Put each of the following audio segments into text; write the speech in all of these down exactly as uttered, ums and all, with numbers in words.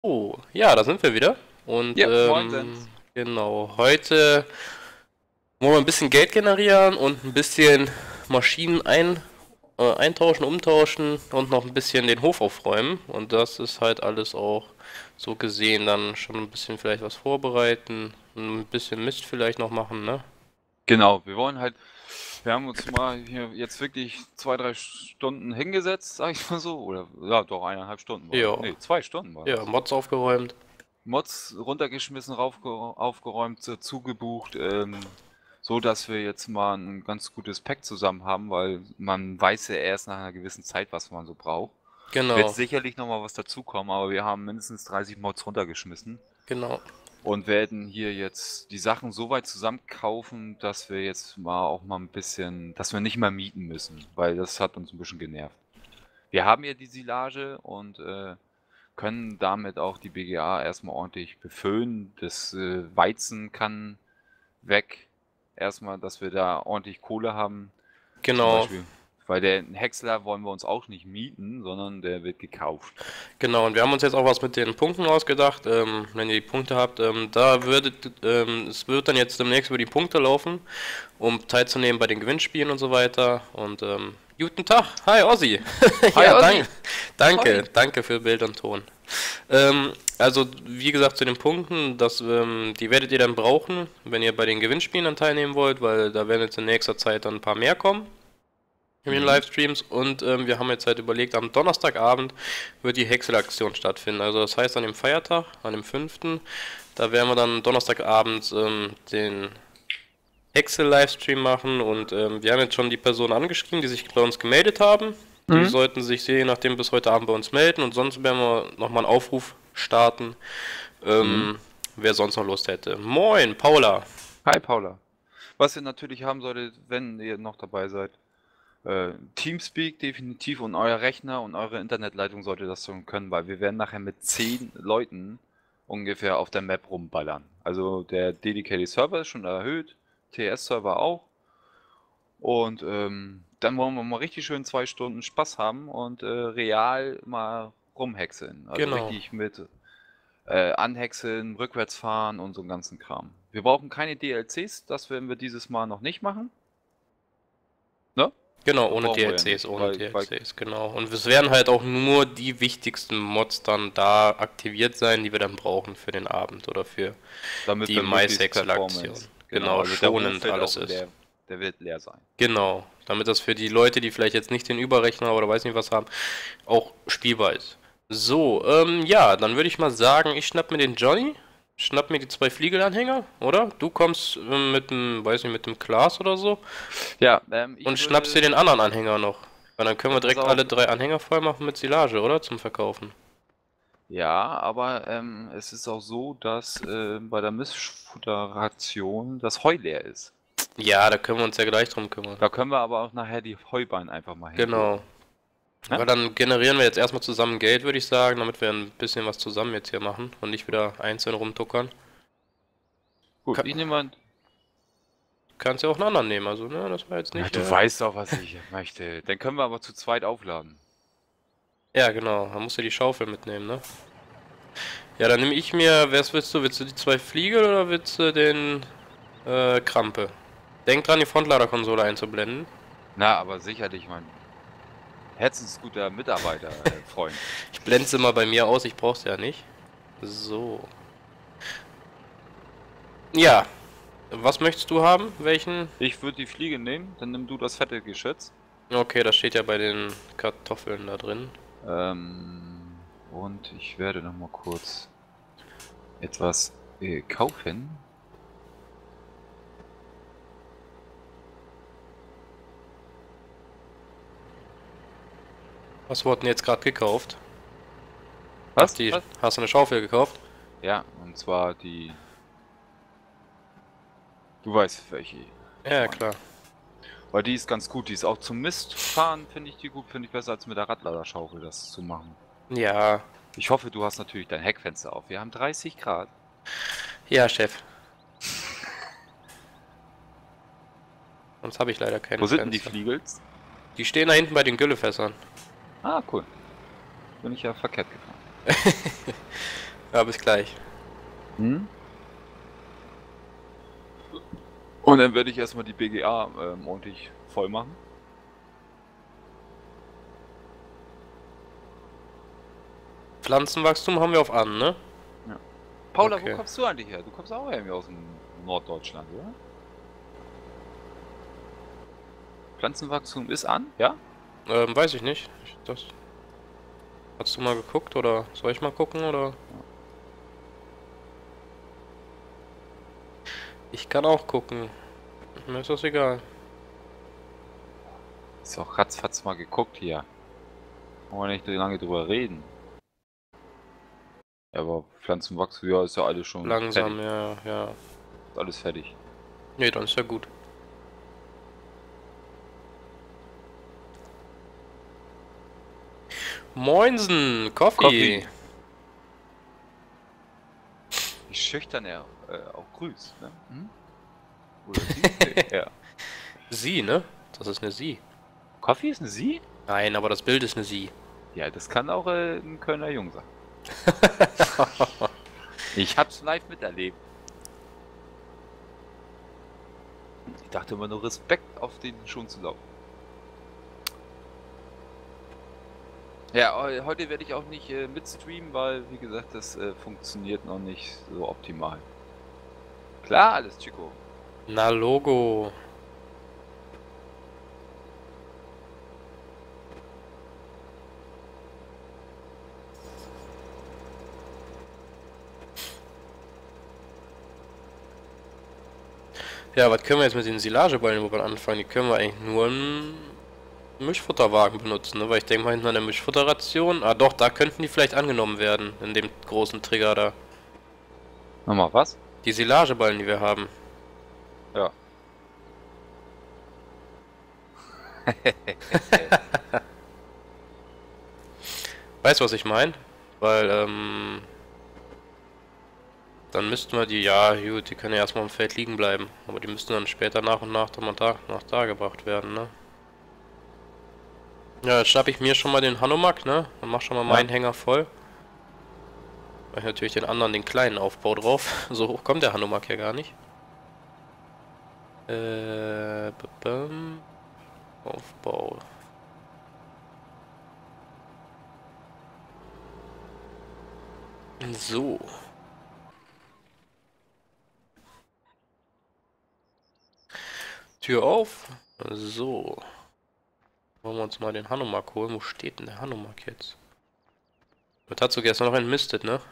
Oh, ja, da sind wir wieder. Und Ja, moin ähm, Sens. genau, heute wollen wir ein bisschen Geld generieren und ein bisschen Maschinen ein, äh, eintauschen, umtauschen und noch ein bisschen den Hof aufräumen. Und das ist halt alles auch so gesehen, dann schon ein bisschen vielleicht was vorbereiten, ein bisschen Mist vielleicht noch machen, ne? Genau, wir wollen halt, wir haben uns mal hier jetzt wirklich zwei, drei Stunden hingesetzt, sag ich mal so, oder ja, doch eineinhalb Stunden war das. Ja, Nee, zwei Stunden war ja, das. Mods aufgeräumt. Mods runtergeschmissen, raufge aufgeräumt, äh, zugebucht, ähm, so dass wir jetzt mal ein ganz gutes Pack zusammen haben, weil man weiß ja erst nach einer gewissen Zeit, was man so braucht. Wird Genau, sicherlich noch mal was dazukommen, aber wir haben mindestens dreißig Mods runtergeschmissen. genau. Und werden hier jetzt die Sachen so weit zusammenkaufen, dass wir jetzt mal auch mal ein bisschen, dass wir nicht mehr mieten müssen, weil das hat uns ein bisschen genervt. Wir haben ja die Silage und äh, können damit auch die B G A erstmal ordentlich befüllen. Das äh, Weizen kann weg. Erstmal, dass wir da ordentlich Kohle haben. Zum Genau. Beispiel, weil den Häcksler wollen wir uns auch nicht mieten, sondern der wird gekauft. Genau, und wir haben uns jetzt auch was mit den Punkten ausgedacht. Ähm, wenn ihr die Punkte habt, ähm, da würdet, ähm, es wird dann jetzt demnächst über die Punkte laufen, um teilzunehmen bei den Gewinnspielen und so weiter. Und ähm, guten Tag, hi Ossi. Hi Ja, Ossi! danke, danke, Hi! danke für Bild und Ton. Ähm, also wie gesagt zu den Punkten, das, ähm, die werdet ihr dann brauchen, wenn ihr bei den Gewinnspielen dann teilnehmen wollt, weil da werden jetzt in nächster Zeit dann ein paar mehr kommen in den Mhm. Livestreams und ähm, wir haben jetzt halt überlegt, am Donnerstagabend wird die Häcksel-Aktion stattfinden. Also das heißt an dem Feiertag, an dem fünften, da werden wir dann Donnerstagabend ähm, den Häcksel-Livestream machen und ähm, wir haben jetzt schon die Personen angeschrieben, die sich bei uns gemeldet haben. Die Mhm. sollten sich je nachdem bis heute Abend bei uns melden und sonst werden wir nochmal einen Aufruf starten, Mhm. ähm, wer sonst noch Lust hätte. Moin, Paula. Hi Paula. Was ihr natürlich haben solltet, wenn ihr noch dabei seid, äh, Teamspeak definitiv und euer Rechner und eure Internetleitung sollte das schon können, weil wir werden nachher mit zehn Leuten ungefähr auf der Map rumballern. Also der Dedicated Server ist schon erhöht, T S-Server auch. Und ähm, dann wollen wir mal richtig schön zwei Stunden Spaß haben und äh, real mal rumhäckseln. Also Genau. richtig mit äh, anhäckseln, rückwärts fahren und so einen ganzen Kram. Wir brauchen keine D L Cs, das werden wir dieses Mal noch nicht machen. Ne? Genau, Das ohne brauchen wir ja D L Cs, nicht, ohne weil, weil D L Cs, genau. Und es werden halt auch nur die wichtigsten Mods dann da aktiviert sein, die wir dann brauchen für den Abend oder für damit die wir möglichst MySexel-Aktion. Performance. Genau, Genau, also der Hof schonend wird alles auch ist. leer, der wird leer sein. Genau, damit das für die Leute, die vielleicht jetzt nicht den Überrechner oder weiß nicht was haben, auch spielbar ist. So, ähm, ja, dann würde ich mal sagen, ich schnapp mir den Johnny, schnapp mir die zwei Fliegelanhänger, oder? Du kommst ähm, mit dem, weiß nicht, mit dem Klaas oder so Ja, ähm, und ich schnappst dir würde, den anderen Anhänger noch. Weil dann können ja, wir pass direkt auf. alle drei Anhänger voll machen mit Silage, oder? Zum Verkaufen. Ja, aber ähm, es ist auch so, dass äh, bei der Missfutteration das Heu leer ist. Ja, da können wir uns ja gleich drum kümmern. Da können wir aber auch nachher die Heuballen einfach mal Genau. hinlegen. Ne? Weil dann generieren wir jetzt erstmal zusammen Geld, würde ich sagen, damit wir ein bisschen was zusammen jetzt hier machen und nicht wieder einzeln rumtuckern. Gut, Ka ich nehme mal. Kannst ja auch einen anderen nehmen, also, ne, das war jetzt Ja, nicht, du äh... weißt doch, was ich möchte. Dann können wir aber zu zweit aufladen. Ja, genau, da musst du die Schaufel mitnehmen, ne? Ja, dann nehme ich mir, was willst du? Willst du die zwei Fliegel oder willst du den, äh, Krampe? Denk dran, die Frontladerkonsole einzublenden. Na, aber sicherlich, mein herzensguter Mitarbeiter, äh, Freund. Ich blende sie mal bei mir aus, ich brauch's ja nicht. So. Ja, was möchtest du haben? Welchen? Ich würde die Fliege nehmen, dann nimm du das fette Geschütz. Okay, das steht ja bei den Kartoffeln da drin. Ähm, und ich werde noch mal kurz etwas äh, kaufen. Was wurden jetzt gerade gekauft? Ach, Was? die. Was? Hast du eine Schaufel gekauft? Ja, und zwar die. Du weißt, welche ich Ja, meine. klar. Weil die ist ganz gut. Die ist auch zum Mistfahren, finde ich die gut. Finde ich besser als mit der Radladerschaufel das zu machen. Ja. Ich hoffe, du hast natürlich dein Heckfenster auf. Wir haben dreißig Grad. Ja, Chef. Sonst habe ich leider keine Wo sind denn die Fenster. Fliegels? Die stehen da hinten bei den Güllefässern. Ah, cool. Bin ich ja verkehrt gefahren. Ja, bis gleich. Hm? Und dann werde ich erstmal die B G A ähm, ordentlich voll machen. Pflanzenwachstum haben wir auf an, ne? Ja. Paula, Okay. wo kommst du eigentlich her? Du kommst auch irgendwie aus dem Norddeutschland, oder? Pflanzenwachstum ist an, ja? Ähm, weiß ich nicht. Ich, das... Hast du mal geguckt oder soll ich mal gucken oder? Ich kann auch gucken. Mir ist das egal. Ist auch ratzfatz mal geguckt hier. Wollen wir nicht so lange drüber reden. Ja, aber Pflanzenwachstum, ja, ist ja alles schon Langsam, fertig. ja, ja. Ist alles fertig. Nee, dann ist ja gut. Moinsen, Coffee. Coffee. Wie schüchtern er äh, auch grüßt, ne? Hm? Oder sie? Nee, ja. Sie, ne? Das ist eine Sie. Coffee ist eine Sie? Nein, aber das Bild ist eine Sie. Ja, das kann auch äh, ein Kölner Jung sein. Ich hab's live miterlebt. Ich dachte immer nur Respekt, auf den Schuhen zu laufen. Ja, heu- heute werde ich auch nicht äh, mitstreamen, weil, wie gesagt, das äh, funktioniert noch nicht so optimal. Klar, alles Chico. Na, Logo. Ja, was können wir jetzt mit den Silageballen überhaupt anfangen? Die können wir eigentlich nur im Mischfutterwagen benutzen, ne? Weil ich denke mal hinten an der Mischfutterration. Ah doch, da könnten die vielleicht angenommen werden, in dem großen Trigger da. Nochmal was? Die Silageballen, die wir haben. Ja. Weißt du, was ich meine? Weil, ähm... dann müssten wir die, ja gut, die können ja erstmal im Feld liegen bleiben. Aber die müssten dann später nach und nach dann mal da, nach da gebracht werden, ne? Ja, jetzt schnapp ich mir schon mal den Hanomag, ne? Und mach schon mal Ja. meinen Hänger voll. Mach ich natürlich den anderen, den kleinen Aufbau drauf. So hoch kommt der Hanomag ja gar nicht. Äh, b -bam. Aufbau. So. Tür auf. So. Wollen wir uns mal den Hanomag holen. Wo steht denn der Hanomag jetzt? Das hat sogar noch entmistet, ne?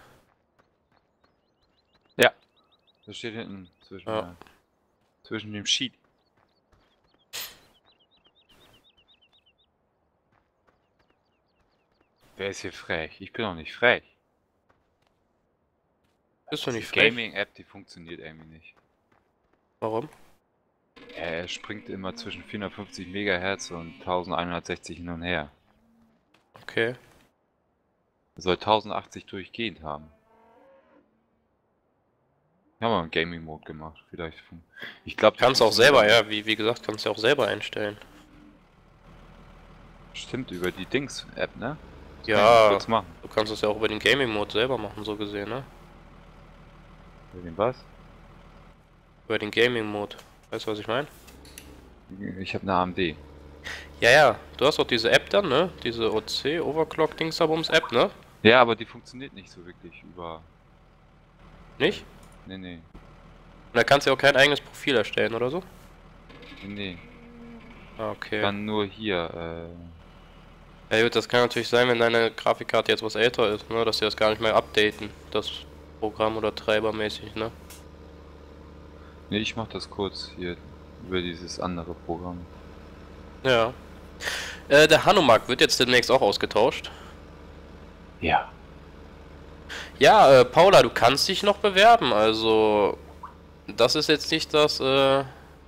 Ja. Das steht hinten zwischen, Ja. der, zwischen dem Sheet. Wer ist hier frech? Ich bin doch nicht frech. Bist du Die nicht frech? Gaming-App, die funktioniert irgendwie nicht. Warum? Ja, er springt immer zwischen vierhundertfünfzig Megahertz und elfhundertsechzig hin und her. Okay. Er soll tausendachtzig durchgehend haben. Ich habe mal einen Gaming-Mode gemacht, vielleicht. fun- Ich glaube, Kannst auch selber, ja, wie, wie gesagt, kannst du auch selber einstellen. Stimmt, über die Dings-App, ne? Das kann ich Ja, mal kurz machen. du kannst es ja auch über den Gaming-Mode selber machen, so gesehen, ne? Über den was? Über den Gaming-Mode. Weißt du, was ich meine? Ich habe eine A M D. Ja, ja, du hast auch diese App dann, ne? Diese O C, Overclock Dingsabums App, ne? Ja, aber die funktioniert nicht so wirklich über... Nicht? Nee, nee. Und da kannst du ja auch kein eigenes Profil erstellen, oder so? Nee, nee. Ah, okay. Dann nur hier, äh... Ja gut, das kann natürlich sein, wenn deine Grafikkarte jetzt was älter ist, ne? Dass sie das gar nicht mehr updaten, das Programm oder treibermäßig, ne? Nee, ich mach das kurz hier über dieses andere Programm. Ja. Äh, der Hanomag wird jetzt demnächst auch ausgetauscht. Ja. Ja, äh, Paula, du kannst dich noch bewerben, also das ist jetzt nicht das, äh,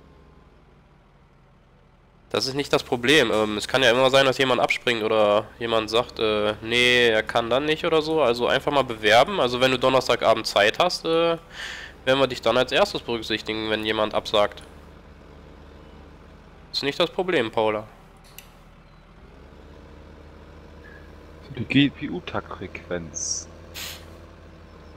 das ist nicht das Problem. Ähm, es kann ja immer sein, dass jemand abspringt oder jemand sagt, äh, nee, er kann dann nicht oder so, also einfach mal bewerben. Also wenn du Donnerstagabend Zeit hast, äh, werden wir dich dann als erstes berücksichtigen, wenn jemand absagt. Ist nicht das Problem, Paula. Die G P U-Taktfrequenz.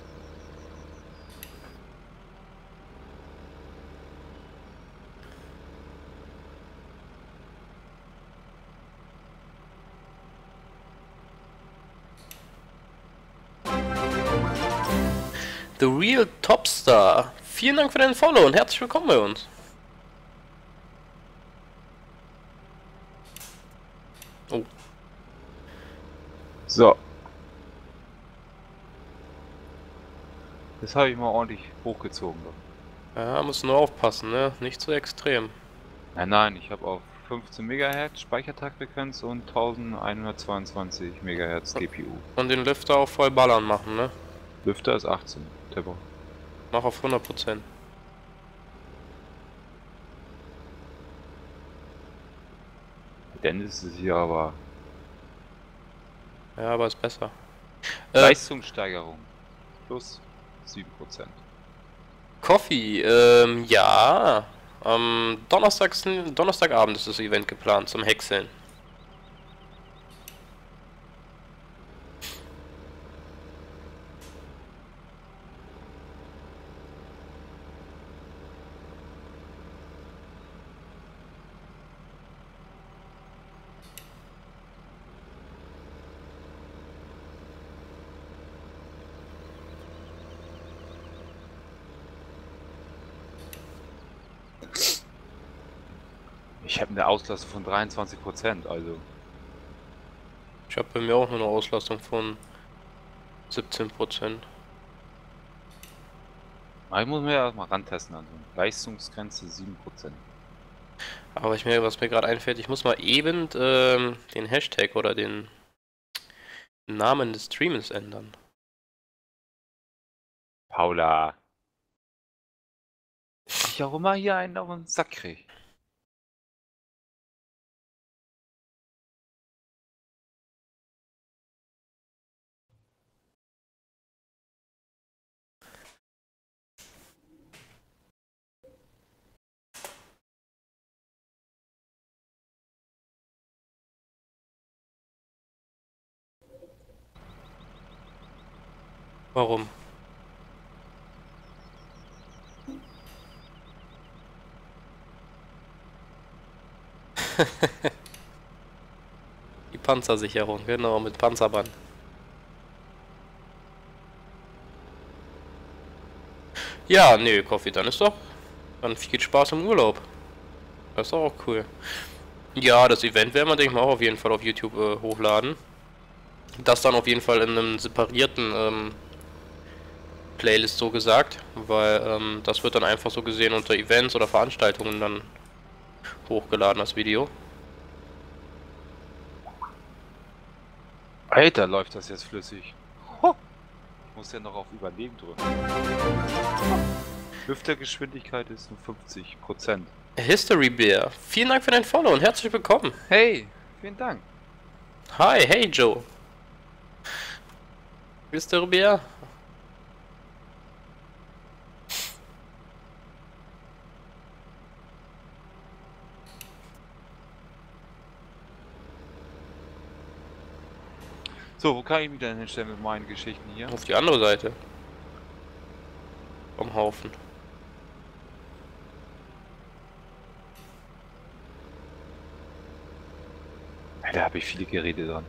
The Real Topstar. Vielen Dank für deinen Follow und herzlich willkommen bei uns. Oh. So. Das habe ich mal ordentlich hochgezogen. Ja, muss nur aufpassen, ne? Nicht zu extrem. Nein, nein, ich habe auf fünfzehn Megahertz Speichertaktfrequenz und elfhundertzweiundzwanzig Megahertz G P U. Und den Lüfter auch voll ballern machen, ne? Lüfter ist achtzehn. Tempo. Mach auf hundert Prozent. Dann ist es hier aber Ja, aber ist besser. Äh, Leistungssteigerung. Plus sieben Prozent. Coffee, ähm, ja. Am Donnerstags, Donnerstagabend ist das Event geplant zum Häckseln. Ich habe eine Auslastung von dreiundzwanzig Prozent, also. Ich habe bei mir auch nur eine Auslastung von siebzehn Prozent. Ich muss mir erstmal rantesten. Also Leistungsgrenze sieben Prozent. Aber ich mir, was mir gerade einfällt, ich muss mal eben ähm, den Hashtag oder den Namen des Streams ändern. Paula. Ich auch immer hier einen auf den Sack krieg. Warum? Die Panzersicherung, genau, mit Panzerband. Ja, nee, Coffee, dann ist doch. Dann viel Spaß im Urlaub. Das ist doch auch cool. Ja, das Event werden wir, denke ich mal, auch auf jeden Fall auf YouTube äh, hochladen. Das dann auf jeden Fall in einem separierten ähm, Playlist so gesagt, weil ähm, das wird dann einfach so gesehen unter Events oder Veranstaltungen dann hochgeladen, das Video. Alter, läuft das jetzt flüssig. Ho! Ich muss ja noch auf Überleben drücken. Lüftergeschwindigkeit ist nur fünfzig Prozent. History Bear, vielen Dank für dein Follow und herzlich willkommen. Hey, vielen Dank. Hi, hey Joe. History Bear. So, wo kann ich mich denn hinstellen mit meinen Geschichten hier? Auf die andere Seite. Vom Haufen. Da habe ich viele Geräte dran.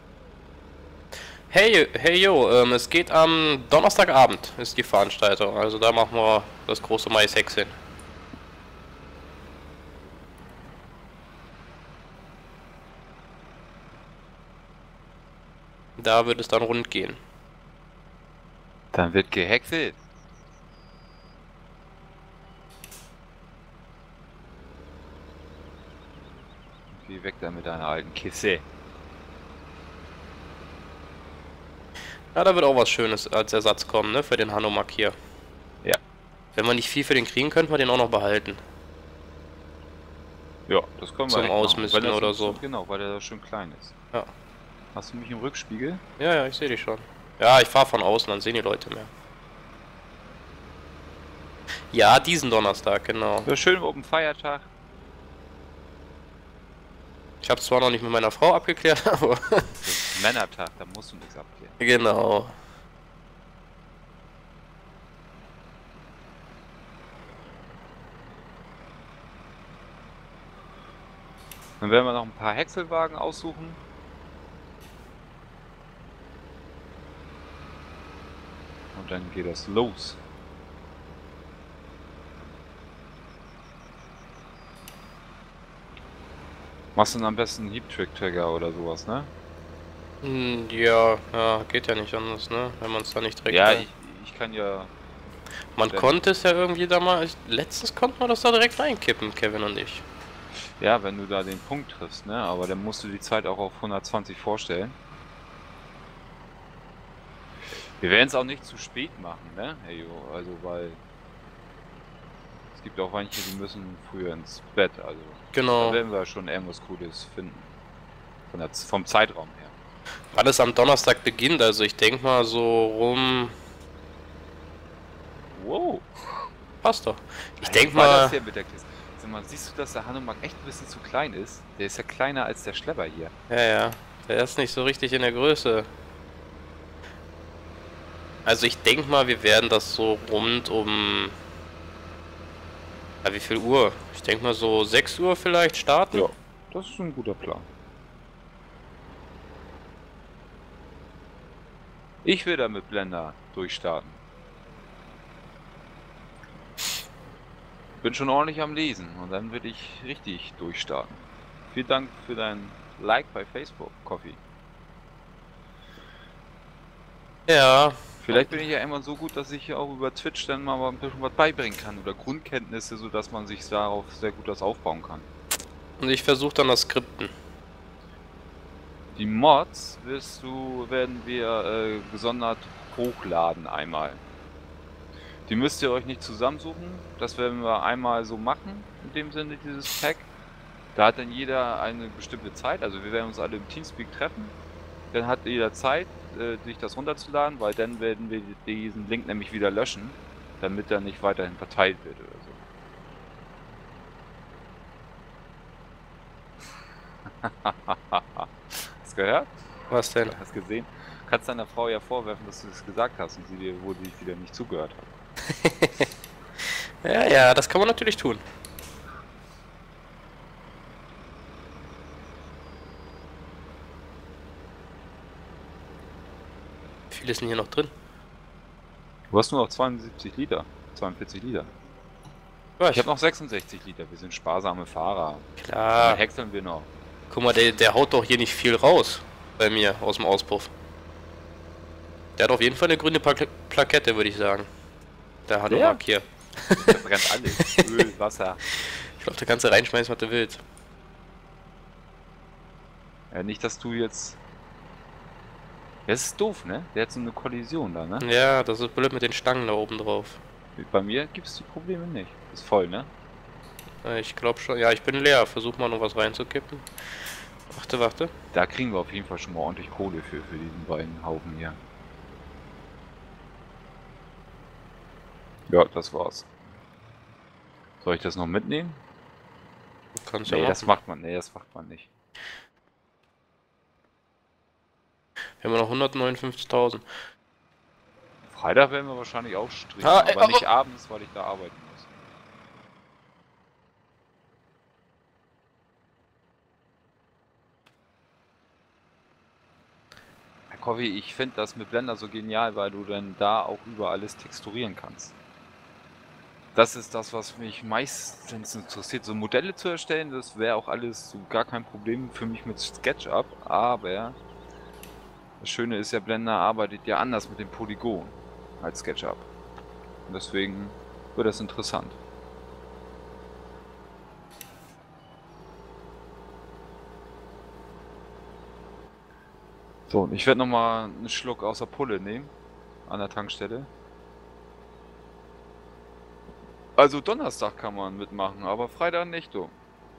Hey, hey yo, ähm, es geht am Donnerstagabend, ist die Veranstaltung. Also da machen wir das große Maishäckseln. Da wird es dann rund gehen. Dann wird gehäckselt. Geh weg da mit deiner alten Kiste. Ja, da wird auch was Schönes als Ersatz kommen, ne, für den Hanomag hier. Ja. Wenn wir nicht viel für den kriegen, könnten wir den auch noch behalten. Ja, das können wir Zum echt machen, Ausmisten weil er oder so. so. Genau, weil der schön klein ist. Ja. Hast du mich im Rückspiegel? Ja, ja, ich sehe dich schon. Ja, ich fahre von außen, dann sehen die Leute mehr. Ja, diesen Donnerstag, genau. Ja, schön oben Feiertag. Ich habe es zwar noch nicht mit meiner Frau abgeklärt, aber... Das ist Männertag, da musst du nichts abklären. Genau. Dann werden wir noch ein paar Häckselwagen aussuchen. Und dann geht das los. Machst du dann am besten einen Heap-Trick-Trigger oder sowas, ne? Hm, ja, ja, geht ja nicht anders, ne? Wenn man es da nicht direkt... Ja, rein- ich, ich kann ja... Man wenn- konnte es ja irgendwie da mal... Letztens konnten wir das da direkt reinkippen, Kevin und ich. Ja, wenn du da den Punkt triffst, ne? Aber dann musst du die Zeit auch auf hundertzwanzig vorstellen. Wir werden es auch nicht zu spät machen, ne? Hey, jo, also weil... Es gibt auch manche, die müssen früher ins Bett, also... Genau. Da werden wir schon irgendwas Cooles finden. Von der, vom Zeitraum her. Alles am Donnerstag beginnt, also ich denke mal so rum... Wow! Passt doch. Ich Alter, denke war mal... das hier mit der Kiste? Sag mal, siehst du, dass der Hanomag echt ein bisschen zu klein ist? Der ist ja kleiner als der Schlepper hier. Ja, ja. Der ist nicht so richtig in der Größe. Also ich denke mal, wir werden das so rund um... Ja, wie viel Uhr? Ich denke mal so sechs Uhr vielleicht starten. Ja, das ist ein guter Plan. Ich will da mit Blender durchstarten. Bin schon ordentlich am Lesen und dann will ich richtig durchstarten. Vielen Dank für dein Like bei Facebook, Coffee. Ja. Vielleicht bin ich ja immer so gut, dass ich auch über Twitch dann mal ein bisschen was beibringen kann oder Grundkenntnisse, sodass man sich darauf sehr gut das aufbauen kann. Und ich versuche dann das Skripten. Die Mods wirst du, werden wir äh, gesondert hochladen einmal. Die müsst ihr euch nicht zusammensuchen, das werden wir einmal so machen, in dem Sinne dieses Pack. Da hat dann jeder eine bestimmte Zeit, also wir werden uns alle im Teamspeak treffen. Dann hat jeder Zeit, äh, sich das runterzuladen, weil dann werden wir diesen Link nämlich wieder löschen, damit er nicht weiterhin verteilt wird oder so. Hast du gehört? Was denn? Hast du gesehen? Kannst deiner Frau ja vorwerfen, dass du das gesagt hast und sie dir wohl wieder nicht zugehört hat. Ja, ja, das kann man natürlich tun. Wie viel ist denn hier noch drin? Du hast nur noch zweiundsiebzig Liter, zweiundvierzig Liter. Ja, Ich habe noch sechsundsechzig Liter, wir sind sparsame Fahrer. Klar. Dann häckseln wir noch. Guck mal, der, der haut doch hier nicht viel raus. Bei mir, aus dem Auspuff. Der hat auf jeden Fall eine grüne Pla Plakette, würde ich sagen. Der Hanomag hier. Da brennt alles. Öl, Wasser. Ich glaube, da kannst du reinschmeißen, was du willst. Ja, nicht, dass du jetzt... Das ist doof, ne? Der hat so eine Kollision da, ne? Ja, das ist blöd mit den Stangen da oben drauf. Bei mir gibt es die Probleme nicht. Ist voll, ne? Ich glaube schon. Ja, ich bin leer. Versuch mal noch was reinzukippen. Warte, warte. Da kriegen wir auf jeden Fall schon mal ordentlich Kohle für, für diesen beiden Haufen hier. Ja, das war's. Soll ich das noch mitnehmen? Du kannst Nee, ja das machen. macht man, nee, das macht man nicht. Wir haben noch hundertneunundfünfzigtausend. Freitag werden wir wahrscheinlich auch strichen, Ah, ey, aber oh, nicht oh. abends, weil ich da arbeiten muss. Herr Coffee, ich finde das mit Blender so genial, weil du dann da auch über alles texturieren kannst. Das ist das, was mich meistens interessiert. So Modelle zu erstellen, das wäre auch alles so gar kein Problem für mich mit SketchUp, aber das Schöne ist ja, Blender arbeitet ja anders mit dem Polygon als SketchUp. Und deswegen wird das interessant. So, ich werde nochmal einen Schluck aus der Pulle nehmen, an der Tankstelle. Also Donnerstag kann man mitmachen, aber Freitag nicht, du.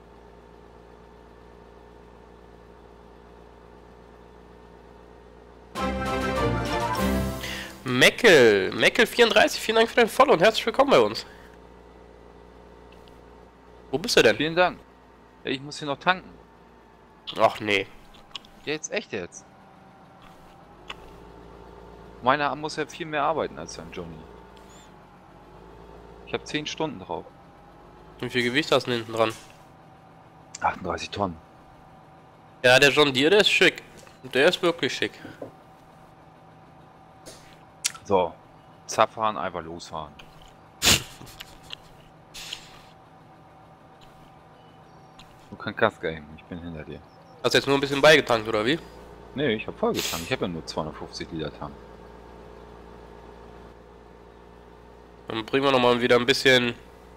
Meckel, Meckel vierunddreißig, vielen Dank für dein Follow und herzlich willkommen bei uns. Wo bist du denn? Vielen Dank. Ja, ich muss hier noch tanken. Ach nee. Ja, jetzt echt jetzt. Meiner muss ja viel mehr arbeiten als dein Johnny. Ich habe zehn Stunden drauf. Wie viel Gewicht hast du denn hinten dran? achtunddreißig Tonnen. Ja, der John Deere, der ist schick. Der ist wirklich schick. So, Zap fahren, einfach losfahren. Du kannst Gas geben, ich bin hinter dir. Hast du jetzt nur ein bisschen beigetankt, oder wie? Nee, ich hab voll getankt. Ich habe ja nur zweihundertfünfzig Liter Tank. Dann bringen wir nochmal wieder ein bisschen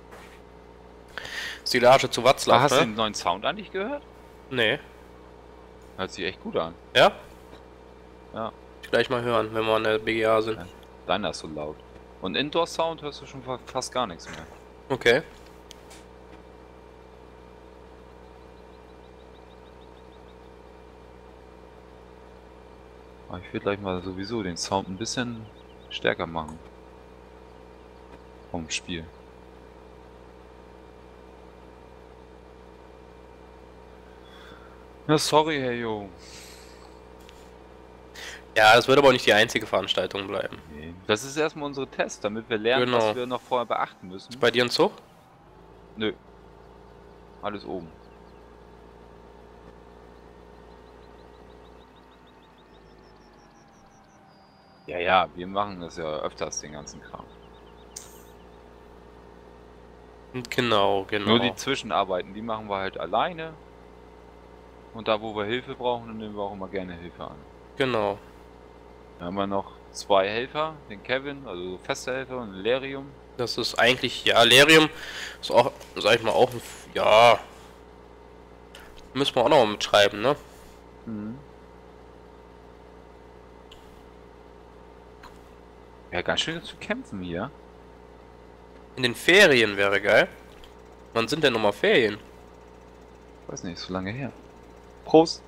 Silage zu Watzlaw, Ah, hast ne? du den neuen Sound eigentlich gehört? Nee. Hört sich echt gut an. Ja? Ja. Gleich mal hören, wenn wir an der B G A sind. Ja. Deiner ist so laut. Und Indoor-Sound hörst du schon fa- fast gar nichts mehr. Okay. Aber ich will gleich mal sowieso den Sound ein bisschen stärker machen. Vom Spiel. Ja, sorry, Herr Jo. Ja, das wird aber auch nicht die einzige Veranstaltung bleiben. Nee. Das ist erstmal unsere Tests, damit wir lernen, Genau. was wir noch vorher beachten müssen. Bei dir ein Zug? Nö. Alles oben. Ja, ja, wir machen das ja öfters, den ganzen Kram. Genau, genau. Nur die Zwischenarbeiten, die machen wir halt alleine. Und da, wo wir Hilfe brauchen, dann nehmen wir auch immer gerne Hilfe an. Genau. Dann haben wir noch zwei Helfer, den Kevin, also feste Helfer und Lerium. Das ist eigentlich, ja, Lerium ist auch, sag ich mal, auch ein, ja, müssen wir auch noch mal mitschreiben, ne? Mhm. Ja, ganz schön zu kämpfen hier. In den Ferien wäre geil. Wann sind denn nochmal Ferien? Weiß nicht, so lange her. Prost!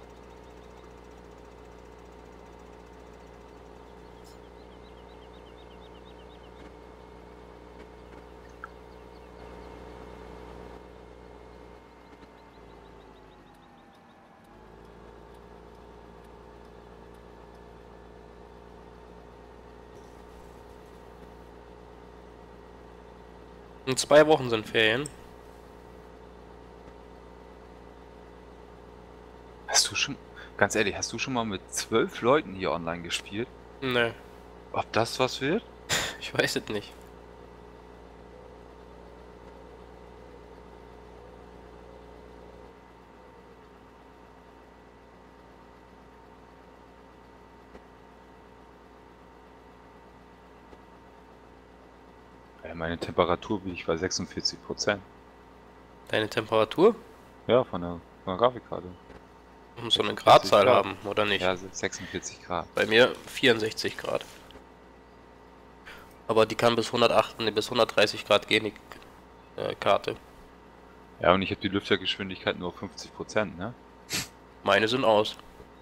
In zwei Wochen sind Ferien. Hast du schon, ganz ehrlich, hast du schon mal mit zwölf Leuten hier online gespielt? Ne, Ob das was wird? ich weiß es nicht. Ja, meine Temperatur bin ich bei sechsundvierzig Prozent. Deine Temperatur? Ja, von der, von der Grafikkarte. Muss so eine sechsundvierzig Gradzahl Grad. haben, oder nicht? Ja, sechsundvierzig Grad. Bei mir vierundsechzig Grad. Aber die kann bis hundertacht, nee, bis hundertdreißig Grad gehen, die äh, Karte. Ja, und ich habe die Lüftergeschwindigkeit nur auf fünfzig Prozent, ne? Meine sind aus.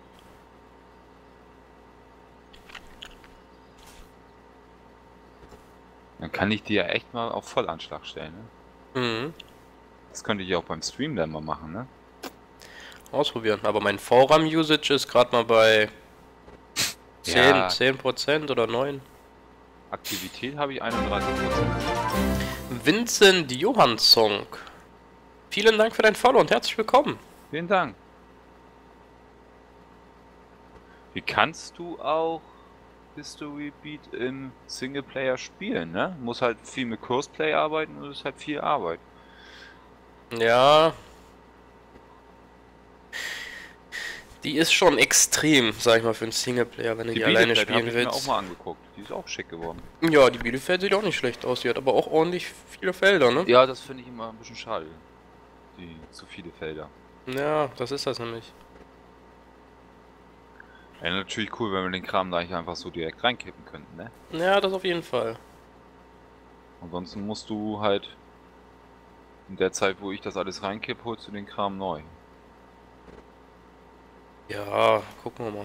Dann kann ich die ja echt mal auf Vollanschlag stellen, ne? Mhm. Das könnte ich auch beim Stream dann mal machen, ne? Ausprobieren. Aber mein V RAM-Usage ist gerade mal bei zehn, Ja. zehn Prozent oder neun. Aktivität habe ich einunddreißig Prozent. Vincent Johansson. Vielen Dank für dein Follow und herzlich willkommen. Vielen Dank. Wie kannst du auch History Beat im Singleplayer spielen, ne? Muss halt viel mit Crossplay arbeiten und es ist halt viel Arbeit. Ja. Die ist schon extrem, sag ich mal, für einen Singleplayer, wenn du die, die alleine Bielefeld habe spielen ich mir auch willst. mal angeguckt. Die ist auch schick geworden. Ja, die Bielefeld sieht auch nicht schlecht aus. Die hat aber auch ordentlich viele Felder, ne? Ja, das finde ich immer ein bisschen schade. Die zu viele Felder. Ja, das ist das nämlich. Ja, natürlich cool, wenn wir den Kram da nicht einfach so direkt reinkippen könnten, ne? Ja, das auf jeden Fall. Ansonsten musst du halt in der Zeit, wo ich das alles reinkipp, holst du den Kram neu. Ja, gucken wir mal.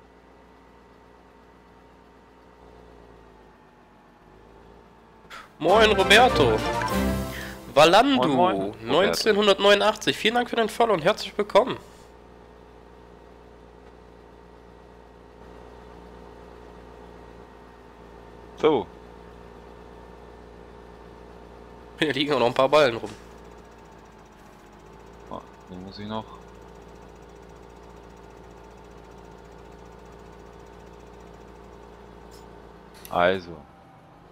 Moin Roberto. Valandu Moin, moin, Roberto. neunzehnhundertneunundachtzig. Vielen Dank für dein Follow und herzlich willkommen. So. Hier liegen auch noch ein paar Ballen rum. Ah, den muss ich noch. Also.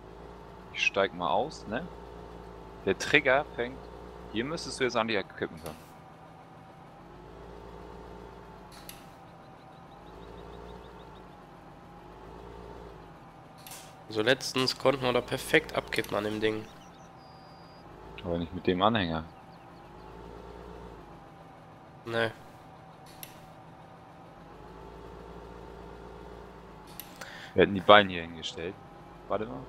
Ich steig mal aus, ne? Der Trigger fängt. Hier müsstest du jetzt eigentlich kippen können. So letztens konnten wir da perfekt abkippen an dem Ding. Aber nicht mit dem Anhänger. Ne. Wir hätten die Beine hier hingestellt. Warte mal.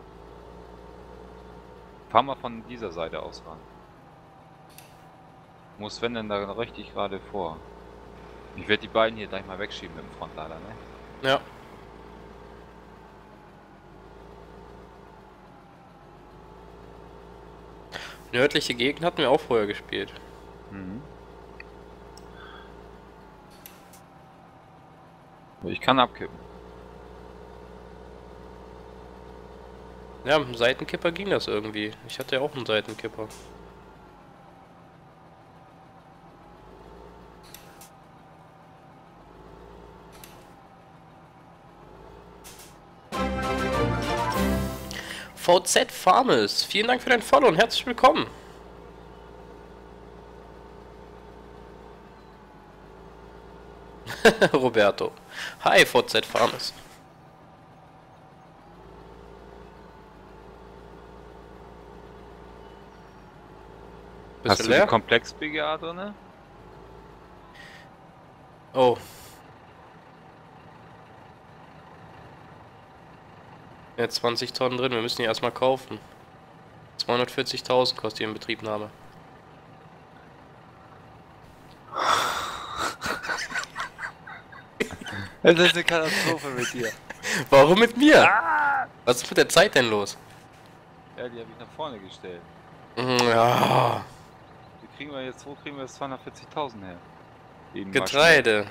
Fahr mal von dieser Seite aus ran. Muss wenn denn da richtig gerade vor. Ich werde die beiden hier gleich mal wegschieben mit dem Frontlader, ne? Ja. Nördliche Gegend hatten wir auch vorher gespielt. Mhm. Ich kann abkippen. Ja, mit dem Seitenkipper ging das irgendwie. Ich hatte ja auch einen Seitenkipper. V Z Farmers, vielen Dank für dein Follow und herzlich willkommen. Roberto. Hi, V Z Farmers. Bist Hast du du leer? die Komplex-B G A drinne? Oh. Jetzt zwanzig Tonnen drin, wir müssen die erstmal kaufen. zweihundertvierzigtausend kostet die Inbetriebnahme. Das ist eine Katastrophe mit dir. Warum mit mir? Ah! Was ist mit der Zeit denn los? Ja, die habe ich nach vorne gestellt. Ja. Wie kriegen wir jetzt, wo kriegen wir jetzt zweihundertvierzigtausend her? Eben Getreide.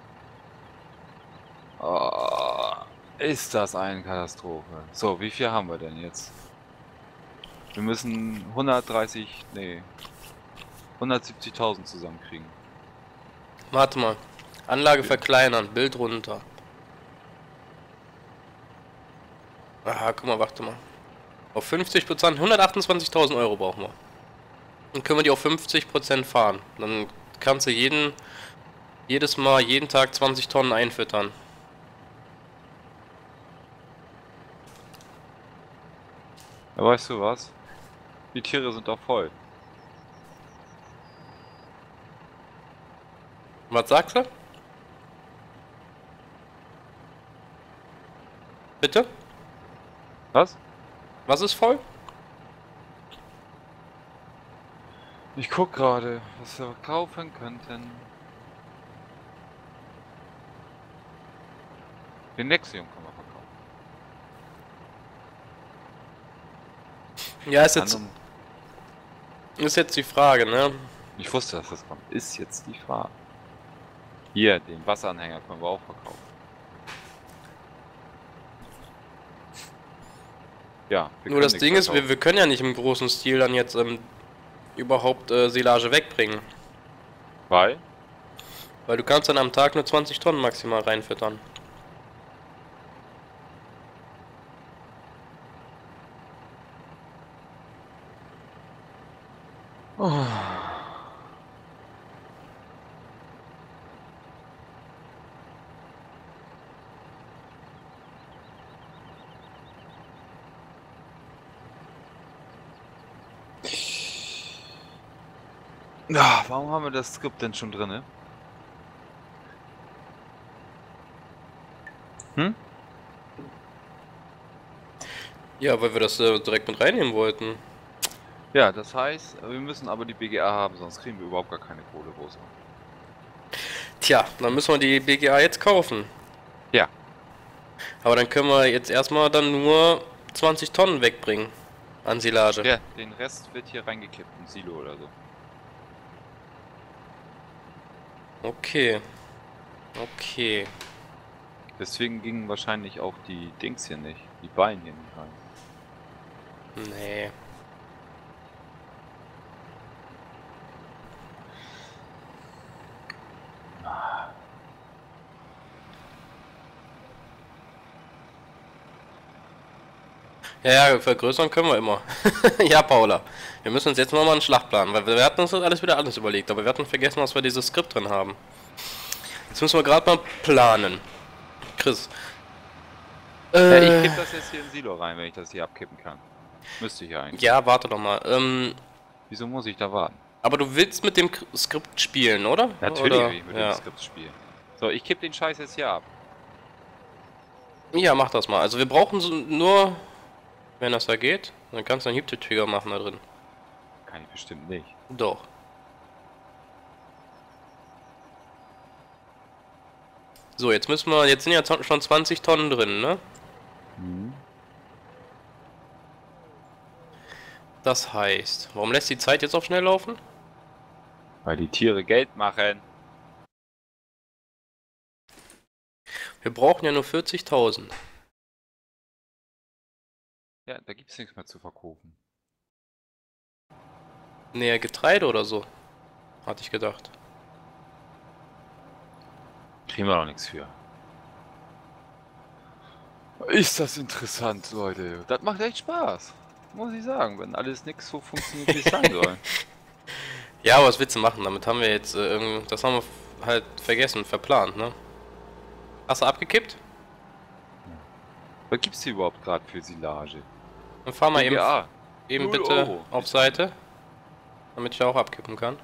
Oh, ist das eine Katastrophe. So, wie viel haben wir denn jetzt? Wir müssen hundertdreißig, nee, hundertsiebzigtausend zusammenkriegen. Warte mal. Anlage verkleinern, Bild runter. Aha, guck mal, warte mal. Auf fünfzig Prozent, hundertachtundzwanzigtausend Euro brauchen wir. Dann können wir die auf fünfzig Prozent fahren. Dann kannst du jeden, jedes Mal, jeden Tag zwanzig Tonnen einfüttern. Ja, weißt du was? Die Tiere sind doch voll. Was sagst du? Bitte? Was? Was ist voll? Ich guck gerade, was wir kaufen könnten. Den Nexium kann man verkaufen. Ja, ist jetzt, Andere- ist jetzt die Frage, ne? Ich wusste, dass das kommt. Ist jetzt die Frage. Hier, den Wasseranhänger können wir auch verkaufen. Ja. wir Nur können das nichts Ding ist, wir, verkaufen. wir können ja nicht im großen Stil dann jetzt ähm, überhaupt äh, Silage wegbringen. Weil? Weil du kannst dann am Tag nur zwanzig Tonnen maximal reinfüttern. Oh. Ja, warum haben wir das Skript denn schon drin? Hm? Ja, weil wir das äh, direkt mit reinnehmen wollten. Ja, das heißt, wir müssen aber die B G A haben, sonst kriegen wir überhaupt gar keine Kohle groß. Tja, dann müssen wir die B G A jetzt kaufen. Ja. Aber dann können wir jetzt erstmal dann nur zwanzig Tonnen wegbringen an Silage. Ja, den Rest wird hier reingekippt, ein Silo oder so. Okay. Okay. Deswegen gingen wahrscheinlich auch die Dings hier nicht, die Beine hier nicht rein. Nee. Ja, ja, vergrößern können wir immer. Ja, Paula. Wir müssen uns jetzt nochmal einen Schlachtplan, weil wir, wir hatten uns das alles wieder anders überlegt, aber wir hatten vergessen, dass wir dieses Skript drin haben. Jetzt müssen wir gerade mal planen. Chris. Ja, ich Äh, kipp das jetzt hier in Silo rein, wenn ich das hier abkippen kann. Müsste ich ja eigentlich. ja, warte doch mal. Ähm, Wieso muss ich da warten? aber du willst mit dem K- Skript spielen, oder? Natürlich Oder? will ich mit Ja. dem Skript spielen. So, ich kipp den Scheiß jetzt hier ab. Ja, mach das mal. Also wir brauchen so nur, wenn das da geht, dann kannst du einen Heap-Trigger machen da drin. Kann ich bestimmt nicht. Doch. So, jetzt müssen wir, jetzt sind ja schon zwanzig Tonnen drin, ne? Mhm. Das heißt, warum lässt die Zeit jetzt auch schnell laufen? Weil die Tiere Geld machen. Wir brauchen ja nur vierzigtausend. Ja, da gibt's nichts mehr zu verkaufen. Nee, Getreide oder so. Hatte ich gedacht. Kriegen wir doch nichts für. Ist das interessant, Leute. Das macht echt Spaß. Muss ich sagen, wenn alles nix so funktioniert, wie es sein soll. Ja, aber was willst du machen? Damit haben wir jetzt äh, irgend... Das haben wir f- halt vergessen, verplant, ne? Hast du abgekippt? Was gibt's hier überhaupt gerade für Silage? Dann fahr mal eben, Ja, eben null bitte Euro. auf Seite. Damit ich auch abkippen kann.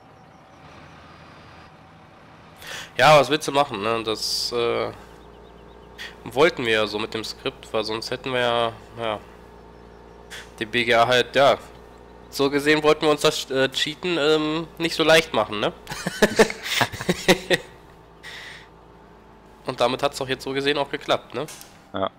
Ja, was willst du machen, ne? Das äh, wollten wir ja so mit dem Skript, weil sonst hätten wir ja, ja, die B G A halt, ja, so gesehen wollten wir uns das äh, Cheaten ähm, nicht so leicht machen, ne? Und damit hat es doch jetzt so gesehen auch geklappt, ne? Ja.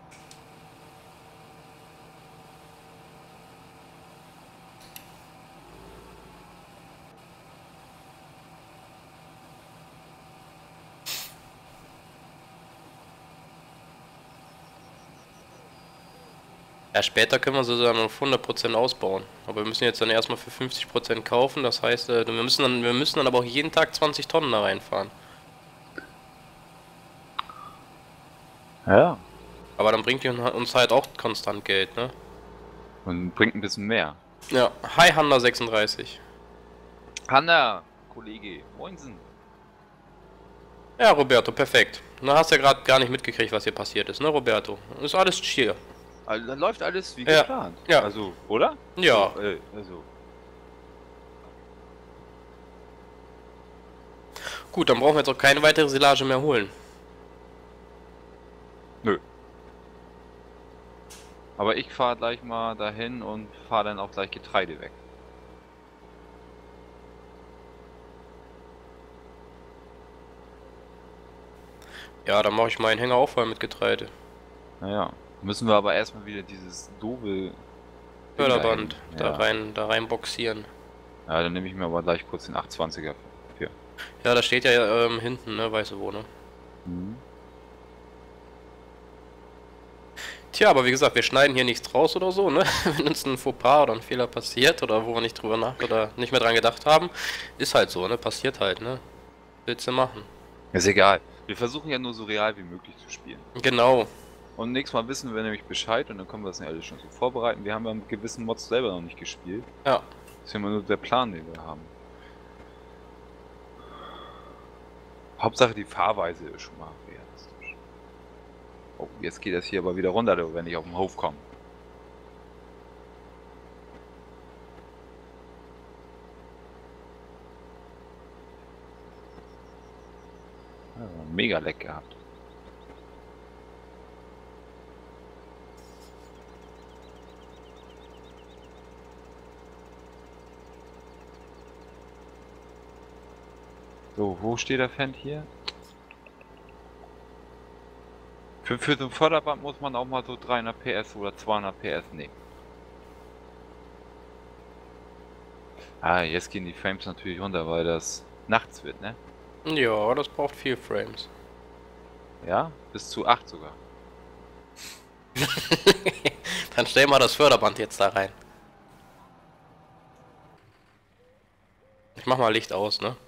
Ja, später können wir sie dann auf hundert Prozent ausbauen. Aber wir müssen jetzt dann erstmal für fünfzig Prozent kaufen. Das heißt, äh, wir müssen dann, wir müssen dann aber auch jeden Tag zwanzig Tonnen da reinfahren. Ja. Aber dann bringt die uns halt auch konstant Geld, ne? Und bringt ein bisschen mehr. Ja, hi Hanna sechsunddreißig. Hanna, Kollege, moinsen. Ja, Roberto, perfekt. Du hast ja gerade gar nicht mitgekriegt, was hier passiert ist, ne, Roberto? Ist alles chill. Also, dann läuft alles wie Ja. geplant. Ja. Also, oder? Ja. So, äh, also. Gut, dann brauchen wir jetzt auch keine weitere Silage mehr holen. Nö. Aber ich fahre gleich mal dahin und fahre dann auch gleich Getreide weg. Ja, dann mache ich meinen Hänger auch voll mit Getreide. Naja. Müssen wir aber erstmal wieder dieses doofe Förderband Ding da dahin. rein, da rein boxieren. Ja. Ja, dann nehme ich mir aber gleich kurz den achthundertzwanziger für. Ja, da steht ja ähm, hinten, ne, weißt du wo, ne? Mhm. Tja, aber wie gesagt, wir schneiden hier nichts raus oder so, ne? Wenn uns ein Fauxpas oder ein Fehler passiert oder wo wir nicht drüber nach oder nicht mehr dran gedacht haben, ist halt so, ne? Passiert halt, ne? Willst du machen? Ist egal. Wir versuchen ja nur so real wie möglich zu spielen. Genau. Und nächstes Mal wissen wir nämlich Bescheid und dann können wir das ja alles schon so vorbereiten. Wir haben ja mit gewissen Mods selber noch nicht gespielt. Ja. Das ist ja immer nur der Plan, den wir haben. Hauptsache die Fahrweise ist schon mal realistisch. Oh, jetzt geht das hier aber wieder runter, wenn ich auf den Hof komme. Ja, mega leck gehabt. So, wo steht der Fan hier? Für, für so ein Förderband muss man auch mal so dreihundert P S oder zweihundert P S nehmen. Ah, jetzt gehen die Frames natürlich runter, weil das nachts wird, ne? Ja, das braucht viel Frames. Ja, bis zu acht sogar. Dann stell mal das Förderband jetzt da rein. Ich mach mal Licht aus, ne?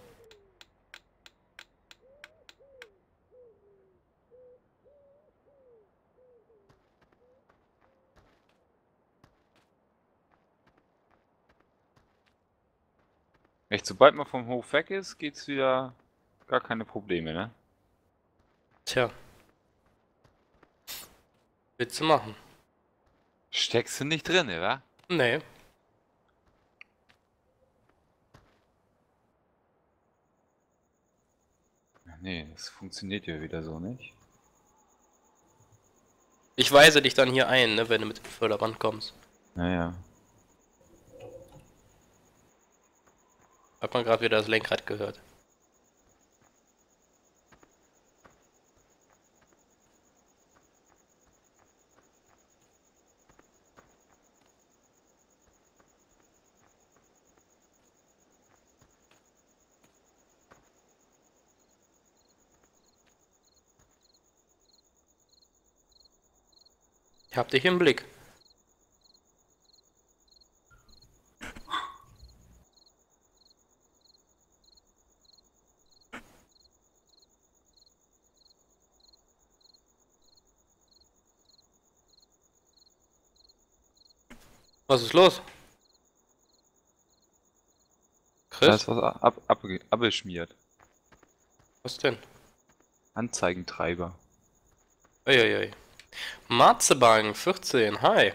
Echt, sobald man vom Hof weg ist, geht's wieder gar keine Probleme, ne? Tja. Willst du machen? Steckst du nicht drin, oder? Nee. Nee, das funktioniert ja wieder so nicht. Ich weise dich dann hier ein, ne, wenn du mit dem Förderband kommst. Naja. Hat man gerade wieder das Lenkrad gehört. Ich hab dich im Blick. Was ist los? Da Chris? ist was ab, ab, abgeschmiert. Was denn? Anzeigentreiber. Uiuiui. Marzebank vierzehn, hi.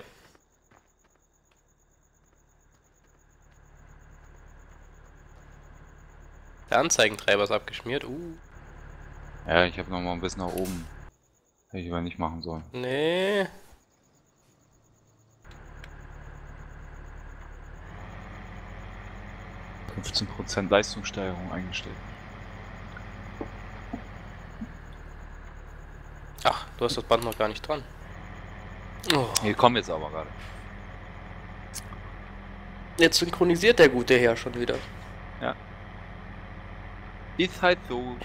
Der Anzeigentreiber ist abgeschmiert. Uh. Ja, ich habe noch mal ein bisschen nach oben. Hätte ich aber nicht machen sollen. Nee. fünfzehn Prozent Leistungssteigerung eingestellt. Ach, du hast das Band noch gar nicht dran. Oh. Hier kommen jetzt aber gerade. Jetzt synchronisiert der gute Herr schon wieder. Ja. Ist halt so.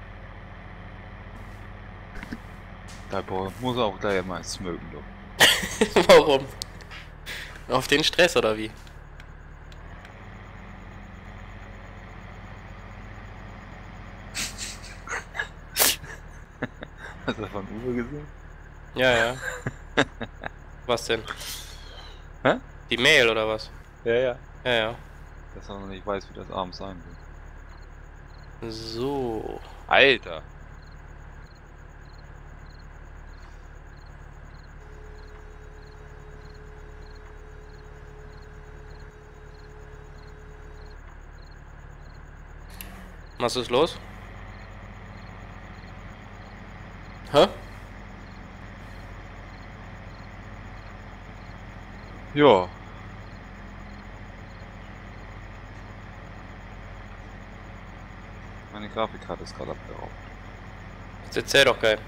Da boah, muss er auch da ja mal smoken, doch. Warum? Auf den Stress oder wie? Hast du von Uwe gesehen? Ja, ja. Was denn? Hä? Die Mail oder was? Ja, ja. Ja, ja. Dass er noch nicht weiß, wie das abends sein wird. So. Alter! Was ist los? Hä? Ja. Meine Grafikkarte ist gerade abgeraubt. Jetzt erzähl doch keinen.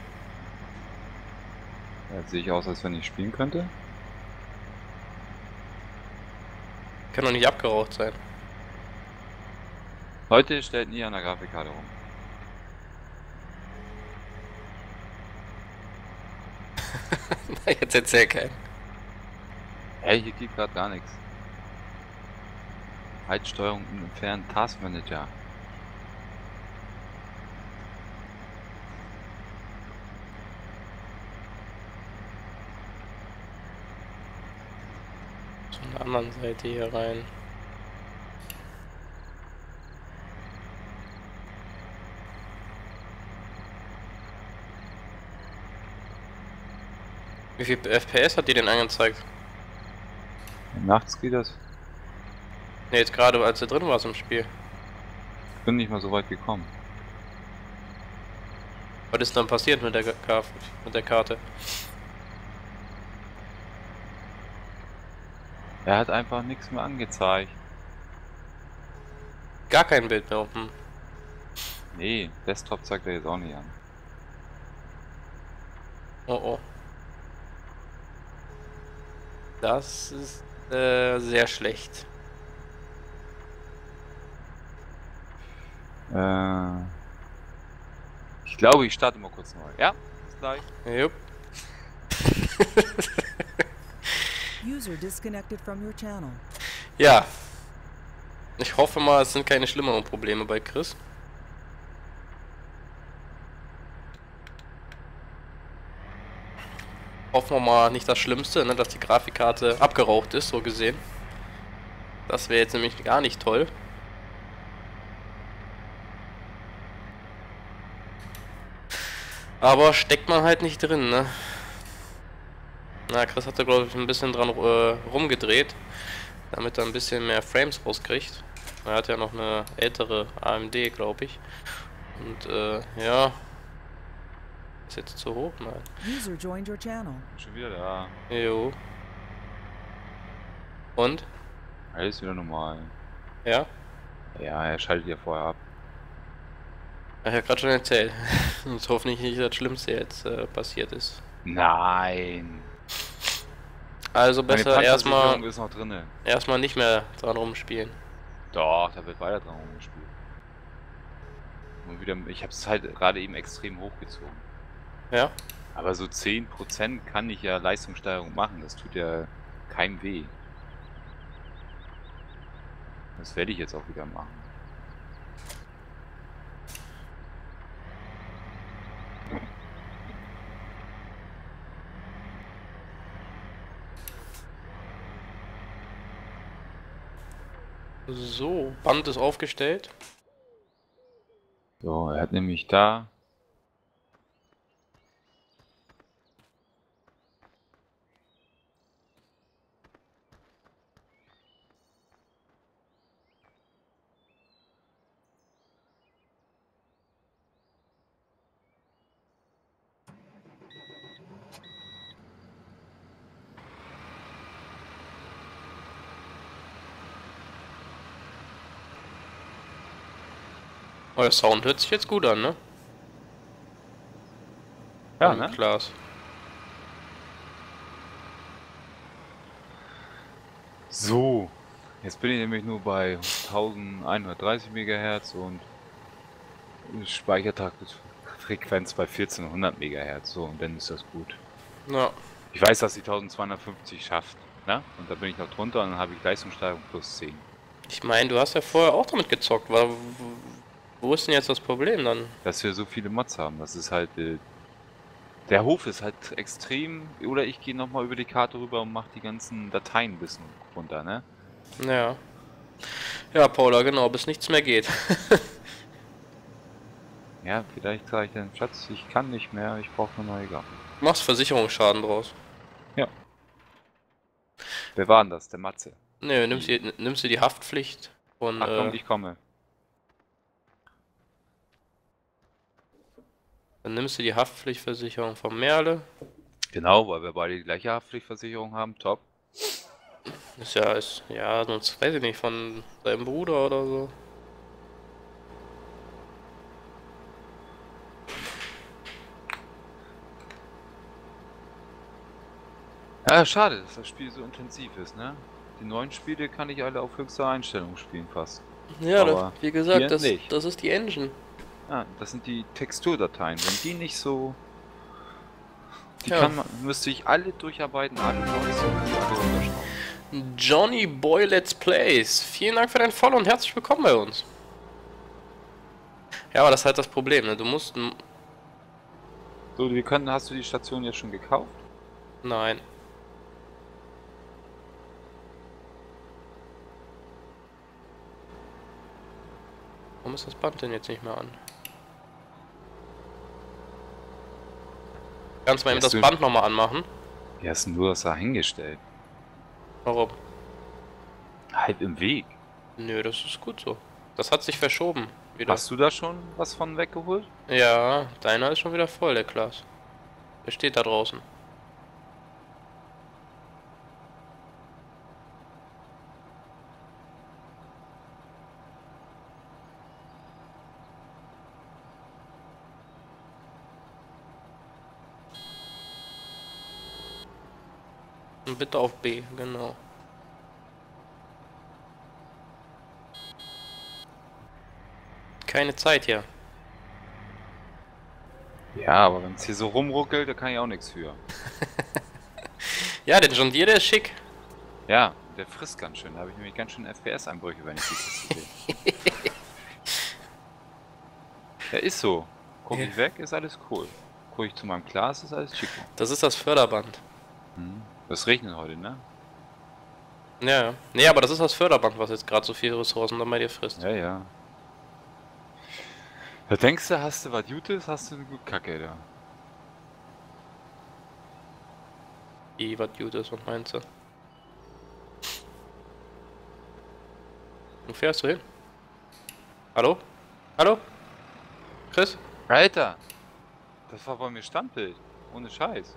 Ja, jetzt sehe ich aus, als wenn ich spielen könnte. Kann doch nicht abgeraucht sein. Heute stellt nie an der Grafikkarte rum. Jetzt erzähl keinen. Hey, hier geht gerade gar nichts. Heizsteuerung im entfernten Taskmanager. Von der anderen Seite hier rein. Wie viel F P S hat die denn angezeigt? Nachts geht das. Ne, jetzt gerade als du drin warst im Spiel. Ich bin nicht mal so weit gekommen. Was ist dann passiert mit der, K mit der Karte? Er hat einfach nichts mehr angezeigt. Gar kein Bild mehr oben. Nee, Desktop zeigt er jetzt auch nicht an. Oh oh. Das ist äh, sehr schlecht. Äh, ich glaube, ich starte mal kurz neu. Ja, bis gleich. Jupp. User disconnected from your channel. Ja. Ich hoffe mal, es sind keine schlimmeren Probleme bei Chris. Hoffen wir mal nicht das Schlimmste, ne, dass die Grafikkarte abgeraucht ist, so gesehen. Das wäre jetzt nämlich gar nicht toll. Aber steckt man halt nicht drin, ne? Na, Chris hat da glaube ich ein bisschen dran äh, rumgedreht, damit er ein bisschen mehr Frames rauskriegt. Er hat ja noch eine ältere A M D, glaube ich. Und äh, ja. Ist jetzt zu hoch? Nein. User joined your channel. Schon wieder da. Jo. Und? Alles wieder normal. Ja? Ja, er schaltet ja vorher ab. Ich habe gerade schon erzählt. Und hoffentlich nicht das Schlimmste jetzt äh, passiert ist. Nein. Also Meine besser erstmal Panzersicherung ist noch drinne. erstmal nicht mehr dran rumspielen. Doch, da wird weiter dran rumgespielt. Und wieder, ich habe es halt gerade eben extrem hochgezogen. Ja? Aber so zehn Prozent kann ich ja Leistungssteigerung machen. Das tut ja keinem weh. Das werde ich jetzt auch wieder machen. So, Band ist aufgestellt. So, er hat nämlich da... Euer Sound hört sich jetzt gut an, ne? Ja, Von ne? Klaas. So, jetzt bin ich nämlich nur bei elfhundertdreißig Megahertz und Speichertaktfrequenz bei vierzehnhundert Megahertz. So, und dann ist das gut. Ja. Ich weiß, dass die eintausendzweihundertfünfzig schafft, ne? Und da bin ich noch drunter und dann habe ich Leistungssteigerung plus zehn. Ich meine, du hast ja vorher auch damit gezockt. War, wo ist denn jetzt das Problem dann? Dass wir so viele Mods haben, das ist halt... Äh, der Hof ist halt extrem... Oder ich gehe nochmal über die Karte rüber und mache die ganzen Dateien ein bisschen runter, ne? Ja. Ja, Paula, genau, bis nichts mehr geht. Ja, vielleicht sage ich dann, Schatz, ich kann nicht mehr, ich brauche eine neue Waffe. Du machst Versicherungsschaden draus. Ja. Wer war denn das? Der Matze? Ne, nimmst du nimmst du die Haftpflicht und Achtung, äh, ich komme. dann nimmst du die Haftpflichtversicherung von Merle. Genau, weil wir beide die gleiche Haftpflichtversicherung haben, top. Ist ja, ist, ja, sonst weiß ich nicht, von seinem Bruder oder so. Ja, schade, dass das Spiel so intensiv ist, ne? Die neuen Spiele kann ich alle auf höchster Einstellung spielen fast. Ja, Aber das, wie gesagt, hier das, nicht. das ist die Engine. Ah, das sind die Texturdateien. Wenn die nicht so... Die Ja. kann man, müsste ich alle durcharbeiten, alle neu und die alle runterschrauben. Johnny Boy Let's Plays. Vielen Dank für dein Follow und herzlich willkommen bei uns. Ja, aber das ist halt das Problem, ne? Du musst... So, wir können, hast du die Station jetzt schon gekauft? Nein. Warum ist das Band denn jetzt nicht mehr an? Kannst du mal eben Hast das du- Band nochmal anmachen? Wie hast denn du das da hingestellt? Warum? Halb im Weg. Nö, das ist gut so. Das hat sich verschoben. Wieder. Hast du da schon was von weggeholt? Ja, deiner ist schon wieder voll, der Klaas. Der steht da draußen. Und bitte auf B, genau. Keine Zeit hier. Ja, aber wenn es hier so rumruckelt, da kann ich auch nichts für. Ja, der John Deere, der ist schick. Ja, der frisst ganz schön. Da habe ich nämlich ganz schön F P S-Einbrüche, wenn ich die Kiste sehe. Ja, ist so. Guck Ja. ich weg, ist alles cool. Guck ich zu meinem Glas, ist alles schick. Das ist das Förderband. Hm. Das regnet heute, ne? Ja, ja. Nee, aber das ist das Förderband, was jetzt gerade so viele Ressourcen dann bei dir frisst. Ja, ja. Da denkst du, hast du was Gutes, hast du eine gute Kacke da. Wie, was gut ist, was meinst du? Wo fährst du hin? Hallo? Hallo? Chris? Alter! Das war bei mir Standbild. Ohne Scheiß.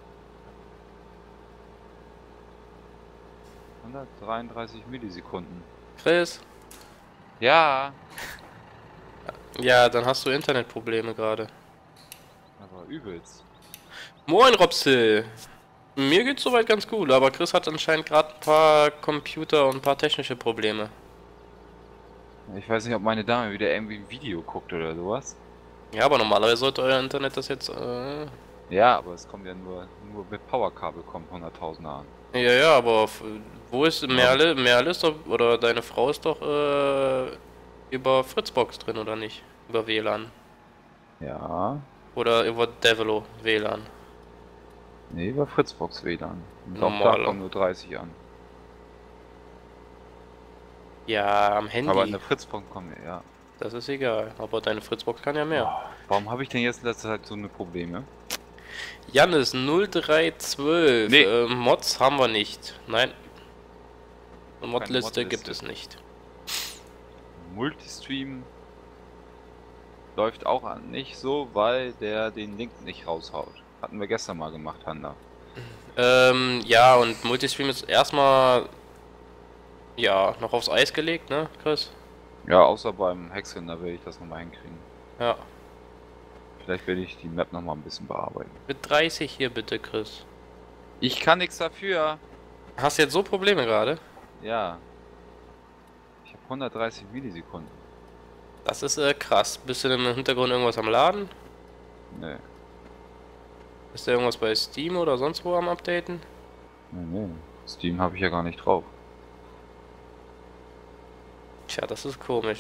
hundertdreiunddreißig Millisekunden. Chris? Ja, Ja, dann hast du Internetprobleme gerade. aber übelst. Moin, Robsel! Mir geht's soweit ganz gut, aber Chris hat anscheinend gerade ein paar Computer und ein paar technische Probleme. Ich weiß nicht, ob meine Dame wieder irgendwie ein Video guckt oder sowas. Ja, aber normalerweise sollte euer Internet das jetzt, äh... Ja, aber es kommt ja nur, nur mit Powerkabel kommt hunderttausender an. Ja, ja, aber f- wo ist Merle? Merle ist doch, oder deine Frau ist doch, äh, über Fritzbox drin, oder nicht? Über W L A N. Ja, Oder über Devilo W L A N. nee, über Fritzbox W L A N. Und auch Normal. da kommen nur dreißig an. Ja, am Handy. Aber an der Fritzbox kommen wir, ja. Das ist egal, aber deine Fritzbox kann ja mehr. Oh, warum habe ich denn jetzt in letzter Zeit so eine Probleme? Jannis null drei zwölf. Nee. Äh, Mods haben wir nicht. Nein. Eine Modliste Modliste. gibt es nicht. Multistream läuft auch an nicht so, weil der den Link nicht raushaut. Hatten wir gestern mal gemacht, Handa. Ähm, ja, und Multistream ist erstmal, ja, noch aufs Eis gelegt, ne, Chris? Ja, außer beim Hexen, da werde ich das nochmal hinkriegen. Ja. Vielleicht werde ich die Map nochmal ein bisschen bearbeiten. Mit dreißig hier bitte, Chris. Ich kann nichts dafür. Hast du jetzt so Probleme gerade? Ja. Ich habe hundertdreißig Millisekunden. Das ist äh, krass. Bist du denn im Hintergrund irgendwas am Laden? Nee. Ist da irgendwas bei Steam oder sonst wo am Updaten? Nee, nee. Steam habe ich ja gar nicht drauf. Tja, das ist komisch.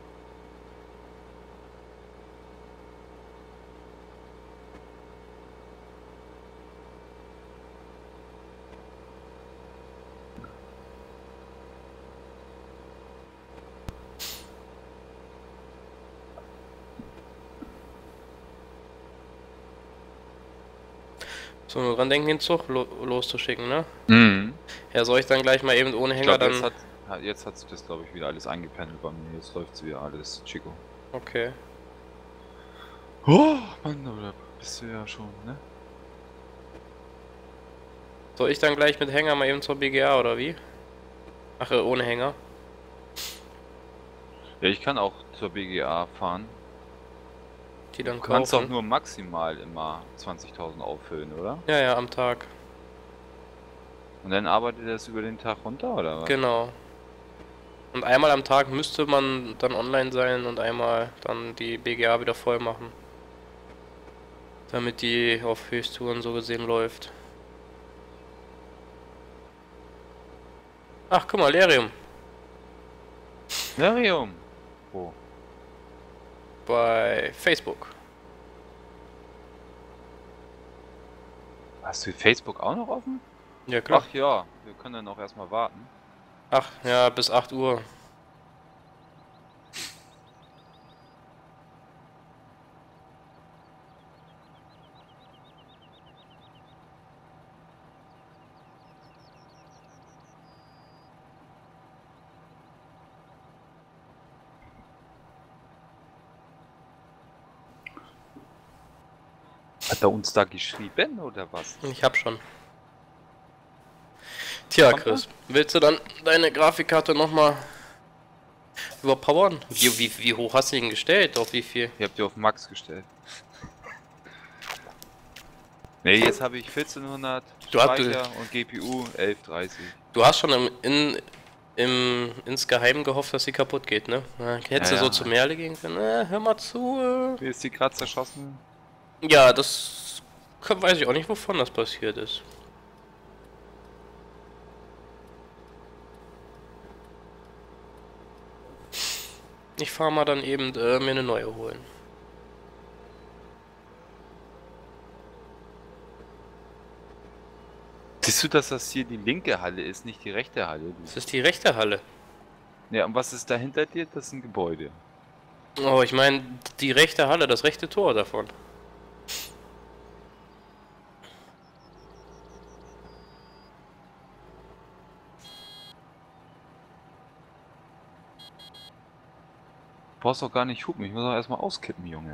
So, nur dran denken, den Zug lo loszuschicken, ne? Mhm. Ja, soll ich dann gleich mal eben ohne Ich Hänger glaube, dann... jetzt hat, hat, jetzt hat sich das, glaube ich, wieder alles eingependelt bei mir. Jetzt läuft es wieder alles Chico. Okay. Oh, Mann, oder bist du ja schon, ne? Soll ich dann gleich mit Hänger mal eben zur B G A oder wie? Ach, äh, ohne Hänger. Ja, ich kann auch zur B G A fahren. Die dann Du kannst auch kaufen. nur maximal immer zwanzigtausend auffüllen, oder? Ja, ja, am Tag. Und dann arbeitet das über den Tag runter, oder was? Genau. Und einmal am Tag müsste man dann online sein und einmal dann die B G A wieder voll machen. Damit die auf Höchsttouren so gesehen läuft. Ach, guck mal, Lerium. Nerium! Wo? Bei Facebook. Hast du Facebook auch noch offen? Ja, klar. Ach ja, wir können dann auch erstmal warten. Ach, ja, bis acht Uhr. Hat er uns da geschrieben, oder was? Ich hab schon. Tja, Kommt Chris, willst du dann deine Grafikkarte nochmal überpowern? Wie, wie, wie hoch hast du ihn gestellt? Auf wie viel? Ich hab die auf Max gestellt. Ne, jetzt habe ich vierzehnhundert Du hast- Speicher und G P U elf dreißig. Du hast schon im, in, im, insgeheim gehofft, dass sie kaputt geht, ne? Na, hättest Ja, du so ja. zu Merle gehen können? Äh, hör mal zu. Wie ist die gerade zerschossen? Äh. Ja, das kann- weiß ich auch nicht, wovon das passiert ist. Ich fahr mal dann eben äh, mir eine neue holen. Siehst du, dass das hier die linke Halle ist, nicht die rechte Halle? Das ist die rechte Halle. Ja, und was ist da hinter dir? Das ist ein Gebäude. Oh, ich meine die rechte Halle, das rechte Tor davon. brauchst doch gar nicht hupen, ich muss doch erstmal auskippen, Junge.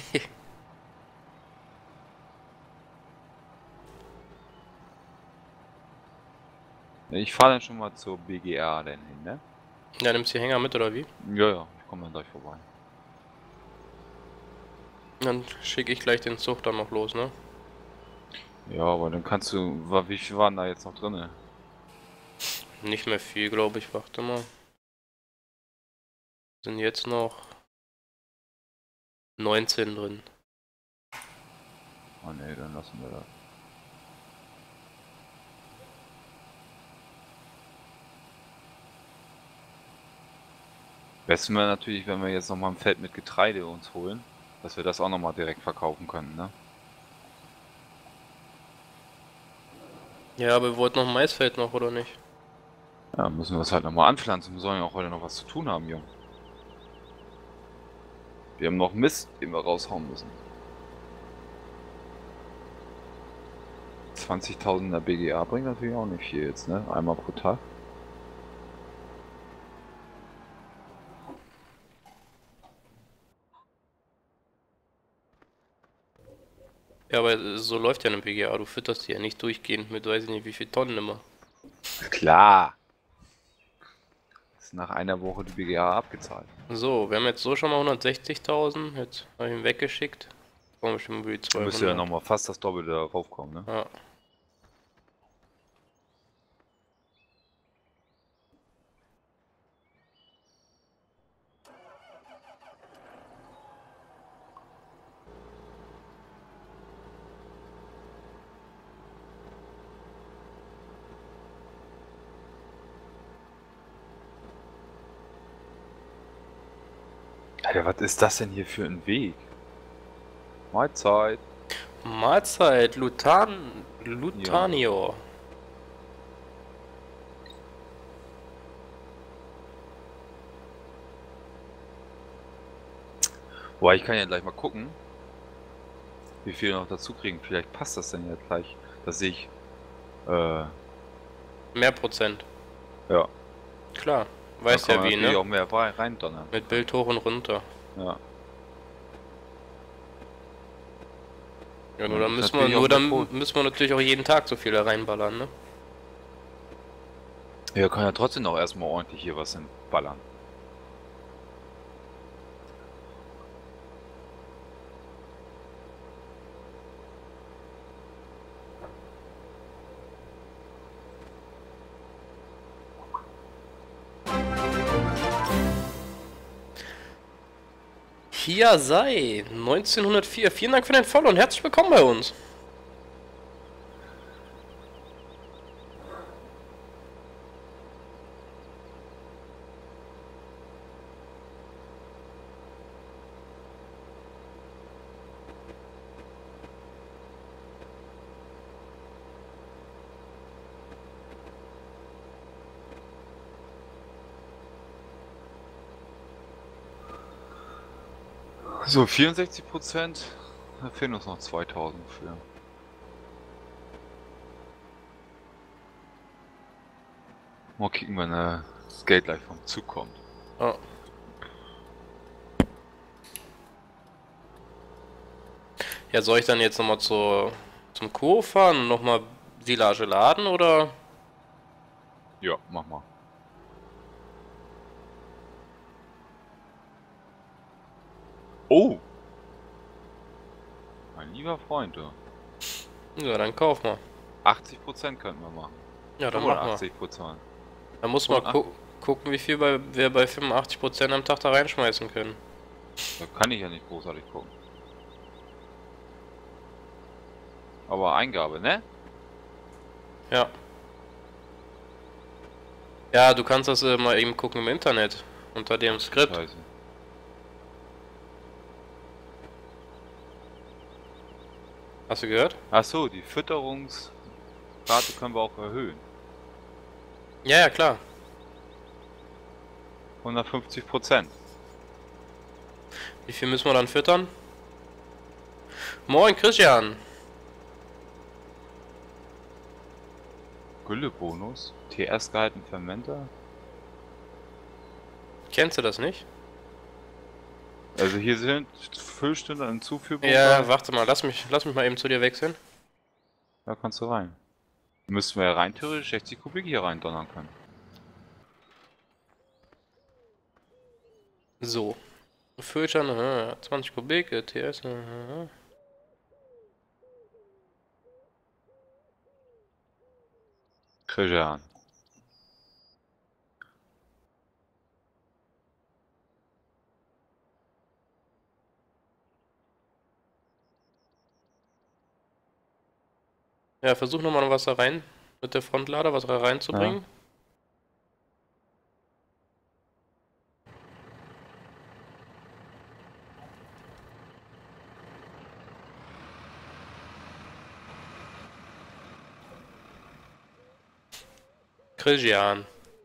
Ich fahre dann schon mal zur B G A denn hin, ne? Ja, nimmst du die Hänger mit oder wie? Ja, ja, ich komme dann gleich vorbei. Dann schicke ich gleich den Zug dann noch los, ne? Ja, aber dann kannst du, wa- wie viel waren da jetzt noch drinne? Nicht mehr viel, glaube ich. Warte mal. Sind jetzt noch neunzehn drin. Oh ne, dann lassen wir das. Besten wäre natürlich, wenn wir jetzt nochmal ein Feld mit Getreide uns holen, dass wir das auch nochmal direkt verkaufen können, ne? Ja, aber wir wollten noch ein Maisfeld noch, oder nicht? Ja, müssen wir es halt nochmal anpflanzen. Wir sollen ja auch heute noch was zu tun haben, Junge. Wir haben noch Mist, den wir raushauen müssen. zwanzigtausender B G A bringt natürlich auch nicht viel jetzt, ne? Einmal pro Tag. Ja, aber so läuft ja eine P G A. Du fütterst die ja nicht durchgehend mit, weiß ich nicht, wie viel Tonnen immer. Klar. Ist nach einer Woche die B G A abgezahlt. So, wir haben jetzt so schon mal hundertsechzigtausend. Jetzt habe ich ihn weggeschickt. Brauchen wir bestimmt über die Da zweihundert. müsste ja nochmal fast das Doppelte raufkommen, ne? Ja. Alter, was ist das denn hier für ein Weg? Mahlzeit. Mahlzeit, Lutan, Lutanio. Boah, ich kann ja gleich mal gucken, wie viel wir noch dazu kriegen. Vielleicht passt das denn ja gleich. Das sehe ich. Äh, Mehr Prozent. ja. Klar, weißt Da ja kann man wie, natürlich ne? auch mehr rein, rein donnern. Mit Bild hoch und runter. Ja. Ja, nur Ja, dann das müssen ist wir, natürlich nur auch dann cool. müssen wir natürlich auch jeden Tag so viel da reinballern, ne? Ja, wir können ja trotzdem noch erstmal ordentlich hier was hinballern. Hier sei neunzehnhundertvier. Vielen Dank für dein Follow und herzlich willkommen bei uns. So, vierundsechzig Prozent. Da fehlen uns noch zweitausend für. Mal kicken, wenn äh, das Geld gleich vom Zug kommt. Oh. Ja, soll ich dann jetzt nochmal zur, zum Kuh fahren und nochmal Silage laden oder? Ja, mach mal. Oh! Mein lieber Freund, du. Ja, dann kauf mal. achtzig Prozent könnten wir machen. Ja, dann mach mal. fünfundachtzig Prozent. Dann muss man Und gu gucken, wie viel bei, wir bei fünfundachtzig Prozent am Tag da reinschmeißen können. Da kann ich ja nicht großartig gucken. Aber Eingabe, ne? Ja. Ja, du kannst das äh, mal eben gucken im Internet. Unter dem Skript. Scheiße. Hast du gehört? Achso, die Fütterungsrate können wir auch erhöhen. Ja, ja, klar. hundertfünfzig Prozent. Wie viel müssen wir dann füttern? Moin, Christian. Güllebonus. T S gehalten Fermenter. Kennst du das nicht? Also hier sind Füllstände an Zuführung. Ja, warte mal, lass mich, lass mich mal eben zu dir wechseln. Da kannst du rein. Müssten wir ja rein theoretisch sechzig Kubik hier rein donnern können. So. Füllstand, äh, zwanzig Kubik, äh, T S, äh, Kriege an. Ja, versuch nochmal noch was da rein, mit der Frontlader, was da reinzubringen. Christian.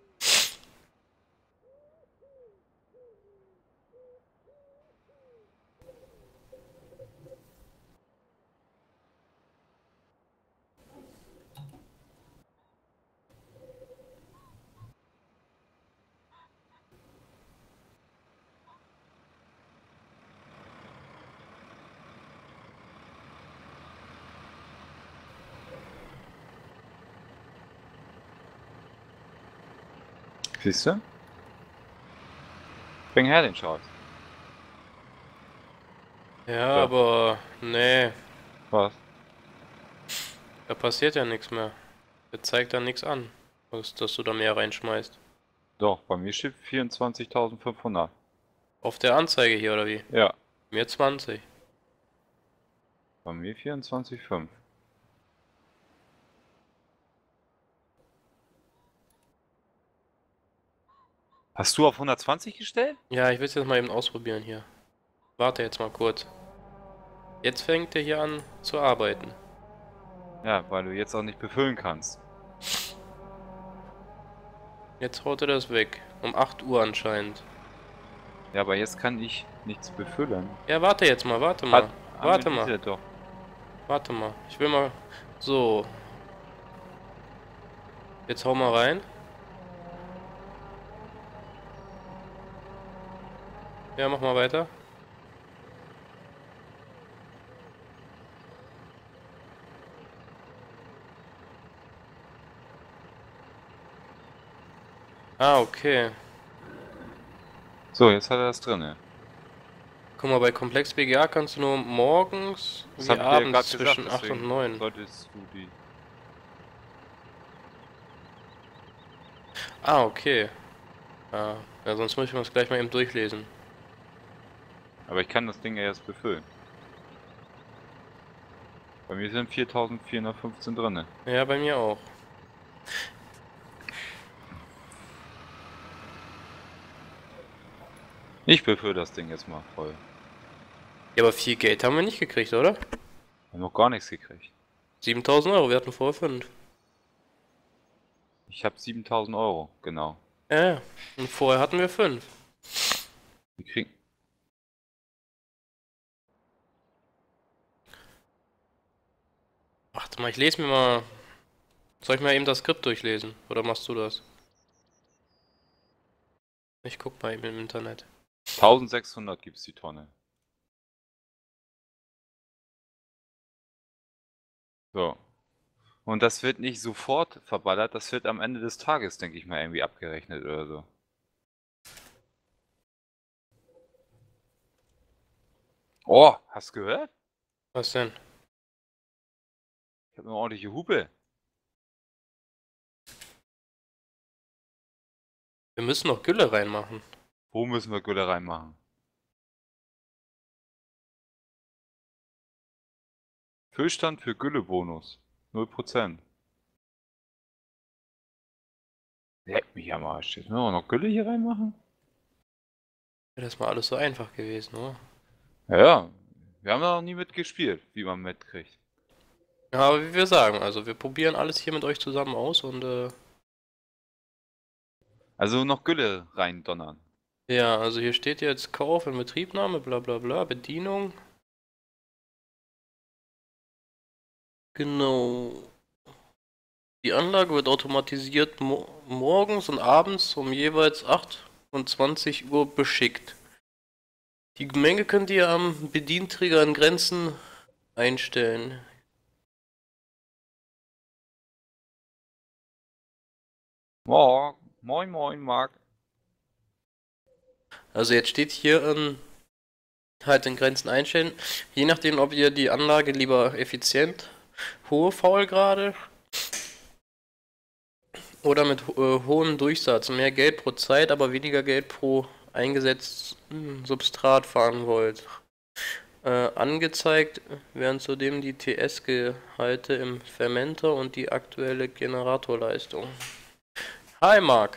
Siehst du? Bring her den Schatz. Ja, Ja. aber nee, Was? da passiert ja nichts mehr. Der zeigt dann nichts an, dass, dass du da mehr reinschmeißt. Doch, bei mir steht vierundzwanzigtausendfünfhundert. Auf der Anzeige hier, oder wie? Ja, Mir zwanzig. bei mir vierundzwanzig Komma fünf. Hast du auf hundertzwanzig gestellt? Ja, ich will es jetzt mal eben ausprobieren hier. Warte jetzt mal kurz. Jetzt fängt er hier an zu arbeiten. Ja, weil du jetzt auch nicht befüllen kannst. Jetzt haut er das weg. Um acht Uhr anscheinend. Ja, aber jetzt kann ich nichts befüllen. Ja, warte jetzt mal, warte mal. Hat- Warte haben wir mal. diese Doch. Warte mal. Ich will mal. So. Jetzt hau mal rein. Ja, mach mal weiter. Ah, okay. So, jetzt hat er das drin. Guck mal, bei Komplex B G A kannst du nur morgens Das wie hab ich dir abends grad zwischen gesagt, acht und deswegen neun. solltest du die. Ah, okay. Ja, ja, sonst muss ich mir das gleich mal eben durchlesen. Aber ich kann das Ding ja erst befüllen. Bei mir sind viertausendvierhundertfünfzehn drin. Ja, bei mir auch. Ich befülle das Ding jetzt mal voll. Ja, aber viel Geld haben wir nicht gekriegt, oder? Ich hab noch gar nichts gekriegt. siebentausend Euro, wir hatten vorher fünf. Ich habe siebentausend Euro, genau. Ja, ja. Und vorher hatten wir fünf. Wir kriegen. Warte mal, ich lese mir mal. Soll ich mal eben das Skript durchlesen? Oder machst du das? Ich guck mal eben im Internet. eintausendsechshundert gibt's die Tonne. So. Und das wird nicht sofort verballert, das wird am Ende des Tages, denke ich mal, irgendwie abgerechnet oder so. Oh, hast du gehört? Was denn? Ich habe eine ordentliche Hupe. Wir müssen noch Gülle reinmachen. Wo müssen wir Gülle reinmachen? Füllstand für Güllebonus. null Prozent. Leck mich am Arsch. Jetzt müssen wir noch Gülle hier reinmachen? Wäre das mal alles so einfach gewesen, oder? Ja, ja. Wir haben da noch nie mitgespielt, wie man mitkriegt. Ja, aber wie wir sagen, also wir probieren alles hier mit euch zusammen aus und äh, Also noch Gülle rein donnern. ja, also hier steht jetzt Kauf, Inbetriebnahme, bla bla bla, Bedienung. Genau. Die Anlage wird automatisiert mo morgens und abends um jeweils acht und zwanzig Uhr beschickt. Die Menge könnt ihr am Bedienträger in Grenzen einstellen. Moin, moin, moin, Marc. Also jetzt steht hier ähm, halt in Grenzen einstellen. Je nachdem, ob ihr die Anlage lieber effizient, hohe Faulgrade oder mit äh, hohem Durchsatz, mehr Geld pro Zeit, aber weniger Geld pro eingesetzten Substrat fahren wollt. Äh, angezeigt werden zudem die T S-Gehalte im Fermenter und die aktuelle Generatorleistung. Hi Marc.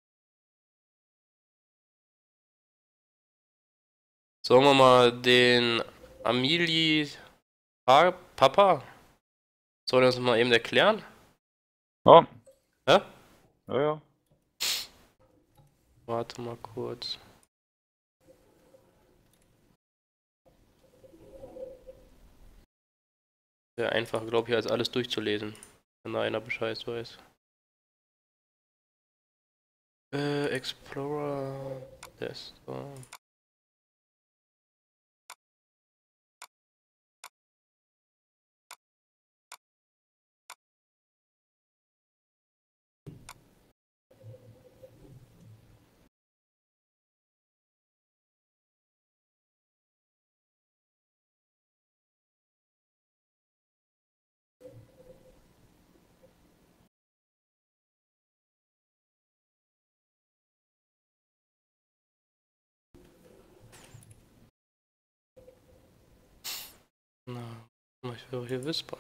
Sollen wir mal den Amili Pa- Papa? Soll er das mal eben erklären? Ja, Hä? ja, ja. Warte mal kurz. Wäre einfach, glaube ich, als alles durchzulesen, wenn da einer Bescheid weiß. Äh, Explorer, Desktop. Na, ich will hier wispern.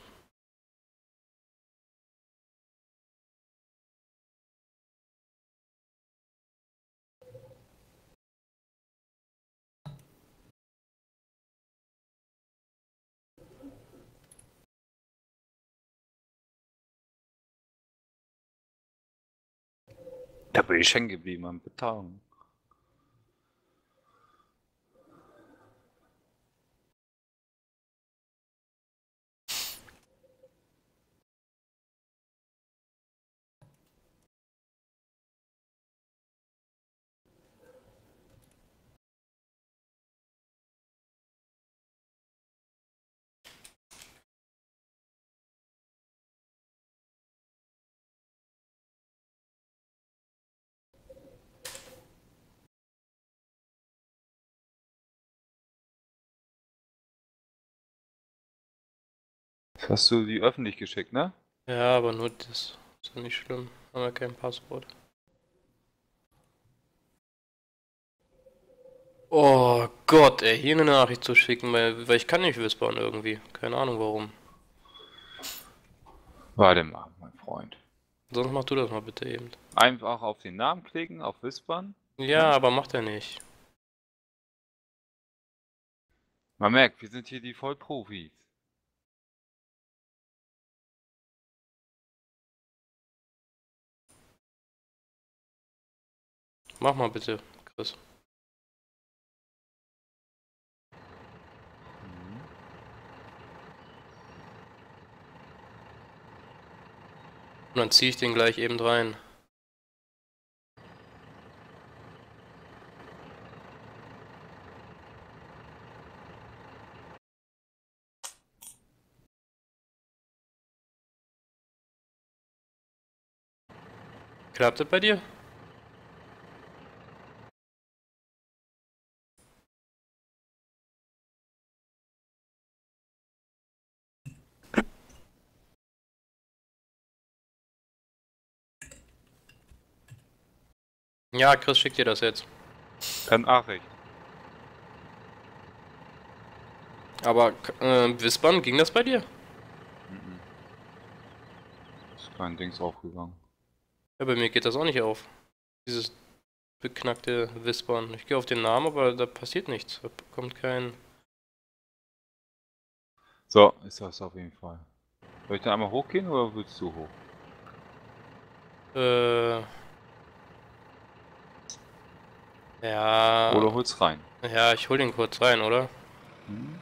Da bin ich hängen geblieben am Beton. Das hast du die öffentlich geschickt, ne? Ja, aber nur das ist ja nicht schlimm. Haben wir kein Passwort. Oh Gott, ey, hier eine Nachricht zu schicken, weil, weil ich kann nicht wispern irgendwie. Keine Ahnung warum. Warte mal, mein Freund. Sonst mach du das mal bitte eben. Einfach auf den Namen klicken, auf Wispern. Ja, aber macht er nicht. Man merkt, wir sind hier die Vollprofis. Mach mal bitte, Chris. Und dann ziehe ich den gleich eben rein. Klappt das bei dir? Ja, Chris schickt dir das jetzt. Per Nachricht. Aber, äh, Wispern, ging das bei dir? Mhm. Ist kein Dings aufgegangen. Ja, bei mir geht das auch nicht auf. Dieses beknackte Wispern. Ich gehe auf den Namen, aber da passiert nichts. Da kommt kein... So, ist das auf jeden Fall. Soll ich da einmal hochgehen oder willst du hoch? Äh... Ja... Oder hol's rein? Ja, ich hol den kurz rein, oder? Mhm.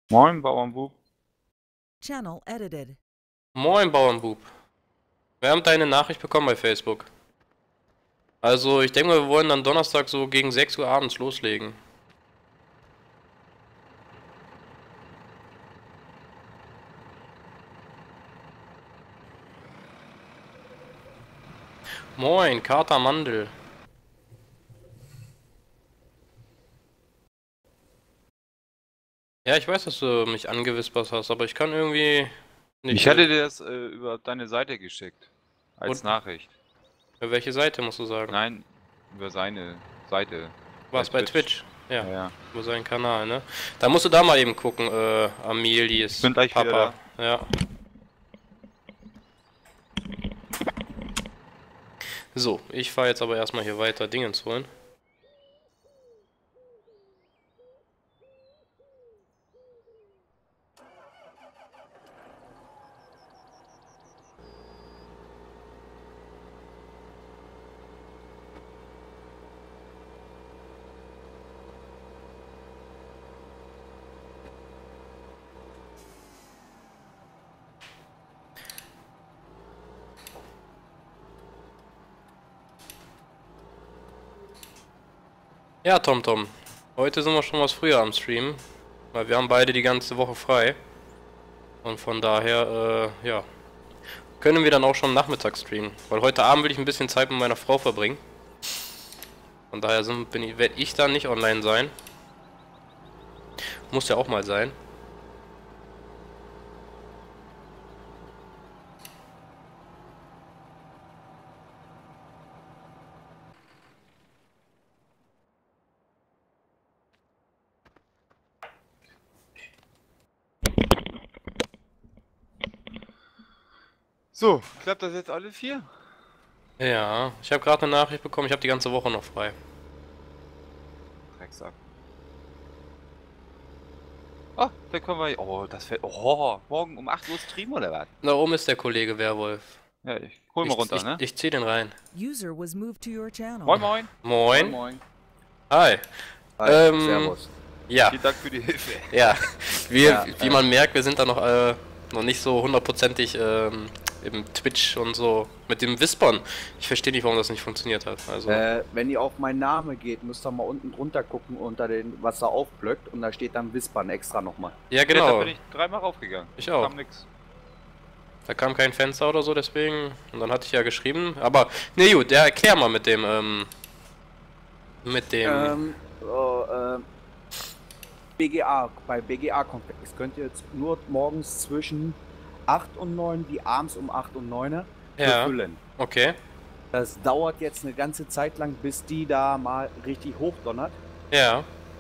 Moin, Bauernbub. Channel edited. Moin, Bauernbub. Wir haben deine Nachricht bekommen bei Facebook. Also, ich denke mal, wir wollen dann Donnerstag so gegen sechs Uhr abends loslegen. Moin, Kater Mandel. Ja, ich weiß, dass du mich angewispert hast, aber ich kann irgendwie nicht. Ich hatte dir das äh, über deine Seite geschickt. Als Und? Nachricht. Für welche Seite musst du sagen? Nein, über seine Seite. Was, bei Twitch? Ja, Ja, ja. über seinen Kanal, ne? Da musst du da mal eben gucken, äh, Amelies Bin gleich Papa. wieder Ja. So, ich fahre jetzt aber erstmal hier weiter Dingens holen. Ja, TomTom. Heute sind wir schon was früher am Stream, weil wir haben beide die ganze Woche frei. Und von daher, äh, ja, können wir dann auch schon nachmittags streamen. Weil heute Abend will ich ein bisschen Zeit mit meiner Frau verbringen. Von daher sind, bin ich, werde ich dann nicht online sein. Muss ja auch mal sein. So, klappt das jetzt alle vier? Ja, ich habe gerade eine Nachricht bekommen, ich habe die ganze Woche noch frei. Drecksack. Oh, da können wir. Oh, das fällt. Oh, morgen um acht Uhr Stream oder was? Da oben ist der Kollege Werwolf. Ja, ich hol mal Ich, runter, ich, ne? ich zieh den rein. User was moved to your channel. Moin, moin. Moin. Moin. Hi. Hi, Ähm, Servus. Ja, Vielen Dank für die Hilfe. ja. Wir, Ja, wie äh. man merkt, wir sind da noch, äh, noch nicht so hundertprozentig ähm, im Twitch und so mit dem Whispern. Ich verstehe nicht, warum das nicht funktioniert hat. Also, Äh, wenn ihr auf meinen Namen geht, müsst ihr mal unten drunter gucken, unter den, was da aufblöckt, und da steht dann Whispern extra nochmal. ja Ja, da genau. bin ich dreimal raufgegangen. Ich auch. Kam nix. Da kam kein Fenster oder so, deswegen. Und dann hatte ich ja geschrieben. Aber, ne gut, der erklär mal mit dem, ähm, mit dem. Ähm, oh, äh, B G A, bei B G A-Komplex könnt ihr jetzt nur morgens zwischen acht und neun, wie abends um acht und neun Ja. befüllen. Okay. Das dauert jetzt eine ganze Zeit lang, bis die da mal richtig hochdonnert. Ja.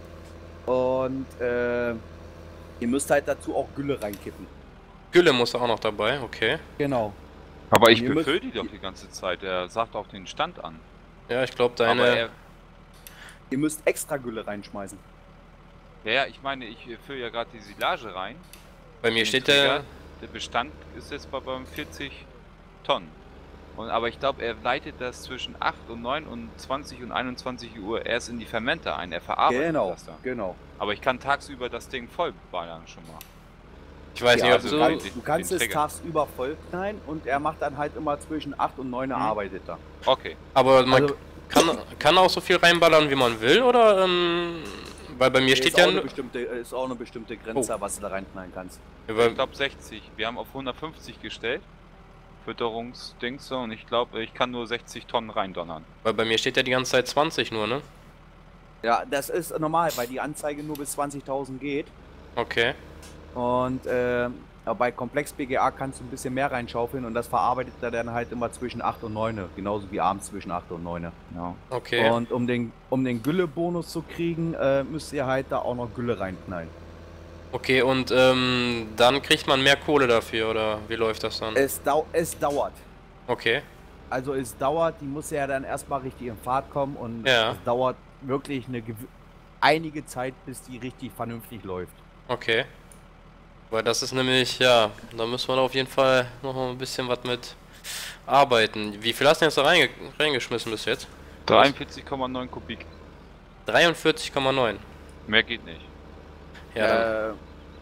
Und äh, ihr müsst halt dazu auch Gülle reinkippen. Gülle muss auch noch dabei, okay. Genau. Aber ich Ihr müsst- befüll die doch die ganze Zeit. Er sagt auch den Stand an. Ja, ich glaube Aber deine. er, Ihr müsst extra Gülle reinschmeißen. ja, ja, ich meine, ich fülle ja gerade die Silage rein. Bei mir Den steht Träger. der. Der Bestand ist jetzt bei beim vierzig Tonnen. Und, aber ich glaube, er leitet das zwischen acht und neun und zwanzig und einundzwanzig Uhr erst in die Fermente ein. Er verarbeitet Genau, das dann. genau. Aber ich kann tagsüber das Ding voll ballern schon mal. Ich weiß Ja, nicht, ob also so. du kannst, den- du kannst den es Trigger. tagsüber voll knallen und er macht dann halt immer zwischen acht und neun Mhm. arbeitet er. Okay. Aber man Also- kann, kann auch so viel reinballern, wie man will, oder? Ähm, weil bei mir Ist steht auch ja. eine nur- bestimmte, ist auch eine bestimmte Grenze, Oh. was du da reinknallen kannst. Weil, Ich glaube sechzig. Wir haben auf hundertfünfzig gestellt. Fütterungsdings so, und ich glaube, ich kann nur sechzig Tonnen reindonnern. weil bei mir steht ja die ganze Zeit zwanzig nur, ne? Ja, das ist normal, weil die Anzeige nur bis zwanzigtausend geht. Okay. Und äh, aber bei Komplex B G A kannst du ein bisschen mehr reinschaufeln und das verarbeitet er dann halt immer zwischen acht und neun. Genauso wie abends zwischen acht und neun. Ja. Okay. Und um den, um den Gülle-Bonus zu kriegen, äh, müsst ihr halt da auch noch Gülle reinknallen. Okay, und ähm, dann kriegt man mehr Kohle dafür, oder wie läuft das dann? Es, dau es dauert. Okay. Also es dauert, die muss ja dann erstmal richtig in Fahrt kommen und Ja. es dauert wirklich eine gew- einige Zeit, bis die richtig vernünftig läuft. Okay. Weil das ist nämlich, ja, da müssen wir auf jeden Fall noch mal ein bisschen was mit arbeiten. Wie viel hast du denn jetzt da reinge reingeschmissen bis jetzt? dreiundvierzig Komma neun Kubik. dreiundvierzig Komma neun. Mehr geht nicht. Ja, dann, äh,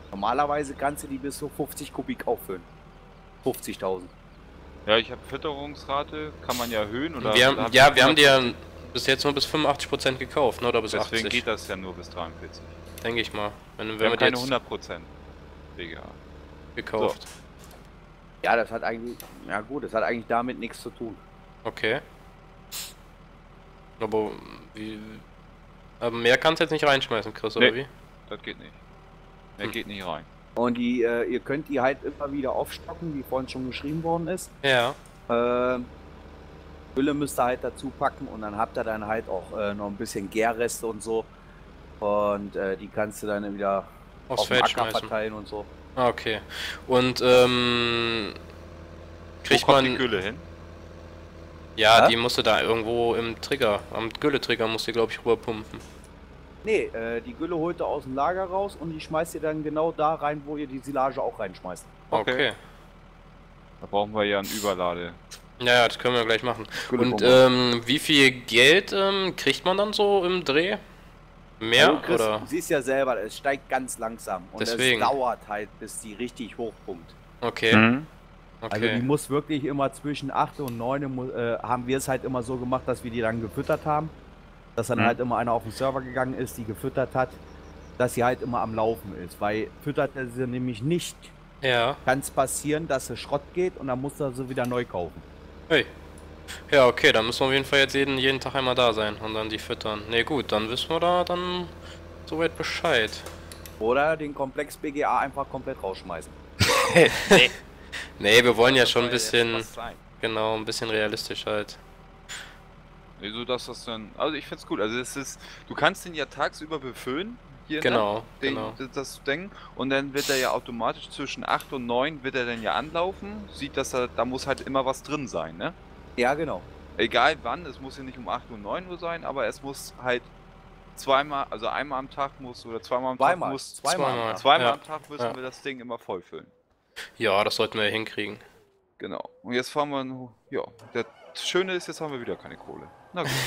Normalerweise kannst du die bis zu fünfzig Kubik auffüllen. fünfzigtausend. Ja, ich habe Fütterungsrate, kann man ja erhöhen oder? Wir oder haben, ja, wir haben die ja hundertfünfzig? bis jetzt nur bis fünfundachtzig Prozent gekauft, ne? Oder bis Deswegen achtzig. geht das ja nur bis dreiundvierzig. Denke ich mal. Wenn, Wir wenn haben wir die keine jetzt hundert Prozent B G A. gekauft. Ja, das hat eigentlich, ja gut, das hat eigentlich damit nichts zu tun. Okay. Aber wie. Aber mehr kannst du jetzt nicht reinschmeißen, Chris, oder Nee. wie? Das geht nicht. Der Hm. geht nicht rein. Und die, äh, ihr könnt die halt immer wieder aufstocken, wie vorhin schon geschrieben worden ist. Ja. Äh, Gülle müsst ihr halt dazu packen und dann habt ihr dann halt auch äh, noch ein bisschen Gärreste und so. Und äh, die kannst du dann wieder Aufs auf dem Feld Acker schmeißen. verteilen und so. Ah, okay. Und ähm. Kriegt Wo kommt die man. Gülle hin? Ja, Hä? die musst du da irgendwo im Trigger, am Gülle-Trigger musst du, glaube ich, rüberpumpen. Nee, äh, die Gülle holt ihr aus dem Lager raus und die schmeißt ihr dann genau da rein, wo ihr die Silage auch reinschmeißt. Okay. Okay. Da brauchen wir ja einen Überlade. Ja, ja, das können wir gleich machen. Und Güllebombe. ähm, wie viel Geld ähm, kriegt man dann so im Dreh? Mehr Also, Chris, oder? du siehst ja selber, es steigt ganz langsam und Deswegen. es dauert halt, bis die richtig hochpumpt. Okay. Mhm. Also die Okay. muss wirklich immer zwischen acht und neun äh, haben wir es halt immer so gemacht, dass wir die dann gefüttert haben. Dass dann Mhm. halt immer einer auf den Server gegangen ist, die gefüttert hat, dass sie halt immer am Laufen ist. Weil füttert er sie nämlich nicht, Ja. kann es passieren, dass sie Schrott geht und dann muss er sie wieder neu kaufen. Hey. Ja, okay, dann müssen wir auf jeden Fall jetzt jeden, jeden Tag einmal da sein und dann die füttern. Ne, gut, dann wissen wir da dann soweit Bescheid. Oder den Komplex B G A einfach komplett rausschmeißen. Ne, wir wollen ja schon ein Das soll bisschen, jetzt was sein. genau, ein bisschen realistisch halt. Nee, so dass das dann. Also ich find's gut. Also es ist. Du kannst den ja tagsüber befüllen. Hier, Genau, ne? Den, genau. das- Das Ding. Und dann wird er ja automatisch zwischen acht und neun wird er dann ja anlaufen. Sieht, dass er. Da muss halt immer was drin sein, ne? Ja, genau. Egal wann, es muss ja nicht um acht und neun Uhr sein, aber es muss halt zweimal, also einmal am Tag muss oder zweimal am Zweimal. Tag muss. Zweimal. Zweimal. Zweimal Ja. am Tag müssen Ja. wir das Ding immer voll füllen. Ja, das sollten wir ja hinkriegen. Genau. Und jetzt fahren wir. nur- Ja, der Schöne ist, jetzt haben wir wieder keine Kohle. Na gut.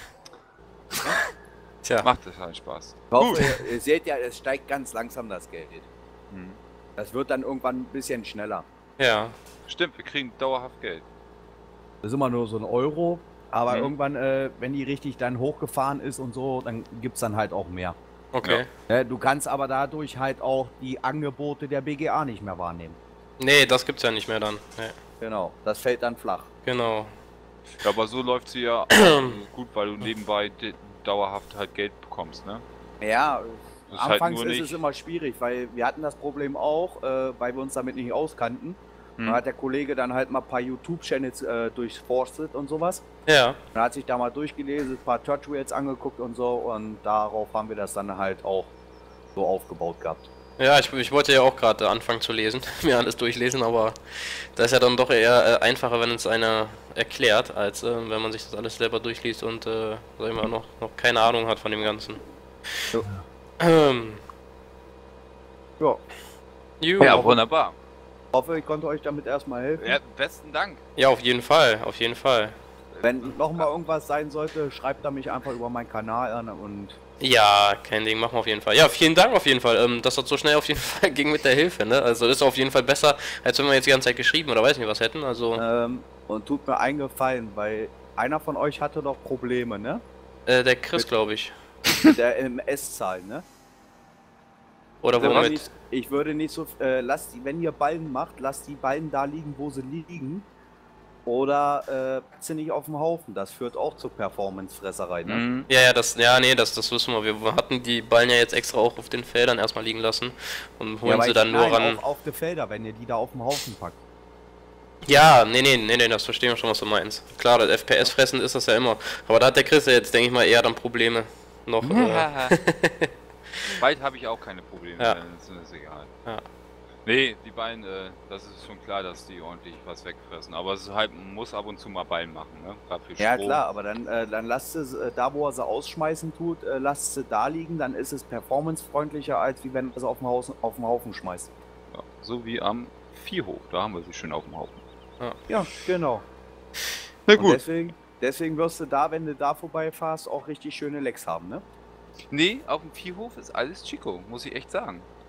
Tja, Macht es halt Spaß. Ich hoffe, ihr, ihr seht ja, es steigt ganz langsam das Geld. Hm. Das wird dann irgendwann ein bisschen schneller. ja. Stimmt, wir kriegen dauerhaft Geld. Das ist immer nur so ein Euro. Aber Mhm. irgendwann, äh, wenn die richtig dann hochgefahren ist und so, dann gibt es dann halt auch mehr. Okay. Äh, du kannst aber dadurch halt auch die Angebote der B G A nicht mehr wahrnehmen. Nee, das gibt's ja nicht mehr dann. Nee. Genau, das fällt dann flach. Genau. Ja, aber so läuft sie ja auch gut, weil du nebenbei de- dauerhaft halt Geld bekommst, ne? Ja, Das ist halt anfangs nur ist nicht- es immer schwierig, weil wir hatten das Problem auch, äh, weil wir uns damit nicht auskannten. Hm. Da hat der Kollege dann halt mal ein paar YouTube-Channels äh, durchforstet und sowas. Ja. Dann hat sich da mal durchgelesen, ein paar Tutorials angeguckt und so und darauf haben wir das dann halt auch so aufgebaut gehabt. Ja, ich, ich wollte ja auch gerade anfangen zu lesen, mir alles durchlesen, aber das ist ja dann doch eher äh, einfacher, wenn es einer erklärt, als äh, wenn man sich das alles selber durchliest und, äh, sag ich mal, noch, noch keine Ahnung hat von dem Ganzen. So. Ähm, Ja, ju. Ja, wunderbar. hoffe, ich konnte euch damit erstmal helfen. Ja, besten Dank. Ja, auf jeden Fall, auf jeden Fall. Wenn noch mal irgendwas sein sollte, schreibt er mich einfach über meinen Kanal an und Ja, kein Ding, machen wir auf jeden Fall. Ja, vielen Dank auf jeden Fall, ähm, dass das so schnell auf jeden Fall ging mit der Hilfe, ne? Also ist auf jeden Fall besser, als wenn wir jetzt die ganze Zeit geschrieben oder weiß nicht was hätten, also ähm, und tut mir einen Gefallen, weil einer von euch hatte doch Probleme, ne? äh, der Chris, glaube ich. Mit der M S-Zahl, ne? Oder Ich würde womit? nicht, ich würde nicht so, äh, lasst die, wenn ihr Ballen macht, lasst die Ballen da liegen, wo sie liegen. Oder äh, sie nicht auf dem Haufen. Das führt auch zur Performance-Fresserei, ne? Mhm. Ja, ja, das, ja, nee, das, das wissen wir. Wir hatten die Ballen ja jetzt extra auch auf den Feldern erstmal liegen lassen und holen aber sie ich- dann nur nein, ran. Auf, auf die Felder, wenn ihr die da auf dem Haufen packt. Ja, nee, nee, nee, nee, das verstehen wir schon, was du meinst. Klar, das F P S-Fressen ist das ja immer. Aber da hat der Chris ja jetzt, denke ich mal, eher dann Probleme noch. Äh, Bald habe ich auch keine Probleme, Ja. mehr, das ist egal. Ja. Nee, die Beine, äh, das ist schon klar, dass die ordentlich was wegfressen. Aber es ist halt, man muss ab und zu mal Ballen machen, ne? Gerade für Ja Strom. klar, aber dann, äh, dann lasst es äh, da, wo er sie ausschmeißen tut, äh, lasst sie da liegen, dann ist es performancefreundlicher, als wie wenn er sie auf dem, Haus, auf dem Haufen schmeißt. Ja, so wie am Viehhof, da haben wir sie schön auf dem Haufen. Ja, genau. Na Und gut. deswegen, deswegen wirst du da, wenn du da vorbeifährst, auch richtig schöne Lecks haben, ne? Nee, auf dem Viehhof ist alles Chico, muss ich echt sagen.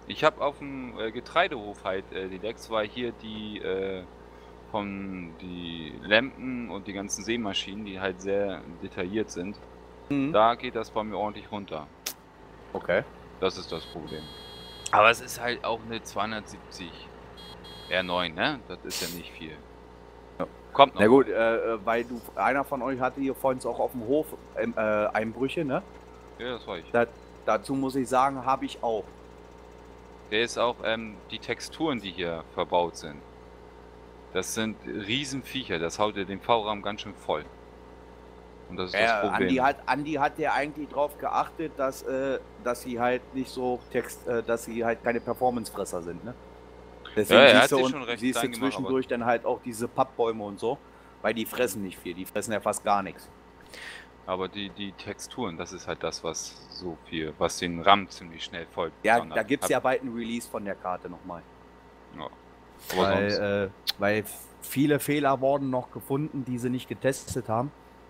Ich habe auf dem äh, Getreidehof halt äh, die Decks, weil hier die äh, von die Lampen und die ganzen Sämaschinen, die halt sehr detailliert sind, Mhm. da geht das bei mir ordentlich runter. Okay. Das ist das Problem. Aber es ist halt auch eine zweihundertsiebzig R neun, ne? Das ist ja nicht viel. Ja. Kommt noch. Na gut, äh, äh, weil du, einer von euch hatte hier vorhin auch auf dem Hof ähm, äh, Einbrüche, ne? Ja, das war ich. Da, dazu muss ich sagen, habe ich auch. Der ist auch, ähm, die Texturen, die hier verbaut sind. Das sind Riesenviecher, das haut dir den V-Rahmen ganz schön voll. Und das ist Äh, das Problem. Andi hat, Andi hat ja eigentlich darauf geachtet, dass, äh, dass sie halt nicht so Text, äh, dass sie halt keine Performance-Fresser sind, ne? Deswegen Ja, er siehst hat du, sich und, schon recht siehst du klein gemacht, zwischendurch dann halt auch diese Pappbäume und so, weil die fressen nicht viel, die fressen ja fast gar nichts. Aber die, die Texturen, das ist halt das, was so viel, was den RAM ziemlich schnell voll Ja, donnert. da gibt es Hab- ja bald ein Release von der Karte nochmal. Ja. Aber Weil, sonst, äh, weil viele Fehler wurden noch gefunden, die sie nicht getestet haben.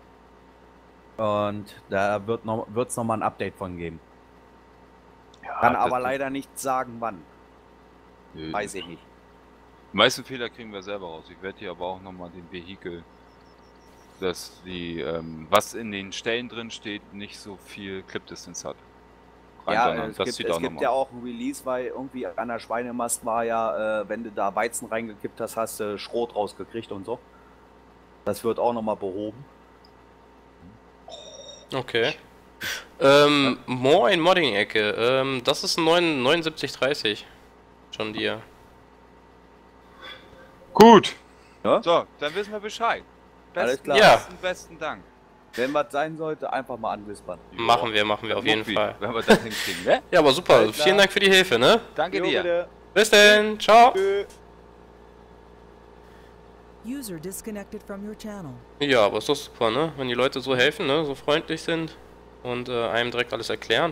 Und da wird noch, wird's noch mal ein Update von geben. ja, Kann das- aber das- leider nicht sagen, wann. Nö. Weiß ich nicht. Die meisten Fehler kriegen wir selber raus. Ich werde hier aber auch nochmal den Vehikel, dass die, ähm, was in den Stellen drin steht, nicht so viel Clip Distance hat. Ja, Reindonnern. es das gibt, sieht es auch gibt nochmal. ja auch ein Release, weil irgendwie an der Schweinemast war ja, äh, wenn du da Weizen reingekippt hast, hast du Schrot rausgekriegt und so. Das wird auch nochmal behoben. Okay. Ähm, moin, Modding-Ecke. Ähm, das ist ein neun- neunundsiebzig dreißig. Schon dir. Gut. Ja? So, dann wissen wir Bescheid. Alles Besten, klar. Ja. besten, besten Dank. Wenn was sein sollte, einfach mal anwispern. Machen wir, machen wir auf jeden Mucki, Fall. Wenn wir das hinkriegen, ne? Ja, aber super. Alles klar. Vielen Dank für die Hilfe, ne? Danke Jo, dir. bitte. Bis denn. Ciao. Tschö. User disconnected from your channel. Ja, aber ist doch super, ne? Wenn die Leute so helfen, ne? So freundlich sind und äh, einem direkt alles erklären.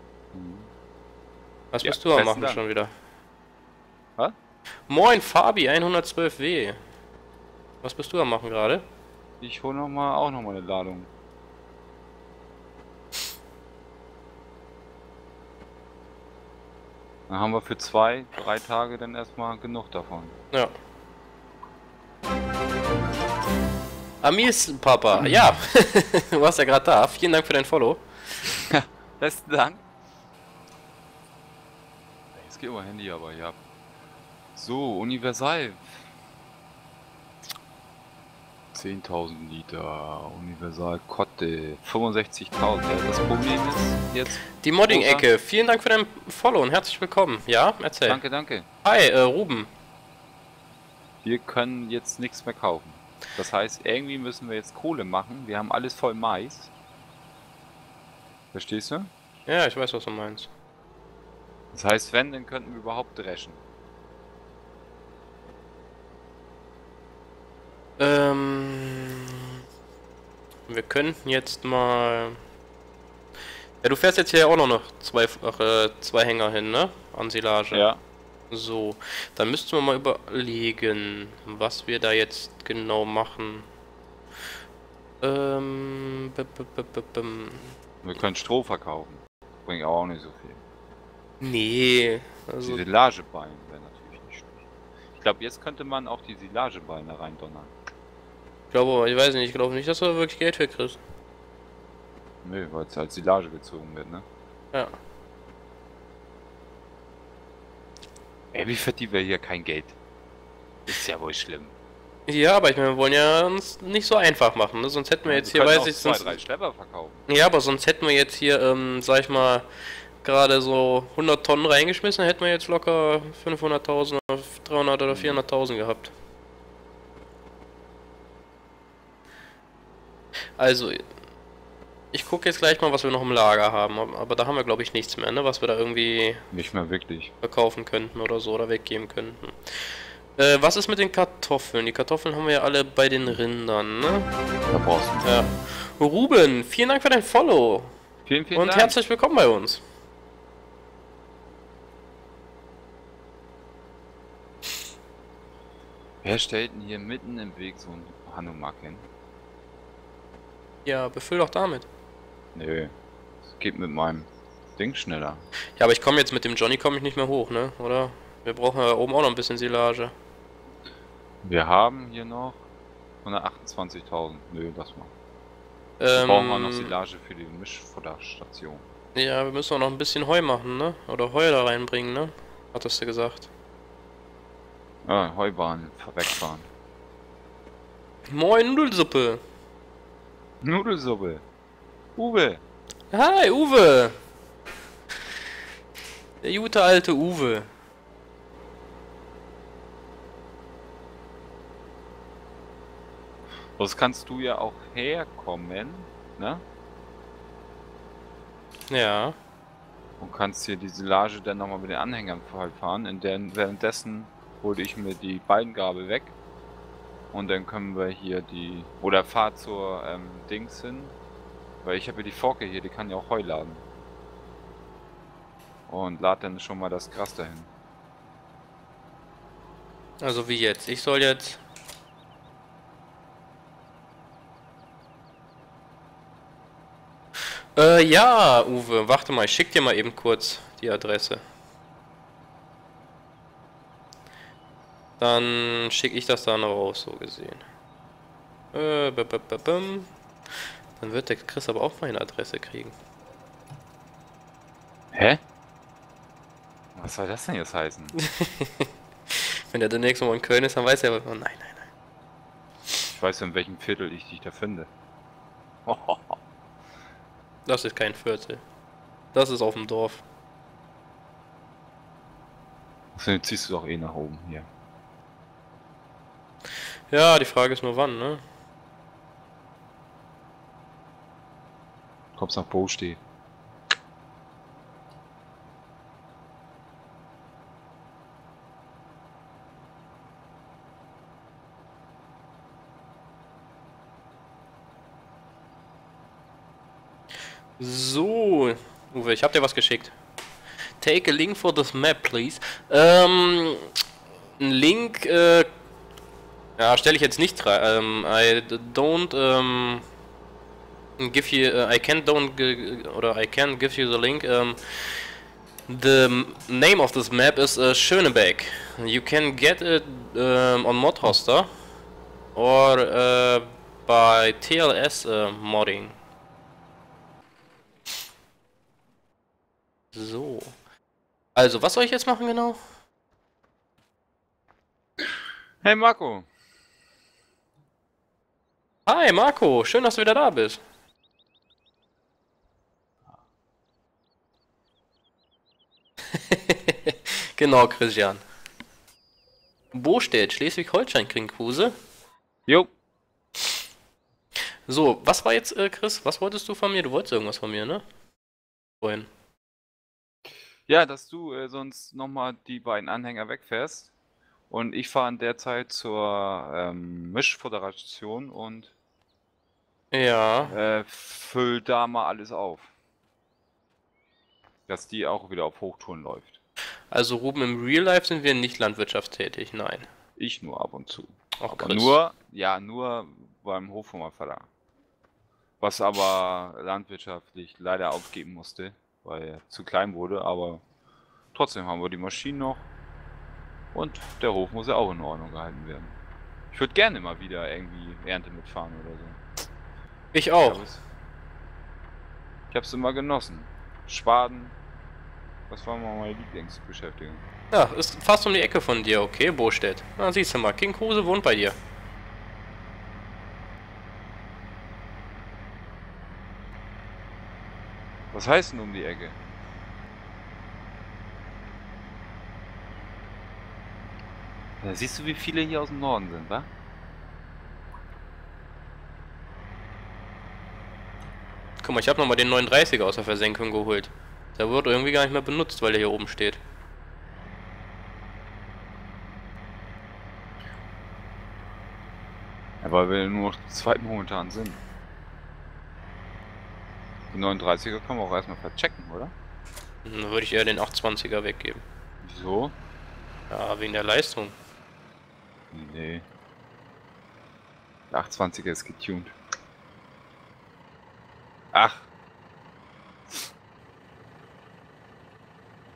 Was Ja, bist du am besten machen Dank. schon wieder? Was? Moin, Fabi, hundertzwölf W. Was bist du am machen gerade? Ich hole noch mal, auch nochmal eine Ladung. Dann haben wir für zwei, drei Tage dann erstmal genug davon. Ja. Amis Papa, ja. Du warst ja gerade da. Vielen Dank für dein Follow. Besten Dank. Jetzt geht mein Handy aber, ja. So, Universal. zehntausend Liter, Universal Kotte, fünfundsechzigtausend. Ja, das Problem ist jetzt... Die Modding-Ecke, vielen Dank für dein Follow und herzlich willkommen. Ja, erzähl. Danke, danke. Hi, äh, Ruben. Wir können jetzt nichts mehr kaufen. Das heißt, irgendwie müssen wir jetzt Kohle machen. Wir haben alles voll Mais. Verstehst du? Ja, ich weiß, was du meinst. Das heißt, wenn, dann könnten wir überhaupt dreschen. Ähm, wir könnten jetzt mal... Ja, du fährst jetzt hier auch noch noch zwei, ach, äh, zwei Hänger hin, ne? An Silage. Ja. So, dann müssten wir mal überlegen, was wir da jetzt genau machen. Ähm, b -b -b -b -b Wir können Stroh verkaufen. Bringt auch nicht so viel. Nee, also Die Silageballen wäre natürlich nicht schlecht. Ich glaube, jetzt könnte man auch die Silageballen da reindonnern. ich glaube, ich weiß nicht, ich glaube nicht, dass du da wirklich Geld für kriegst. Nö, weil es als Silage gezogen wird, ne? Ja. Ey, wie verdienen wir hier kein Geld? Ist ja wohl schlimm. Ja, aber ich meine, wir wollen ja uns nicht so einfach machen, ne? Sonst hätten wir jetzt hier, können weiß auch ich, zwei, sonst... drei Schlepper verkaufen. Ja, aber sonst hätten wir jetzt hier, ähm, sag ich mal, gerade so hundert Tonnen reingeschmissen, hätten wir jetzt locker fünfhunderttausend oder dreihundert oder vierhunderttausend gehabt. Also, ich gucke jetzt gleich mal, was wir noch im Lager haben, aber da haben wir, glaube ich, nichts mehr, ne, was wir da irgendwie Nicht mehr wirklich. verkaufen könnten oder so oder weggeben könnten. Äh, was ist mit den Kartoffeln? Die Kartoffeln haben wir ja alle bei den Rindern, ne? Da brauchst du. Ja. Ruben, vielen Dank für dein Follow Vielen, vielen und Dank. herzlich willkommen bei uns. Wer stellt denn hier mitten im Weg so ein Hanomag hin? Ja, befüll doch damit. Nö. Das geht mit meinem Ding schneller. Ja, aber ich komme jetzt mit dem Johnny komme ich nicht mehr hoch, ne? Oder? Wir brauchen ja oben auch noch ein bisschen Silage. Wir haben hier noch hundertachtundzwanzigtausend. Nö, lass mal. Wir Ähm, brauchen auch noch Silage für die Mischfutterstation. Ja, wir müssen auch noch ein bisschen Heu machen, ne? Oder Heu da reinbringen, ne? Hattest du gesagt. Ah, Heubahn wegfahren. Moin, Nudelsuppe. Nudelsuppe. Uwe. Hi, Uwe. Der gute alte Uwe. Das kannst du ja auch herkommen, ne? Ja. Und kannst hier die Silage dann nochmal mit den Anhängern fahren. In der, währenddessen hole ich mir die Beingabel weg. Und dann können wir hier die... Oder fahr zur ähm, Dings hin. Weil ich habe ja die Forke hier, die kann ja auch Heu laden. Und lad dann schon mal das Gras dahin. Also wie jetzt? Ich soll jetzt... Äh, ja, Uwe, warte mal, ich schick dir mal eben kurz die Adresse. Dann schicke ich das dann raus, so gesehen. Äh, b -b -b -bum. Dann wird der Chris aber auch meine Adresse kriegen. Hä? Was soll das denn jetzt heißen? Wenn er demnächst mal in Köln ist, dann weiß er... Oh nein, nein, nein. Ich weiß, in welchem Viertel ich dich da finde. Das ist kein Viertel. Das ist auf dem Dorf. Dann ziehst du doch eh nach oben hier. Ja, die Frage ist nur wann, ne? Kommst nach Bostedt. So, Uwe, ich hab dir was geschickt. Take a link for this map, please. Ähm, ein Link, äh, ja, stelle ich jetzt nicht rein. Ähm, I don't, ähm, give you, uh, I can't don't, g oder I can give you the link. Um, the name of this map is uh, Schönebeck. You can get it um, on Modhoster or uh, by T L S uh, modding. So. Also, was soll ich jetzt machen genau? Hey Marco! Hi Marco, schön, dass du wieder da bist. Genau, Christian. Bostedt, Schleswig-Holstein, Kruse. Jo! So, was war jetzt, äh, Chris? Was wolltest du von mir? Du wolltest irgendwas von mir, ne? Vorhin. Ja, dass du äh, sonst nochmal die beiden Anhänger wegfährst. Und ich fahre in der Zeit zur ähm, Mischföderation und Ja. äh, füll da mal alles auf. Dass die auch wieder auf Hochtouren läuft. Also Ruben, im Real Life sind wir nicht landwirtschaftstätig, nein. Ich nur ab und zu. Ach, Aber Chris. nur, ja, nur beim Hof von meinem Vater. Was aber landwirtschaftlich leider aufgeben musste, weil er zu klein wurde, aber trotzdem haben wir die Maschinen noch und der Hof muss ja auch in Ordnung gehalten werden. Ich würde gerne mal wieder irgendwie Ernte mitfahren oder so. Ich auch. Ich habe es immer genossen. Spaden, das war mal meine Lieblingsbeschäftigung. Ja, ist fast um die Ecke von dir, okay, Bostedt. Na, siehst du mal, King Kruse wohnt bei dir. Was heißt denn um die Ecke? Da siehst du, wie viele hier aus dem Norden sind, wa? Guck mal, ich habe nochmal den neununddreißiger aus der Versenkung geholt. Der wird irgendwie gar nicht mehr benutzt, weil der hier oben steht. Ja, weil wir nur noch die zweiten momentan sind. Die neununddreißiger können wir auch erstmal verchecken, oder? Dann würde ich eher den achthundertzwanziger weggeben. Wieso? Ja, wegen der Leistung. Nee. Der achthundertzwanziger ist getuned. Ach.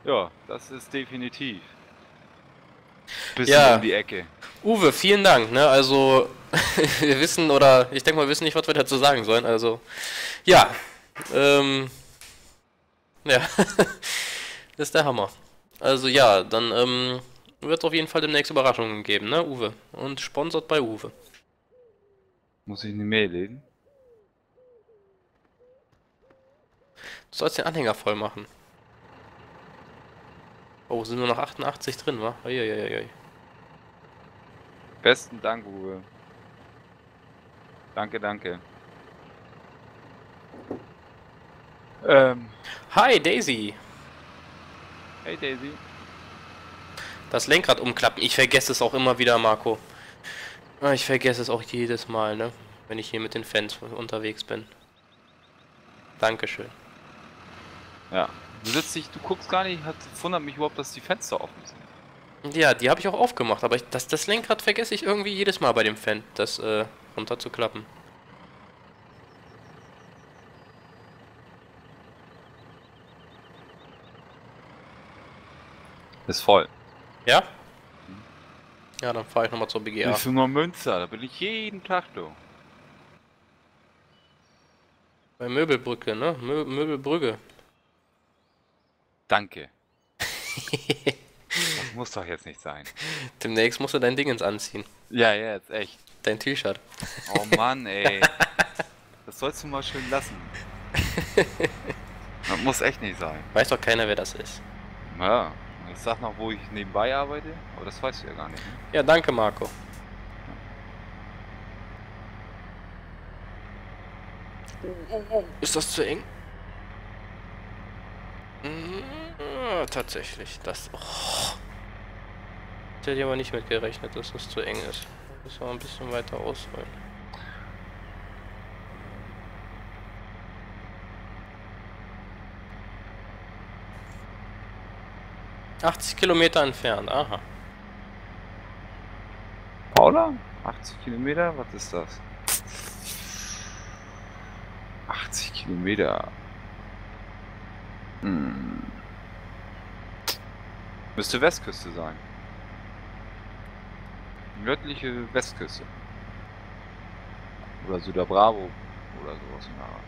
Ja, das ist definitiv. Bisschen Ja. um die Ecke. Uwe, vielen Dank, ne? Also, wir wissen, oder ich denke mal, wir wissen nicht, was wir dazu sagen sollen. Also, ja. Ähm. Ja. Das ist der Hammer. Also, ja, dann, ähm, wird es auf jeden Fall demnächst Überraschungen geben, ne, Uwe? Und sponsert bei Uwe. Muss ich eine Mail lesen? Du sollst den Anhänger voll machen. Oh, sind nur noch achtundachtzig drin, wa? Uiuiui. Besten Dank, Uwe. Danke, danke. Ähm, Hi, Daisy. hey Daisy. Das Lenkrad umklappen. Ich vergesse es auch immer wieder, Marco. Ah, Ich vergesse es auch jedes Mal, ne? Wenn ich hier mit den Fans unterwegs bin. Dankeschön. Ja. Du sitzt dich, du guckst gar nicht, hat, wundert mich überhaupt, dass die Fenster offen sind. Ja, die habe ich auch aufgemacht, aber ich, das, das Lenkrad vergesse ich irgendwie jedes Mal bei dem Fan, das äh, runterzuklappen. Ist voll. Ja? Ja, dann fahre ich nochmal zur B G A. Bist du noch Münster? Da bin ich jeden Tag, du. Bei Möbelbrücke, ne? Mö Möbelbrücke. Danke. Das muss doch jetzt nicht sein. Demnächst musst du dein Dingens anziehen. Ja, jetzt, echt. Dein T-Shirt. Oh Mann, ey. Das sollst du mal schön lassen. Das muss echt nicht sein. Weiß doch keiner, wer das ist. Ja, ich sag noch, wo ich nebenbei arbeite, aber das weißt du ja gar nicht. Ne? Ja, danke, Marco. Ist das zu eng? Mm, tatsächlich, das... Oh. Ich hätte aber nicht mit gerechnet, dass das zu eng ist. Das war ein bisschen weiter ausrollen. achtzig Kilometer entfernt, aha. Paula? achtzig Kilometer? Was ist das? achtzig Kilometer. Hm. Müsste Westküste sein. Nördliche Westküste. Oder Süder Bravo. Oder sowas in der Art.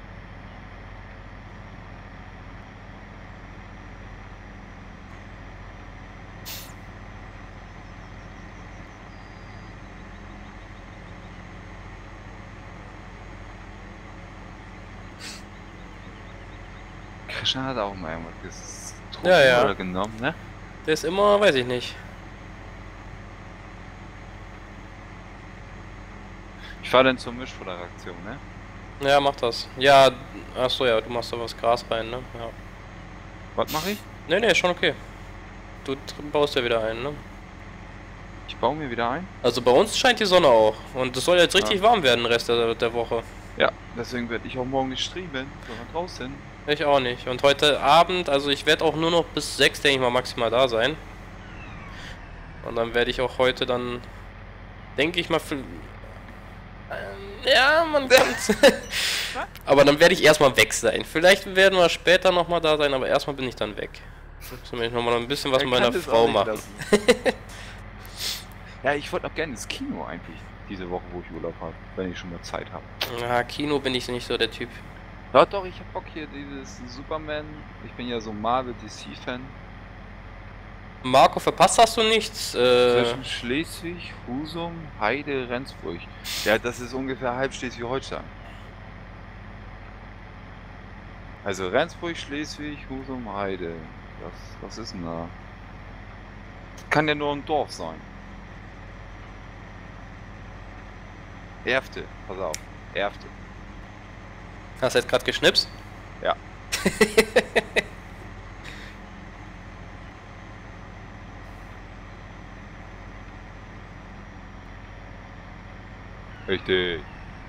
Krishna hat auch mal irgendwas getrunken Ja, ja. oder genommen, ne? Der ist immer, weiß ich nicht. Ich fahre dann zur Mischfotteraktion, ne? Ja, mach das. Ja, achso, ja, du machst da was Gras rein, ne? Ja. Was mache ich? Ne, ne, ist schon okay. Du tr- baust ja wieder ein, ne? Ich baue mir wieder ein. Also bei uns scheint die Sonne auch. Und es soll jetzt richtig Ja. warm werden den Rest der, der Woche. Ja, deswegen werde ich auch morgen nicht streamen, sondern draußen. Ich auch nicht. Und heute Abend, also ich werde auch nur noch bis sechs, denke ich mal, maximal da sein. Und dann werde ich auch heute dann, denke ich mal, für, ähm, ja, man kann's. Aber dann werde ich erstmal weg sein. Vielleicht werden wir später nochmal da sein, aber erstmal bin ich dann weg. Müssen wir nochmal ein bisschen was mit meiner Frau machen. Ja, ich wollte auch gerne ins Kino eigentlich, diese Woche, wo ich Urlaub habe, wenn ich schon mal Zeit habe. Ja, Kino bin ich nicht so der Typ. Doch, doch, ich hab Bock hier, dieses Superman, ich bin ja so Marvel D C-Fan. Marco, verpasst hast du nichts? Äh, Zwischen Schleswig, Husum, Heide, Rendsburg. Ja, das ist ungefähr halb Schleswig-Holstein. Also Rendsburg, Schleswig, Husum, Heide. Was, was ist denn da? Kann ja nur ein Dorf sein. Erfte, pass auf. Erfte. hast du jetzt gerade geschnipst? Ja. Richtig.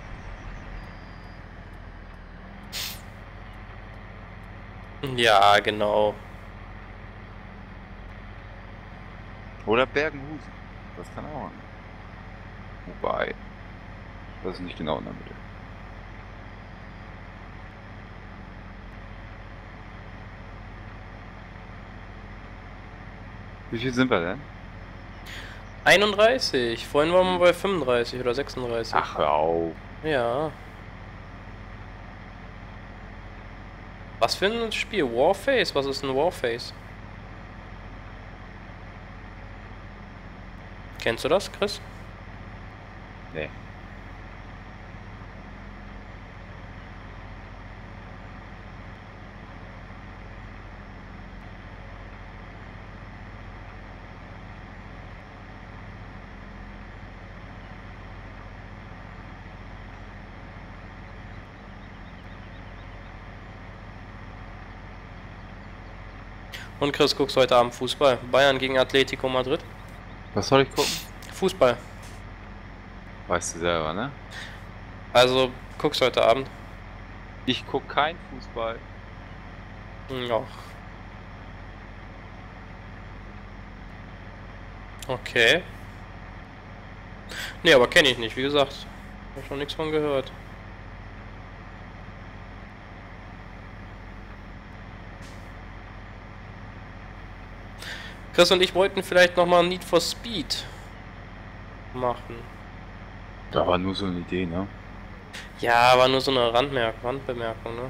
Ja, genau. Oder Bergenhusen. Das kann auch sein. Wobei. Das ist nicht genau in der Mitte. Wie viel sind wir denn? einunddreißig. Vorhin waren wir bei fünfunddreißig oder sechsunddreißig. Ach, hör auf. Ja. Was für ein Spiel? Warface? Was ist ein Warface? Kennst du das, Chris? Nee. Und Chris, guckst du heute Abend Fußball? Bayern gegen Atletico Madrid? Was soll ich gucken? Fußball. Weißt du selber, ne? Also, guckst du heute Abend? Ich guck kein Fußball. Ja. Okay. Nee, aber kenne ich nicht, wie gesagt. Hab schon nichts von gehört. Chris und ich wollten vielleicht nochmal Need for Speed machen. Da war nur so eine Idee, ne? Ja, aber nur so eine Randmerk Randbemerkung, ne?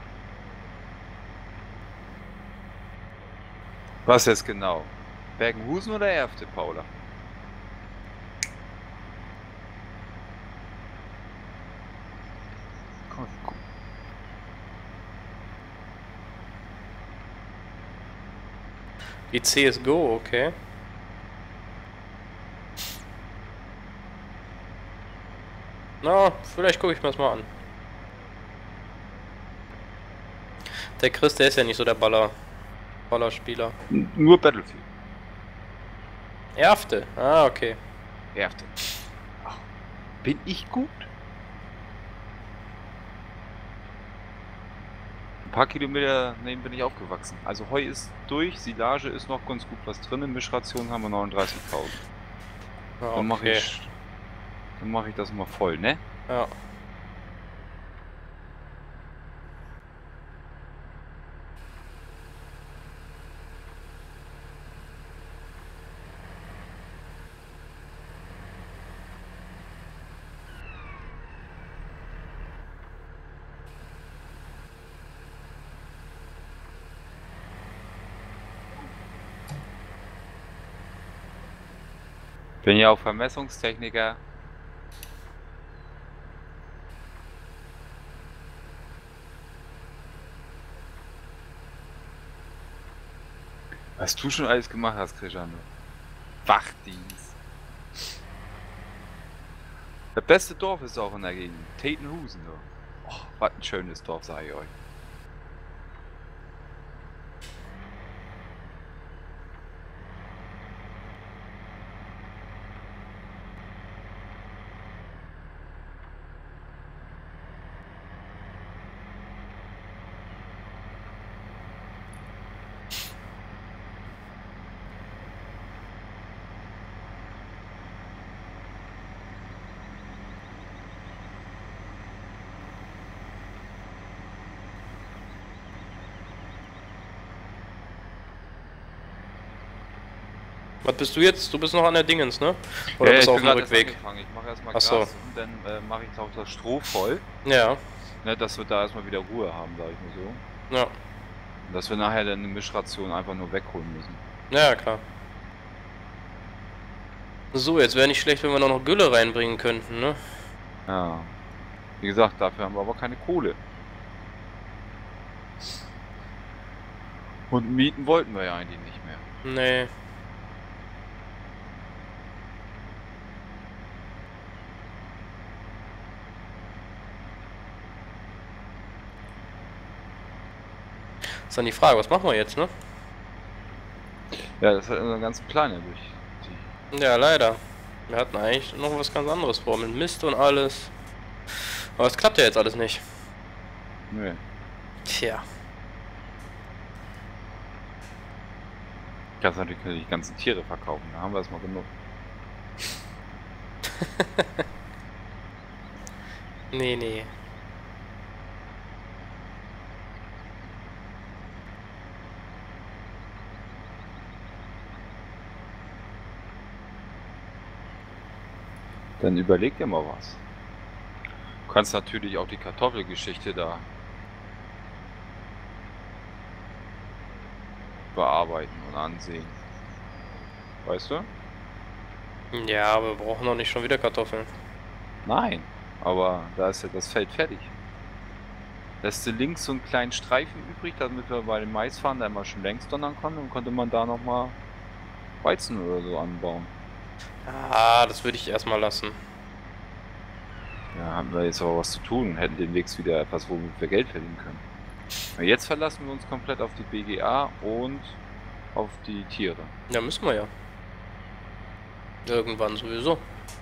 Was jetzt genau? Bergenhusen oder Erfte, Paula? Komm, komm. Wie C S G O, okay. Na, vielleicht gucke ich mir das mal an. Der Chris, der ist ja nicht so der Baller, Ballerspieler. N- Nur Battlefield. Erfte, ah, okay. Erfte. Ach, bin ich gut? Ein paar Kilometer neben bin ich aufgewachsen. Also Heu ist durch, Silage ist noch ganz gut was drin. In Mischration haben wir neununddreißigtausend. Ah, Dann mache okay. ich, dann mache ich das mal voll, ne? Ja. Bin ja auch Vermessungstechniker. Was du schon alles gemacht hast, Cristiano. Wachdienst. Das beste Dorf ist auch in der Gegend. Tetenhusen. Oh, was ein schönes Dorf, sage ich euch. Was bist du jetzt? Du bist noch an der Dingens, ne? Oder Ja, bist du ich auf bin dem grad erst Rückweg? angefangen. Ich mache erstmal Ach so. Gras und dann äh, mache ich auch das Stroh voll. Ja, Ne, dass wir da erstmal wieder Ruhe haben, sag ich mal so. ja. Und dass wir nachher dann eine Mischration einfach nur wegholen müssen. Ja, klar. So, jetzt wäre nicht schlecht, wenn wir noch Gülle reinbringen könnten, ne? Ja. Wie gesagt, dafür haben wir aber keine Kohle. Und mieten wollten wir ja eigentlich nicht mehr. Nee. Ist dann die Frage, was machen wir jetzt, ne? Ja, das hat unseren ganzen Plan ja durch. Die Ja, leider. Wir hatten eigentlich noch was ganz anderes vor, mit Mist und alles. Aber es klappt ja jetzt alles nicht. Nö. Tja. Kannst natürlich die ganzen Tiere verkaufen, da haben wir erstmal genug. Nee, nee. Dann überleg dir mal was. Du kannst natürlich auch die Kartoffelgeschichte da bearbeiten und ansehen. Weißt du? Ja, aber wir brauchen doch nicht schon wieder Kartoffeln. Nein, aber da ist ja das Feld fertig. Lässt du links so einen kleinen Streifen übrig, damit wir bei dem Maisfahren da immer schon längs donnern konnten, und konnte man da nochmal Weizen oder so anbauen. Ah, das würde ich erstmal lassen. Ja, haben wir jetzt aber was zu tun, hätten demnächst wieder etwas, womit wir Geld verdienen können. Aber jetzt verlassen wir uns komplett auf die B G A und auf die Tiere. Ja, müssen wir ja. Irgendwann sowieso.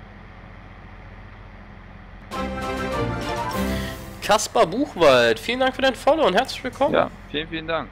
Kaspar Buchwald, vielen Dank für dein Follow und herzlich willkommen. Ja, vielen, vielen Dank.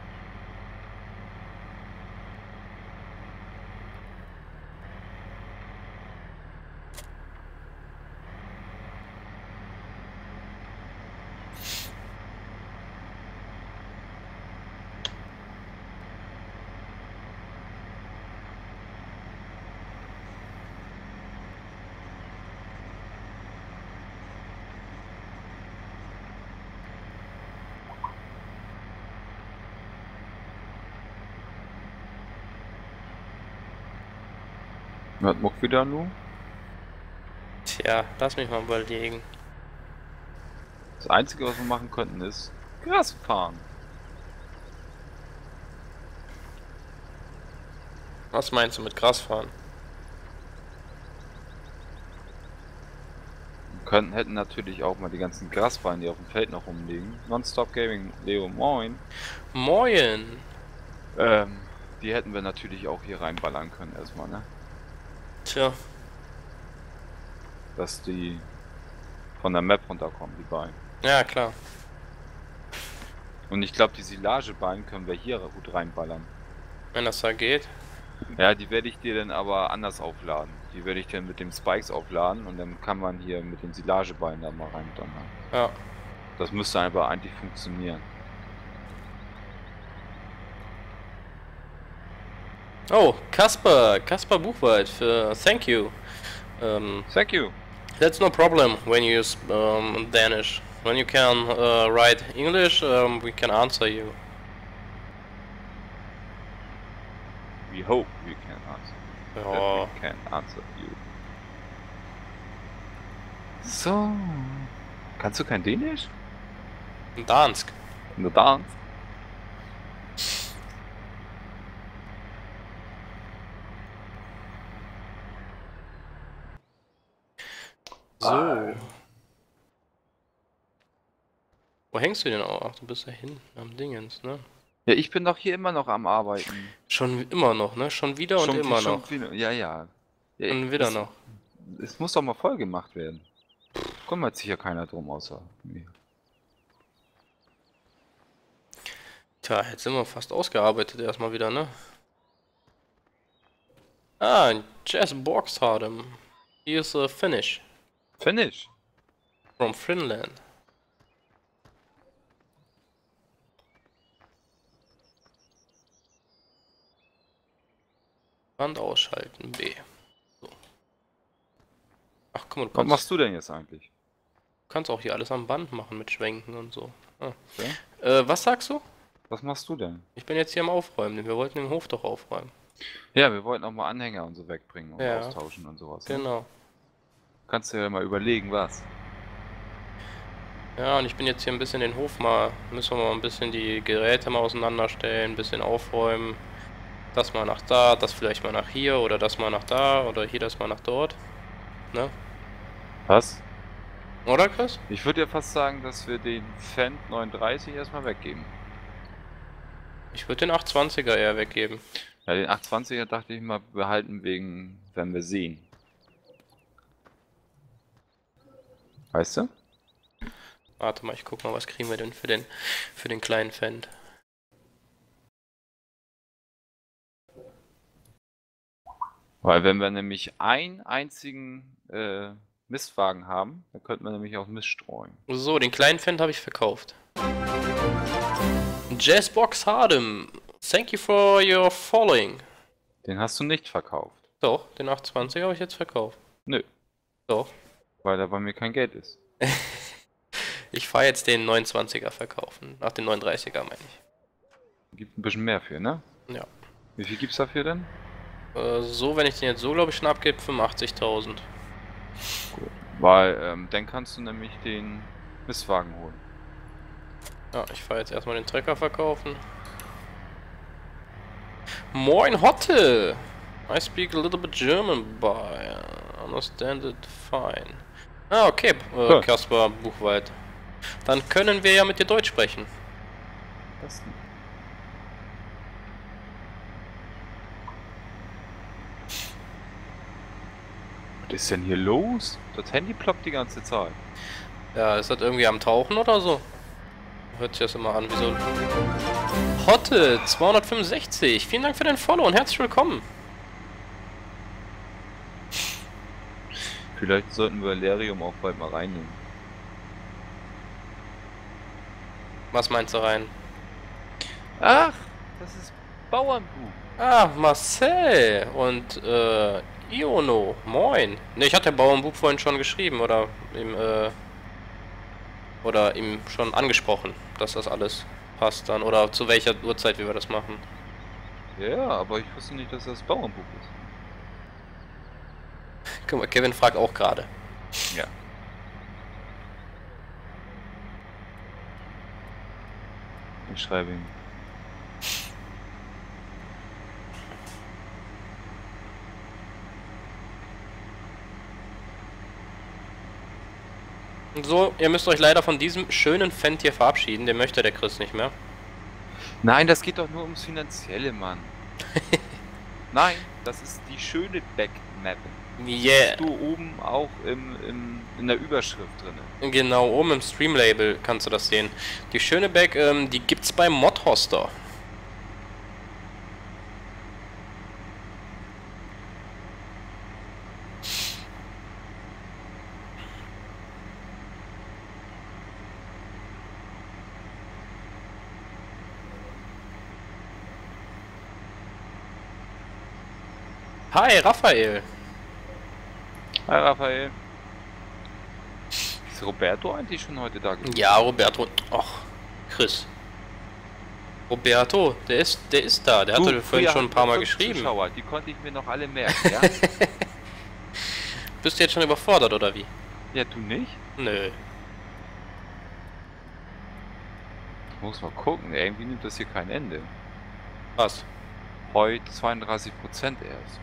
Was macht wieder nun? Tja, lass mich mal überlegen. Das Einzige, was wir machen könnten, ist Gras fahren. Was meinst du mit Gras fahren? Wir könnten, hätten natürlich auch mal die ganzen Grasballen, die auf dem Feld noch rumliegen. Nonstop Gaming, Leo, moin. Moin! Ähm, die hätten wir natürlich auch hier reinballern können erstmal, ne? Tja, Dass die von der Map runterkommen, die Ballen. ja klar. Und ich glaube, die Silageballen können wir hier gut reinballern. Wenn das da geht. Ja, die werde ich dir dann aber anders aufladen. Die werde ich dann mit dem Spikes aufladen, und dann kann man hier mit den Silageballen da mal reindonnern. Ja. Das müsste aber eigentlich funktionieren. Oh, Kaspar, Kaspar Buchwald für thank you. Um, Thank you. that's no problem when you use um, Danish. When you can uh, write English, um, we can answer you. We hope we can answer. That Ja, we can answer you. So. Kannst du kein Dänisch? Dansk. Nur Dans? So. Wo hängst du denn auch? Ach, du bist da hinten am Dingens, ne? Ja, ich bin doch hier immer noch am Arbeiten. Schon immer noch, ne? Schon wieder und Schon- immer schon noch. wieder- Ja, ja. ja Und wieder es, noch. Es muss doch mal voll gemacht werden. Kümmert sich ja keiner drum, außer mir. Tja, jetzt sind wir fast ausgearbeitet erstmal wieder, ne? Ah, Jess Borgstardem. He is a Finnish. Finish. From Finland. Band ausschalten, B. So. Ach guck mal, du Was kannst, machst du denn jetzt eigentlich? kannst auch hier alles am Band machen mit Schwenken und so. Ah. Okay. Äh, was sagst du? Was machst du denn? Ich bin jetzt hier am Aufräumen. Wir wollten den Hof doch aufräumen. Ja, wir wollten auch mal Anhänger und so wegbringen und Ja. austauschen und sowas. Ne? Genau. Kannst du ja mal überlegen, was. Ja, und ich bin jetzt hier ein bisschen den Hof mal, müssen wir mal ein bisschen die Geräte mal auseinanderstellen, ein bisschen aufräumen. Das mal nach da, das vielleicht mal nach hier oder das mal nach da oder hier das mal nach dort. Ne? Was? Oder Chris? Ich würde ja fast sagen, dass wir den Fendt neununddreißig erstmal weggeben. Ich würde den achthundertzwanziger eher weggeben. Ja, den achthundertzwanziger dachte ich mal behalten wegen, wenn wir sehen. Weißt du? Warte mal, ich guck mal, was kriegen wir denn für den für den kleinen Fendt. Weil wenn wir nämlich einen einzigen äh, Mistwagen haben, dann könnten wir nämlich auch Mist streuen. So, den kleinen Fendt habe ich verkauft. Jazzbox Hardem, thank you for your following. Den hast du nicht verkauft. Doch, den achthundertzwanziger habe ich jetzt verkauft. Nö. Doch. Weil da bei mir kein Geld ist. Ich fahre jetzt den neunundzwanziger verkaufen. Nach den neununddreißiger meine ich. Gibt ein bisschen mehr für, ne? Ja. Wie viel gibt's dafür denn? Äh, so, wenn ich den jetzt so, glaube ich, schon abgebe, fünfundachtzigtausend. Gut. Weil, ähm, dann kannst du nämlich den Mistwagen holen. Ja, ich fahre jetzt erstmal den Trecker verkaufen. Moin Hotte! I speak a little bit German, but I understand it fine. Ah, okay, äh, Ja. Kaspar Buchwald. Dann können wir ja mit dir Deutsch sprechen. Was denn? Was ist denn hier los? Das Handy ploppt die ganze Zeit. Ja, ist das irgendwie am Tauchen oder so? Hört sich das immer an, wieso? Hotte zweihundertfünfundsechzig, vielen Dank für dein Follow und herzlich willkommen. Vielleicht sollten wir Lerium auch bald mal reinnehmen. Was meinst du rein? Ach, das ist Bauernbuch. Ah, Marcel und äh, Iono, moin. Ne, ich hatte Bauernbub vorhin schon geschrieben oder ihm, äh, oder ihm schon angesprochen, dass das alles passt dann oder zu welcher Uhrzeit wie wir das machen. Ja, aber ich wusste nicht, dass das Bauernbuch ist. Guck mal, Kevin fragt auch gerade. Ja. Ich schreibe ihm. So, ihr müsst euch leider von diesem schönen Fendt hier verabschieden, den möchte der Chris nicht mehr. Nein, das geht doch nur ums Finanzielle, Mann. Nein, das ist die schöne Backmap. Yeah. Du oben auch im, im, in der Überschrift drin. Genau, oben im Stream-Label kannst du das sehen. Die schöne Back, ähm, die gibt's bei Modhoster. Hi, Raphael. Hi Raphael. Ist Roberto eigentlich schon heute da gewesen? Ja, Roberto. Och, Chris. Roberto, der ist, der ist da. Der hatte vorhin früher schon ein hatten paar wir Mal fünf geschrieben. Zuschauer, die konnte ich mir noch alle merken, ja? Bist du jetzt schon überfordert, oder wie? Ja, du nicht? Nö. Muss mal gucken, irgendwie nimmt das hier kein Ende. Was? Heute zweiunddreißig Prozent erst.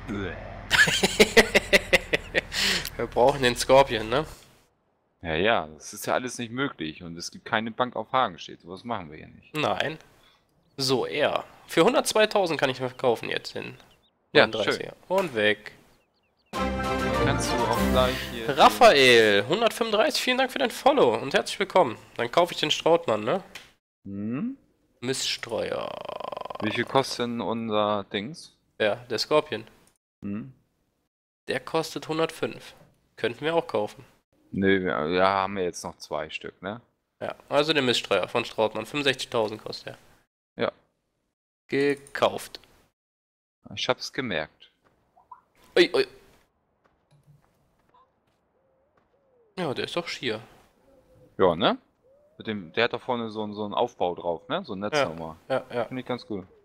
Wir brauchen den Scorpion, ne? Ja, ja, das ist ja alles nicht möglich und es gibt keine Bank auf Hagen steht. Sowas machen wir hier nicht. Nein. So, er. Für hundertzweitausend kann ich mir verkaufen jetzt den Ja, neununddreißiger. Und weg. Dann kannst du auch gleich hier... Raphael, hundertfünfunddreißig, vielen Dank für dein Follow und herzlich willkommen. Dann kaufe ich den Strautmann, ne? Hm? Miststreuer. Wie viel kostet denn unser Dings? Ja, der Scorpion. Hm? Der kostet hundertfünf. Könnten wir auch kaufen. Nö, wir, ja, haben wir jetzt noch zwei Stück, ne? Ja, also der Miststreuer von Strautmann. fünfundsechzigtausend kostet er. Ja. Gekauft. Ich hab's gemerkt. Ui, ui. Ja, der ist doch schier. Ja, ne? Mit dem, der hat da vorne so, so einen Aufbau drauf, ne? So ein Netz Ja. nochmal. Ja, ja. Finde ich ganz cool.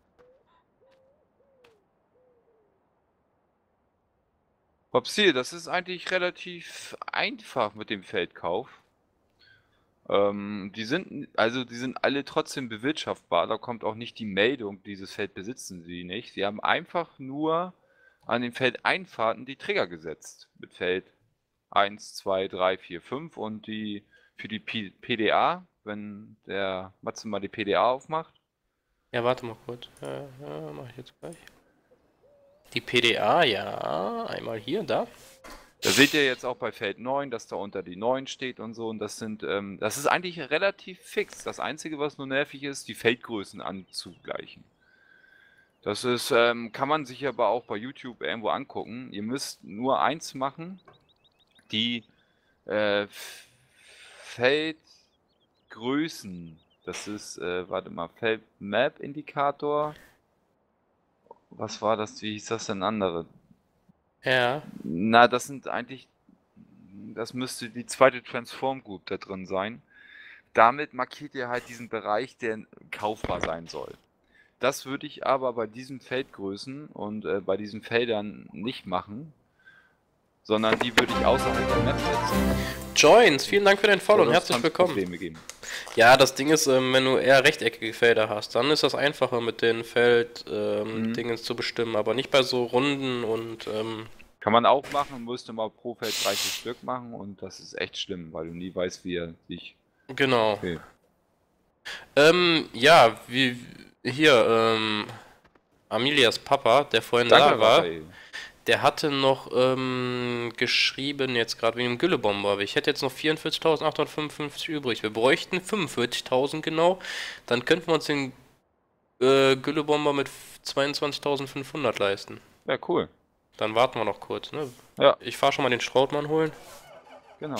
Popsi, das ist eigentlich relativ einfach mit dem Feldkauf. Ähm, die sind, also die sind alle trotzdem bewirtschaftbar. Da kommt auch nicht die Meldung, dieses Feld besitzen sie nicht. Sie haben einfach nur an den Feldeinfahrten die Trigger gesetzt. Mit Feld eins, zwei, drei, vier, fünf und die für die P PDA, wenn der Matze mal die P D A aufmacht. Ja, warte mal kurz. Ja, ja, mach ich jetzt gleich. Die P D A, ja. Einmal hier, da. Da seht ihr jetzt auch bei Feld neun, dass da unter die neun steht und so. Und das sind, ähm, das ist eigentlich relativ fix. Das Einzige, was nur nervig ist, die Feldgrößen anzugleichen. Das ist, ähm, kann man sich aber auch bei YouTube irgendwo angucken. Ihr müsst nur eins machen. Die äh, Feldgrößen. Das ist, äh, warte mal, Feldmap-Indikator. Was war das? Wie hieß das denn andere? Ja. Na, das sind eigentlich das müsste die zweite Transform Group da drin sein. Damit markiert ihr halt diesen Bereich, der kaufbar sein soll. Das würde ich aber bei diesen Feldgrößen und äh, bei diesen Feldern nicht machen, sondern die würde ich außerhalb der Map setzen. Joins, vielen Dank für den Follow und Sonst herzlich kann's willkommen. Probleme geben. Ja, das Ding ist, ähm, wenn du eher rechteckige Felder hast, dann ist das einfacher mit den Feld-Dingens ähm, Mhm. zu bestimmen, aber nicht bei so Runden und ähm, Kann man auch machen, müsste mal pro Feld dreißig Stück machen und das ist echt schlimm, weil du nie weißt, wie er sich... genau. Okay. Ähm, ja, wie hier, ähm, Amelias Papa, der vorhin da Danke, war, Raphael. der hatte noch ähm, geschrieben, jetzt gerade wegen dem Güllebomber. Ich hätte jetzt noch vierundvierzigtausendachthundertfünfundfünfzig übrig. Wir bräuchten fünfundvierzigtausend genau. Dann könnten wir uns den äh, Güllebomber mit zweiundzwanzigtausendfünfhundert leisten. Ja, cool. Dann warten wir noch kurz, ne? Ja, Ich fahr schon mal den Strautmann holen. genau.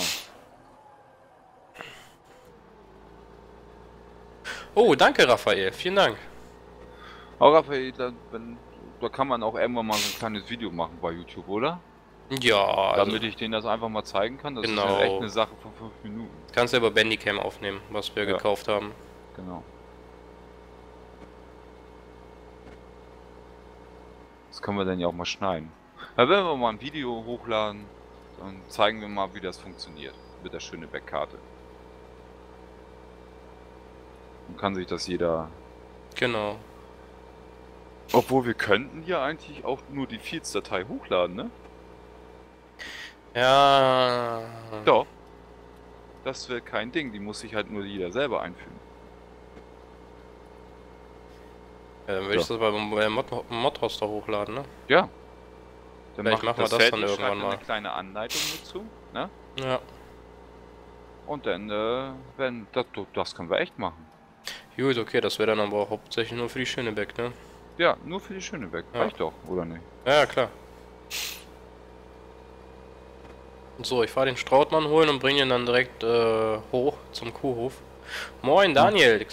Oh, danke Raphael, vielen Dank. Aber Raphael, da, wenn, da kann man auch irgendwann mal so ein kleines Video machen bei YouTube, oder? Ja, also Damit ich denen das einfach mal zeigen kann. Das Genau. ist ja echt eine Sache von fünf Minuten. kannst du über Bandicam aufnehmen, was wir Ja. gekauft haben. Genau. Das können wir dann ja auch mal schneiden. Da werden wir mal ein Video hochladen, dann zeigen wir mal, wie das funktioniert mit der Schönebeck-Karte. Dann kann sich das jeder... Genau. Obwohl wir könnten ja eigentlich auch nur die Fields-Datei hochladen, ne? Ja. Doch. Das wäre kein Ding, die muss sich halt nur jeder selber einfügen. Ja, dann würde ich Ja. das bei bei Mod Modhoster hochladen, ne? Ja. Dann Vielleicht macht machen wir das Feld, dann schreibt irgendwann eine mal. kleine Anleitung dazu, ne? Ja. Und dann, äh, wenn, das, das können wir echt machen. Gut, okay, das wäre dann aber auch hauptsächlich nur für die Schönebeck, ne? Ja, nur für die Schönebeck. Ja. Reicht doch, oder nicht? Ja, ja, klar. So, ich fahre den Strautmann holen und bringe ihn dann direkt äh, hoch zum Kuhhof. Moin, Daniel.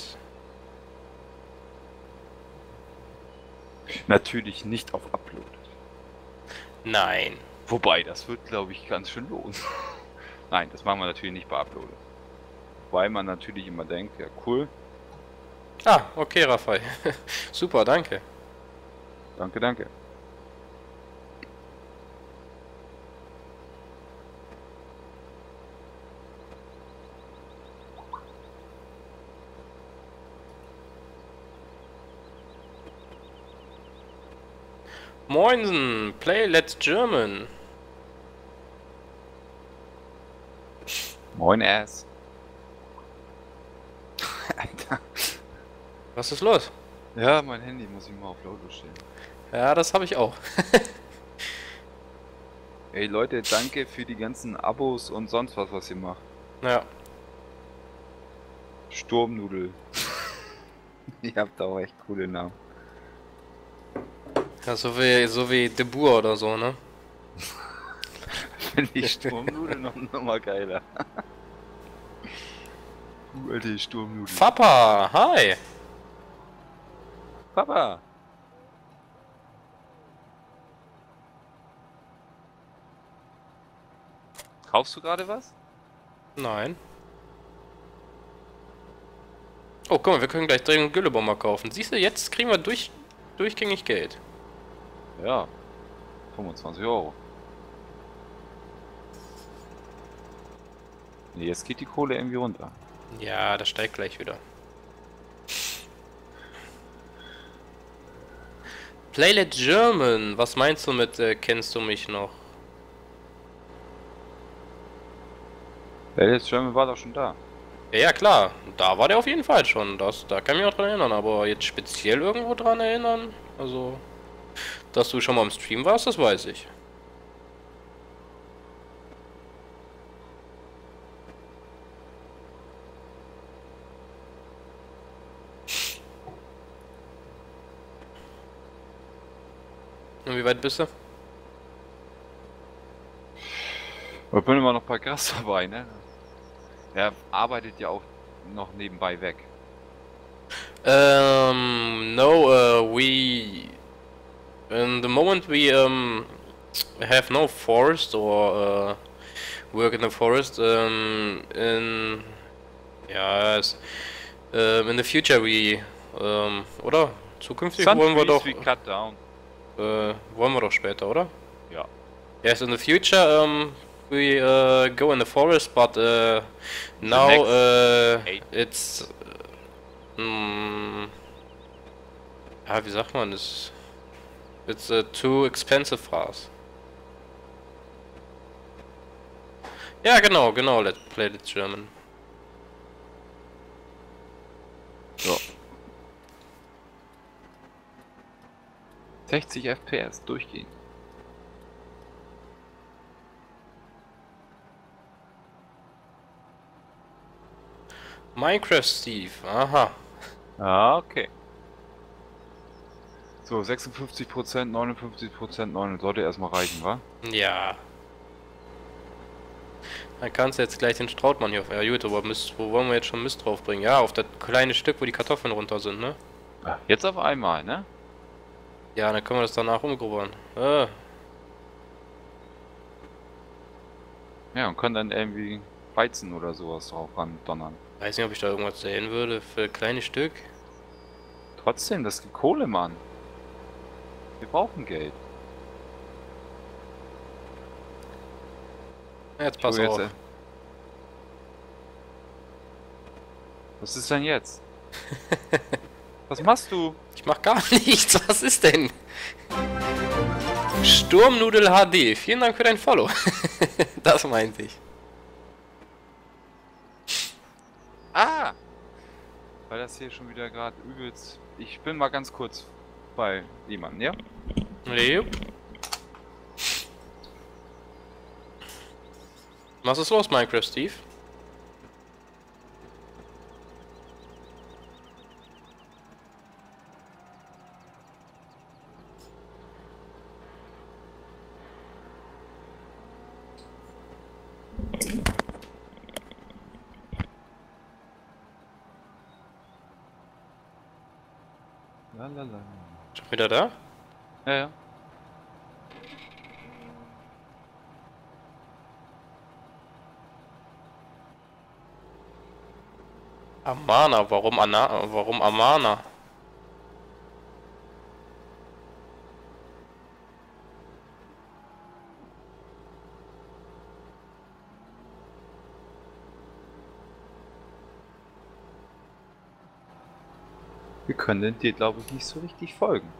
Natürlich nicht auf Upload. Nein. Wobei, das wird, glaube ich, ganz schön lohnen. Nein, das machen wir natürlich nicht bei Upload. Weil man natürlich immer denkt, ja cool, Ah, okay, Raphael. Super, danke. danke, danke. Moinsen, play Let's German. Moin, Ass. Alter. Was ist los? Ja, mein Handy muss ich mal auf lautlos stellen. Ja, das habe ich auch. Ey Leute, danke für die ganzen Abos und sonst was, was ihr macht. Ja. Sturmnudel. Ihr habt auch echt coole Namen. Ja, so wie, so wie De Boer oder so, ne? Finde ich Sturmnudel noch, noch mal geiler. Du alte Sturmnudel. Papa, hi. Papa! Kaufst du gerade was? Nein. Oh, guck mal, wir können gleich dringend Güllebomber kaufen. Siehst du, jetzt kriegen wir durch, durchgängig Geld. Ja. fünfundzwanzig Euro. Nee, jetzt geht die Kohle irgendwie runter. Ja, das steigt gleich wieder. Playlet German, was meinst du mit äh, kennst du mich noch? Der jetzt German war doch schon da. Ja, ja, klar, da war der auf jeden Fall schon. Das, da kann ich mich auch dran erinnern, aber jetzt speziell irgendwo dran erinnern, also, dass du schon mal im Stream warst, das weiß ich. Und wie weit bist du? Ich bin immer noch bei Gras dabei, ne? Er arbeitet ja auch noch nebenbei weg. Um, no, uh, we, in the moment we um have no forest or uh, work in the forest. Um, in ja, es, um, in the future we, um, oder? Zukünftig Some wollen wir trees doch, we cut down. äh, wollen wir doch später, oder? Ja. Yes, in the future um, we uh, go in the forest, but uh, now next uh, eight. it's, uh, mm, ja, wie sagt man das? It's uh, too expensive for us. Ja, genau, genau, let's play the German. So. sechzig F P S durchgehen. Minecraft Steve, aha. Ah, okay. So, sechsundfünfzig Prozent, neunundfünfzig Prozent, neun sollte erstmal reichen, wa? Ja. Dann kannst du jetzt gleich den Strautmann hier auf. Ja gut, aber Mist, wo wollen wir jetzt schon Mist draufbringen? Ja, auf das kleine Stück, wo die Kartoffeln runter sind, ne? Ah, jetzt auf einmal, ne? Ja, dann können wir das danach umgrubbern. Äh. Ja, und können dann irgendwie Weizen oder sowas drauf ran donnern. Weiß nicht, ob ich da irgendwas sehen würde für ein kleines Stück. Trotzdem, das gibt Kohle, Mann. Wir brauchen Geld. Ja, jetzt pass So, jetzt, auf. äh, Was ist denn jetzt? Was machst du? Ich mach gar nichts. Was ist denn? Sturmnudel H D. Vielen Dank für dein Follow. Das meinte ich. Ah! Weil das hier schon wieder gerade übelst... Ich bin mal ganz kurz bei jemandem, ja? Jupp. Was ist los, Minecraft Steve? Lalala. Schon wieder da? Ja, ja. Amana, warum Ana, warum Amana? Wir können dir, glaube ich, nicht so richtig folgen.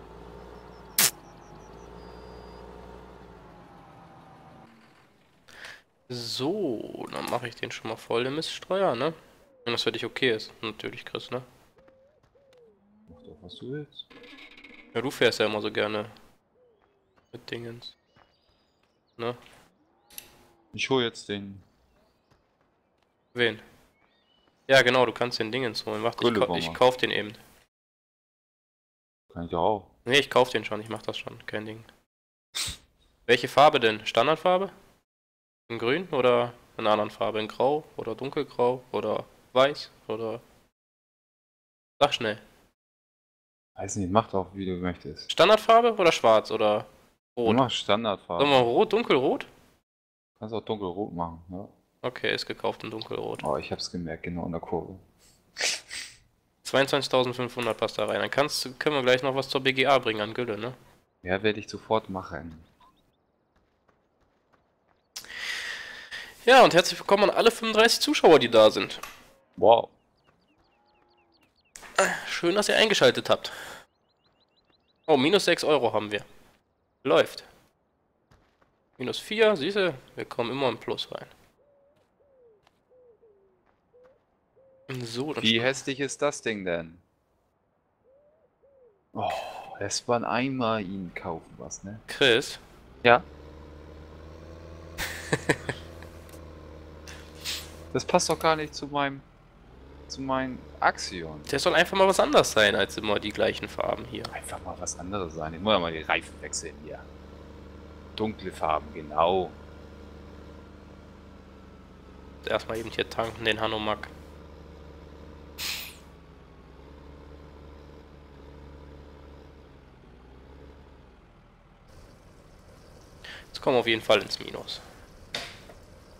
So, dann mache ich den schon mal voll, der Miststreuer, ne? Wenn das für dich okay ist, natürlich, Chris, ne? Mach doch, was du willst. Ja, du fährst ja immer so gerne mit Dingens. Ne? Ich hole jetzt den... Wen? Ja, genau, du kannst den Dingens holen. Warte, ich, kau ich kauf den eben. Kann ich auch. Ne, ich kauf den schon, ich mach das schon, kein Ding. Welche Farbe denn? Standardfarbe? In grün oder in einer anderen Farbe? In grau oder dunkelgrau oder weiß oder... Sag schnell. Weiß nicht, mach doch, wie du möchtest. Standardfarbe oder schwarz oder rot? Mach Standardfarbe. Sagen wir rot, dunkelrot? Kannst auch dunkelrot machen, ja. Okay, ist gekauft in dunkelrot. Oh, ich hab's gemerkt, genau in der Kurve. zweiundzwanzigtausendfünfhundert passt da rein. Dann kannst, können wir gleich noch was zur B G A bringen an Gülle, ne? Ja, werde ich sofort machen. Ja, und herzlich willkommen an alle fünfunddreißig Zuschauer, die da sind. Wow. Schön, dass ihr eingeschaltet habt. Oh, minus sechs Euro haben wir. Läuft. Minus vier, siehst du? Wir kommen immer im Plus rein. So, dann Wie hässlich ist das Ding denn? Oh, lässt man einmal ihn kaufen, was, ne? Chris. Ja? Das passt doch gar nicht zu meinem... zu meinen Axion. Der soll einfach mal was anderes sein, als immer die gleichen Farben hier. Einfach mal was anderes sein. Ich muss ja mal die Reifen wechseln hier. Dunkle Farben, genau. Erstmal eben hier tanken, den Hanomag. Jetzt kommen wir auf jeden Fall ins Minus.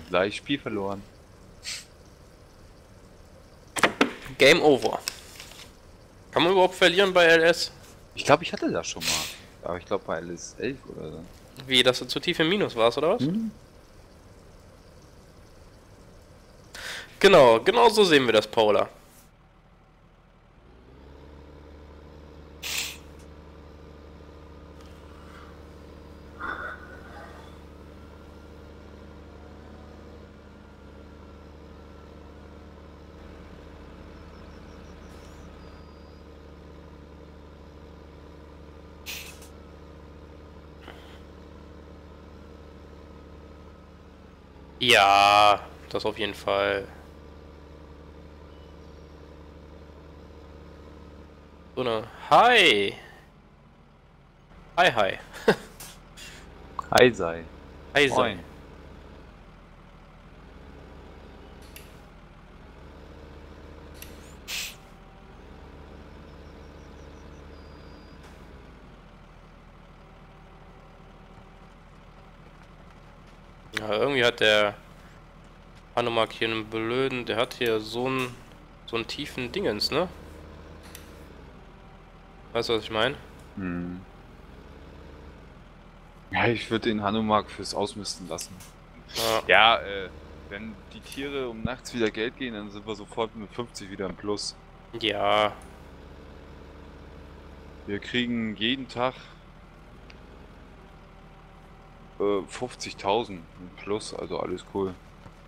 Gleich Spiel verloren. Game over. Kann man überhaupt verlieren bei L S? Ich glaube, ich hatte das schon mal. Aber ich glaube bei L S elf oder so. Wie, dass du zu tief im Minus warst, oder was? Hm? Genau, genau so sehen wir das, Paula. Ja, das auf jeden Fall. So eine. Hi! Hi, hi. Hi sei. Hi, Moin. sei. Ja, irgendwie hat der Hanomag hier einen blöden, der hat hier so einen, so einen tiefen Dingens, ne? Weißt du, was ich meine? Hm. Ja, ich würde den Hanomag fürs Ausmisten lassen. Ja. Ja, äh, wenn die Tiere um nachts wieder Geld gehen, dann sind wir sofort mit fünfzig wieder im Plus. Ja, Wir kriegen jeden Tag äh, fünfzigtausend im Plus, also alles cool.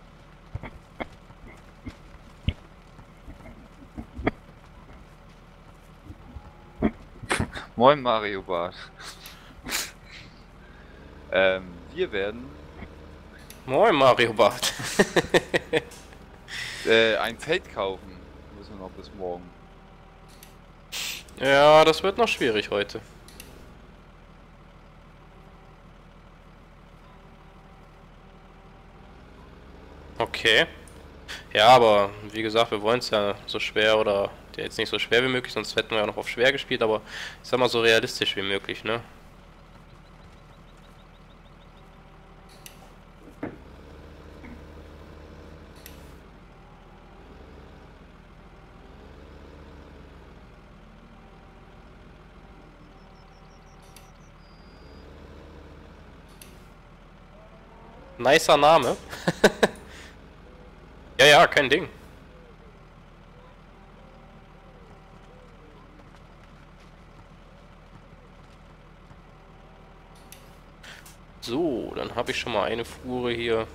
Moin Mario Bart. ähm, wir werden moin Mario Bart. äh, ein Feld kaufen. Müssen wir noch bis morgen. Ja, das wird noch schwierig heute. Okay. Ja, aber wie gesagt, wir wollen es ja so schwer oder ja, jetzt nicht so schwer wie möglich, sonst hätten wir ja noch auf schwer gespielt, aber ich sag mal so realistisch wie möglich, ne? Nicer Name. Ja, ja, kein Ding. So, dann habe ich schon mal eine Fuhre hier.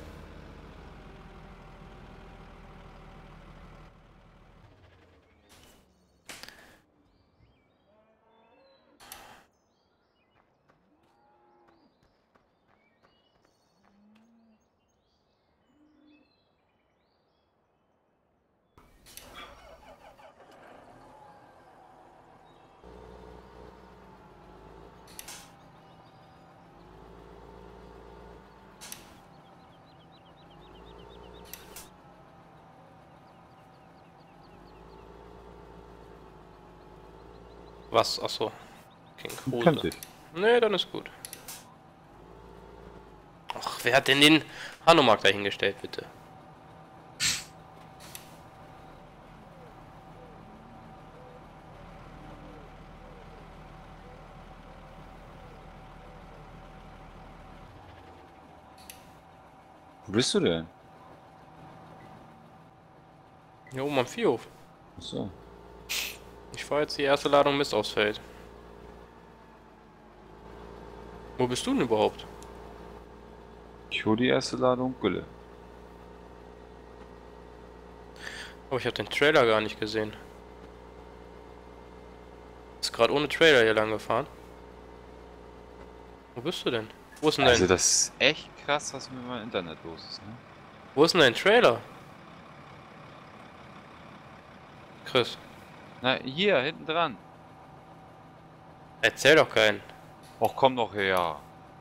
Was? Achso. King Kruse. Könnte ich. Nee, dann ist gut. Ach, wer hat denn den Hanomag da hingestellt, bitte? Wo bist du denn? Hier oben am Viehhof. Achso. Ich fahre jetzt die erste Ladung Mist aufs Feld. Wo bist du denn überhaupt? Ich hole die erste Ladung Gülle. Oh, ich habe den Trailer gar nicht gesehen. Ist gerade ohne Trailer hier lang gefahren. Wo bist du denn? Wo ist denn dein, Also das ist echt krass, was mit meinem Internet los ist, ne? wo ist denn dein Trailer? Chris, Na, hier, hinten dran. erzähl doch keinen. Och, komm doch her.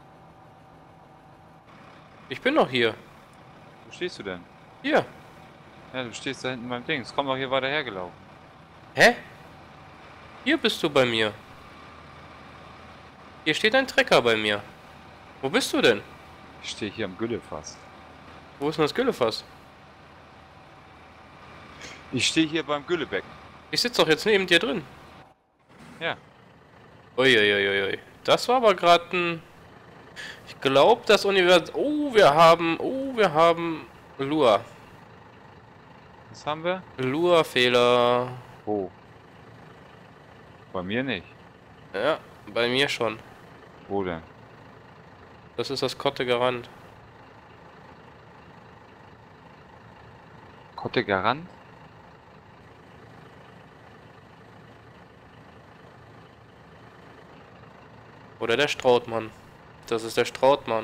Ich bin doch hier. Wo stehst du denn? Hier. Ja, du stehst da hinten beim Dings. Komm doch hier weiter hergelaufen. Hä? Hier bist du bei mir. Hier steht ein Trecker bei mir. Wo bist du denn? Ich stehe hier am Güllefass. Wo ist denn das Güllefass? Ich stehe hier beim Güllebecken. Ich sitze doch jetzt neben dir drin. Ja. Uiuiuiui. Das war aber gerade ein... Ich glaube, das Universum... Oh, wir haben... Oh, wir haben... Lua. Was haben wir? Lua-Fehler. Wo? Bei mir nicht. Ja, bei mir schon. Wo denn? Das ist das Kotte Garant. Kotte Garant? Oder der Strautmann. Das ist der Strautmann.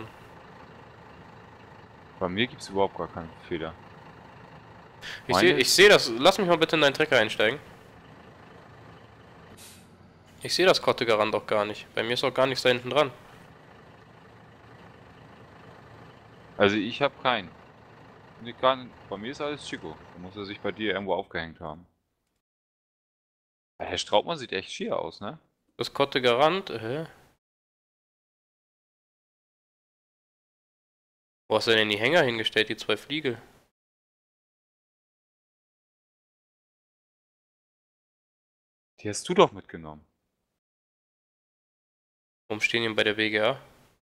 Bei mir gibt es überhaupt gar keinen Fehler. Ich sehe ich seh das. Lass mich mal bitte in deinen Trecker einsteigen. Ich sehe das Kotte Garant doch gar nicht. Bei mir ist auch gar nichts da hinten dran. Also ich habe keinen. Nee, gar nicht. Bei mir ist alles Chico. Da muss er sich bei dir irgendwo aufgehängt haben. Herr Straubmann sieht echt schier aus, ne? Das Kotte Garant, hä? Wo hast du denn die Hänger hingestellt, die zwei Fliegel? Die hast du doch mitgenommen. Warum stehen die bei der W G A?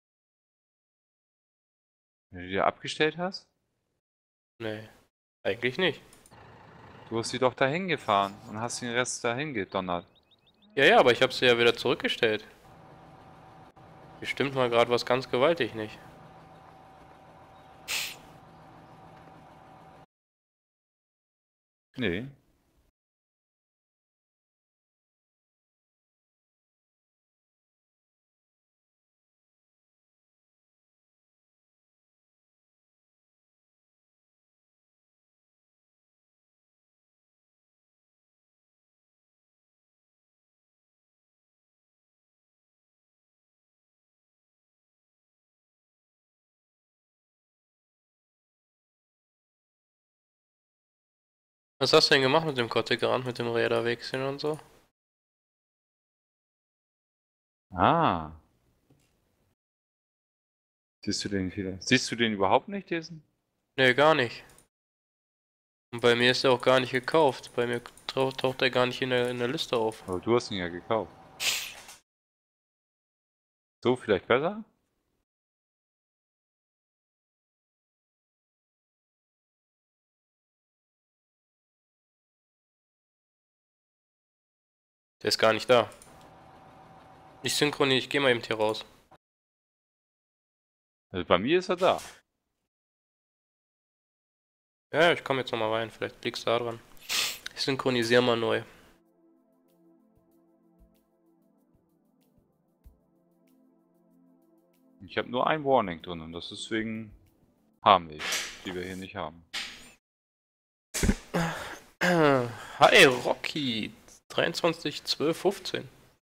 Wenn du die abgestellt hast? Nee, eigentlich nicht. Du hast sie doch dahin gefahren und hast den Rest dahin gedonnert. Ja, ja, aber ich habe sie ja wieder zurückgestellt. Bestimmt mal gerade was ganz gewaltig nicht. Nee. Was hast du denn gemacht mit dem Kotte Garant, mit dem Räder wechseln und so? Ah. Siehst du den Fehler? Siehst du den überhaupt nicht, diesen? Nee, gar nicht. Und bei mir ist er auch gar nicht gekauft. Bei mir tauch- taucht er gar nicht in der, in der Liste auf. Aber du hast ihn ja gekauft. So, vielleicht besser? Der ist gar nicht da. Ich synchroniere, ich gehe mal eben hier raus. Also bei mir ist er da. Ja, ich komme jetzt nochmal rein, vielleicht liegt's da dran. Ich synchronisiere mal neu. Ich habe nur ein Warning drin und das ist wegen harmlos, die wir hier nicht haben. Hi Rocky, dreiundzwanzig zwölf fünfzehn.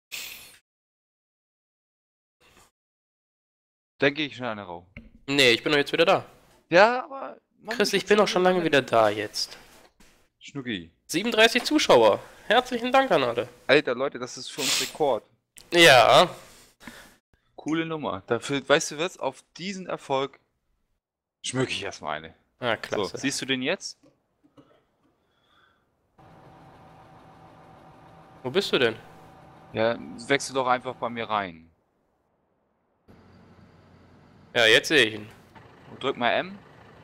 Denke ich schon eine Rau. Nee, ich bin doch jetzt wieder da. Ja, aber... man Chris, muss ich jetzt bin doch mal schon lange dran wieder da jetzt. Schnucki. siebenunddreißig Zuschauer. Herzlichen Dank an alle. Alter, Leute, das ist für uns Rekord. Ja. Coole Nummer. Dafür, weißt du was? Auf diesen Erfolg schmücke ich erstmal eine. Ah, So, klasse. siehst du den jetzt? Wo bist du denn? Ja, wechsel doch einfach bei mir rein. Ja, jetzt sehe ich ihn. Und drück mal M.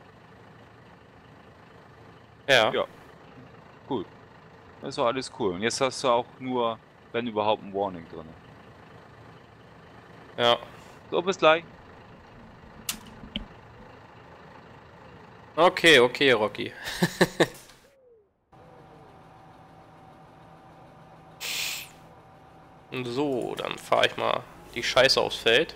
Ja. Ja. Gut. Das ist doch alles cool. Und jetzt hast du auch nur, wenn überhaupt, ein Warning drin. Ja. So, bis gleich. Okay, okay, Rocky. So, dann fahre ich mal die Scheiße aufs Feld.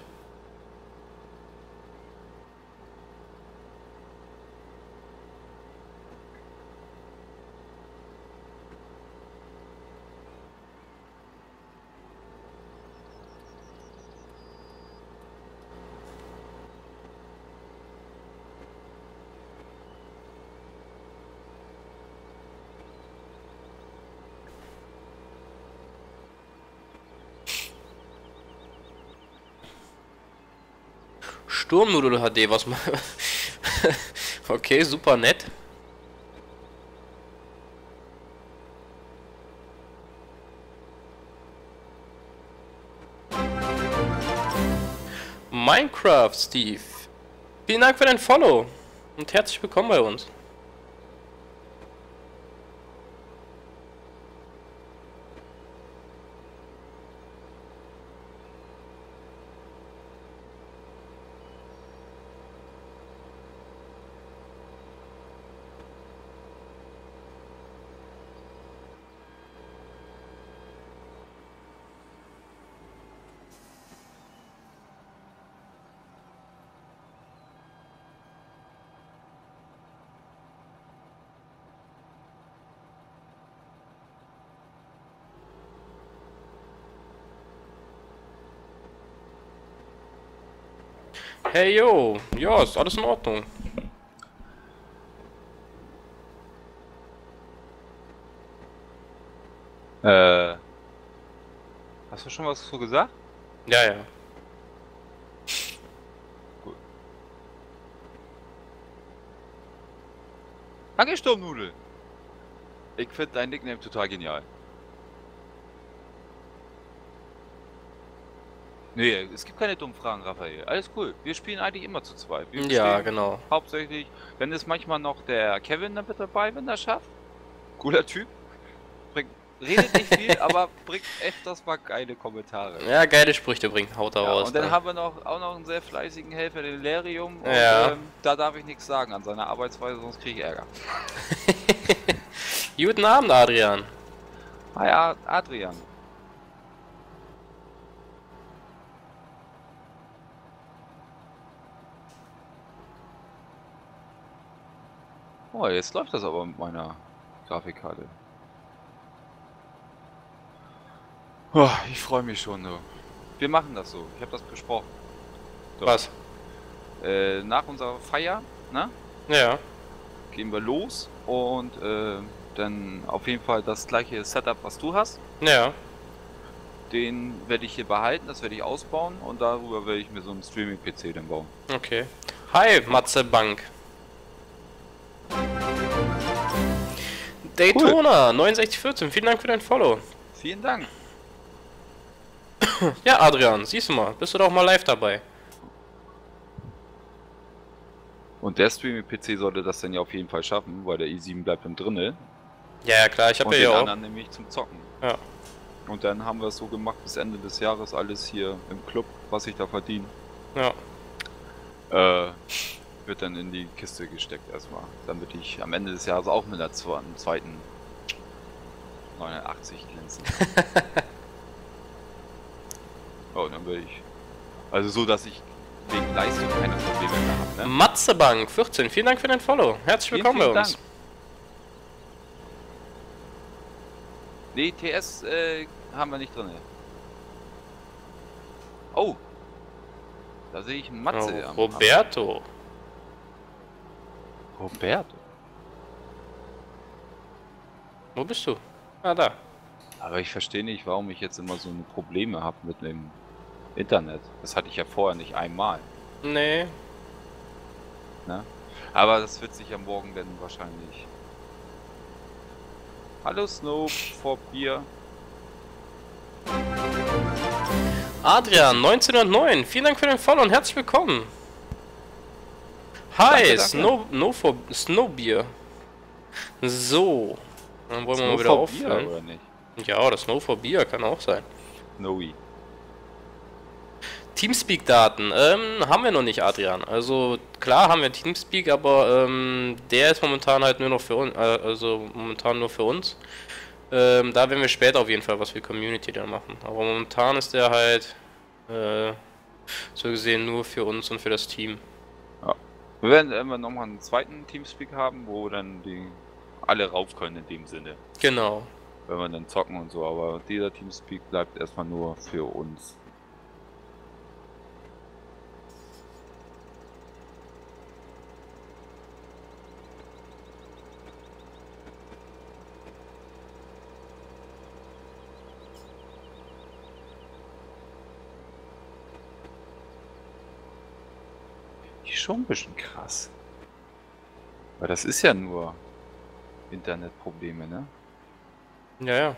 Sturmnudel H D, was, ma Okay, super nett. Minecraft Steve. Vielen Dank für dein Follow und herzlich willkommen bei uns. Hey yo, ja, ist alles in Ordnung. Äh. Hast du schon was so gesagt? Ja, ja. Gut. Hackesturmnudel! Ich finde dein Nickname total genial. Nee, es gibt keine dummen Fragen, Raphael. Alles cool. Wir spielen eigentlich immer zu zweit. Wir Ja, bestehen genau. hauptsächlich, dann ist manchmal noch der Kevin da mit dabei, wenn er schafft. Cooler Typ. Bringt, redet nicht viel, aber bringt öfters mal geile Kommentare. Ja, geile Sprüche bringt, haut er Ja, raus. und dann ne? haben wir noch, auch noch einen sehr fleißigen Helfer, den Lerium. Und, Ja. ähm, da darf ich nichts sagen an seiner Arbeitsweise, sonst kriege ich Ärger. Guten Abend, Adrian. Hi, Ad- Adrian. Oh, jetzt läuft das aber mit meiner Grafikkarte. Oh, ich freue mich schon. So. Wir machen das so. Ich habe das besprochen. So. Was? Äh, nach unserer Feier, ne, Ja. gehen wir los und äh, dann auf jeden Fall das gleiche Setup, was du hast. Ja. Den werde ich hier behalten, das werde ich ausbauen und darüber werde ich mir so einen Streaming-P C dann bauen. Okay. Hi, Matze Bank. Daytona neun sechs vierzehn, vielen Dank für dein Follow. Vielen Dank. Ja, Adrian, siehst du mal, bist du doch mal live dabei. Und der Streaming-P C sollte das dann ja auf jeden Fall schaffen, weil der i sieben bleibt dann drinne. Ja, ja klar, ich habe Und ja den hier auch. anderen nämlich zum Zocken. Ja. Und dann haben wir es so gemacht bis Ende des Jahres alles hier im Club, was ich da verdiene. Ja. Äh, wird dann in die Kiste gesteckt erstmal, damit ich am Ende des Jahres auch mit der zwe- zweiten neunhundertachtzig glänzen kann. Oh, dann will ich. Also so, dass ich wegen Leistung keine Probleme mehr habe, ne? Matze Bank vierzehn, vielen Dank für dein Follow. Herzlich Vielen, willkommen vielen bei uns. Dank. Nee, T S äh, haben wir nicht drin. Oh! Da sehe ich einen Matze. Oh, am- Roberto. am- Roberto? Wo bist du? Ah, da. Aber ich verstehe nicht, warum ich jetzt immer so eine Probleme habe mit dem Internet. Das hatte ich ja vorher nicht einmal. Nee. Ne? Aber das wird sich ja morgen dann wahrscheinlich. Hallo Snoop, vor Bier. Adrian neunzehnhundertneun, vielen Dank für den Follow und herzlich willkommen. Hi, Danke, danke. Snow, no for, Snowbeer. So, dann wollen wir mal Snoop wieder vor Bier, auffüllen. oder nicht? Ja, oder Snow for Beer kann auch sein. Snowy. Teamspeak-Daten, ähm, haben wir noch nicht, Adrian. Also klar haben wir Teamspeak, aber ähm, der ist momentan halt nur noch für uns, äh, also momentan nur für uns. Ähm, da werden wir später auf jeden Fall was für Community dann machen. Aber momentan ist der halt äh, so gesehen nur für uns und für das Team. Wir werden immer nochmal einen zweiten Teamspeak haben, wo dann die alle rauf können in dem Sinne. Genau. Wenn wir dann zocken und so, aber dieser Teamspeak bleibt erstmal nur für uns. Die ist schon ein bisschen krass. Weil das ist ja nur Internetprobleme, ne? Ja, ja.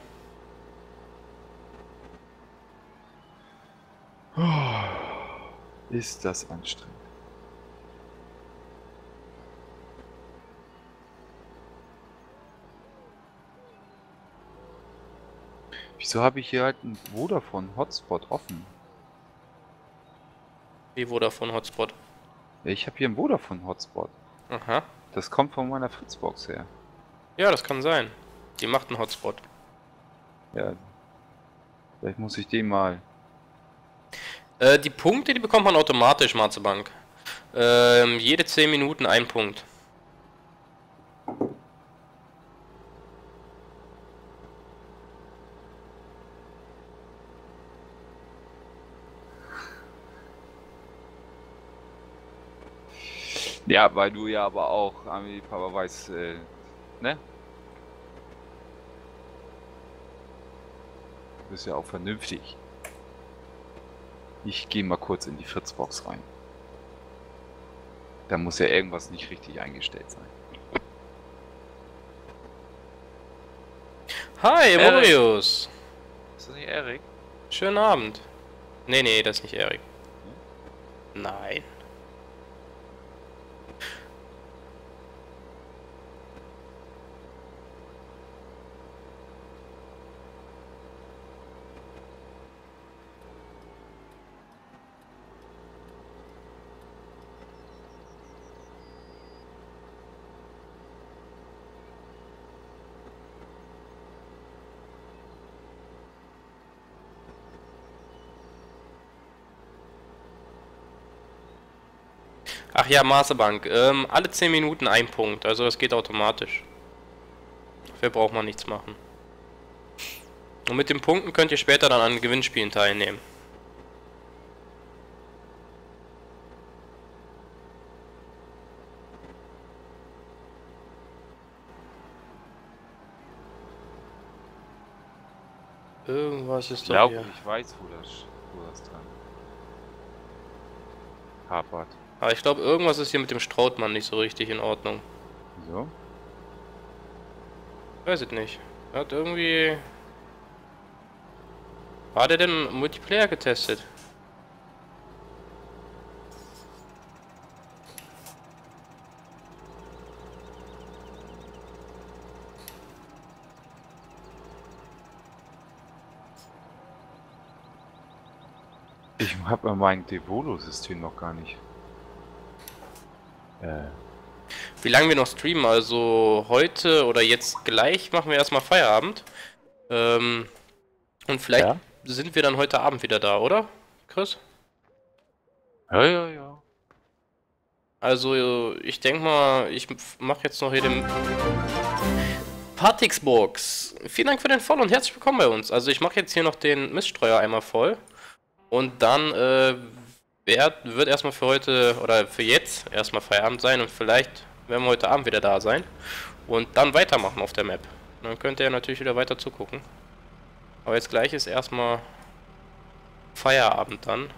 Ist das anstrengend. Wieso habe ich hier halt einen Vodafone Hotspot offen? Wie Vodafone Hotspot. Ja, ich habe hier einen Vodafone Hotspot. Aha. Das kommt von meiner Fritzbox her. Ja, das kann sein. Die macht einen Hotspot. Ja. Vielleicht muss ich den mal. Äh, die Punkte, die bekommt man automatisch, Marzebank. Ähm, jede zehn Minuten ein Punkt. Ja, weil du ja aber auch, Ami Papa weiß, äh, ne? Du bist ja auch vernünftig. Ich gehe mal kurz in die Fritzbox rein. Da muss ja irgendwas nicht richtig eingestellt sein. Hi, Erik. Morius. Ist das nicht Erik? Schönen Abend. Nee, nee, das ist nicht Erik. Nein. Ach ja, Maßebank. Ähm, alle zehn Minuten ein Punkt. Also das geht automatisch. Dafür braucht man nichts machen. Und mit den Punkten könnt ihr später dann an Gewinnspielen teilnehmen. Irgendwas ist Ich doch glaube, hier. ich weiß, wo das, wo das dran hapert. Aber ich glaube, irgendwas ist hier mit dem Strautmann nicht so richtig in Ordnung. Wieso? Weiß ich nicht. Er hat irgendwie... War der denn Multiplayer getestet? Ich habe mein Devolo-System noch gar nicht. Äh. Wie lange wir noch streamen? Also heute oder jetzt gleich machen wir erstmal Feierabend. Ähm, und vielleicht Ja? sind wir dann heute Abend wieder da, oder, Chris? Ja, ja, ja. Also ich denke mal, ich mache jetzt noch hier den Partixbox. Vielen Dank für den Follow und herzlich willkommen bei uns. Also ich mache jetzt hier noch den Miststreuer einmal voll. Und dann äh, werd, wird erstmal für heute oder für jetzt erstmal Feierabend sein und vielleicht werden wir heute Abend wieder da sein. Und dann weitermachen auf der Map. Dann könnt ihr natürlich wieder weiter zugucken. Aber jetzt gleich ist erstmal Feierabend dann.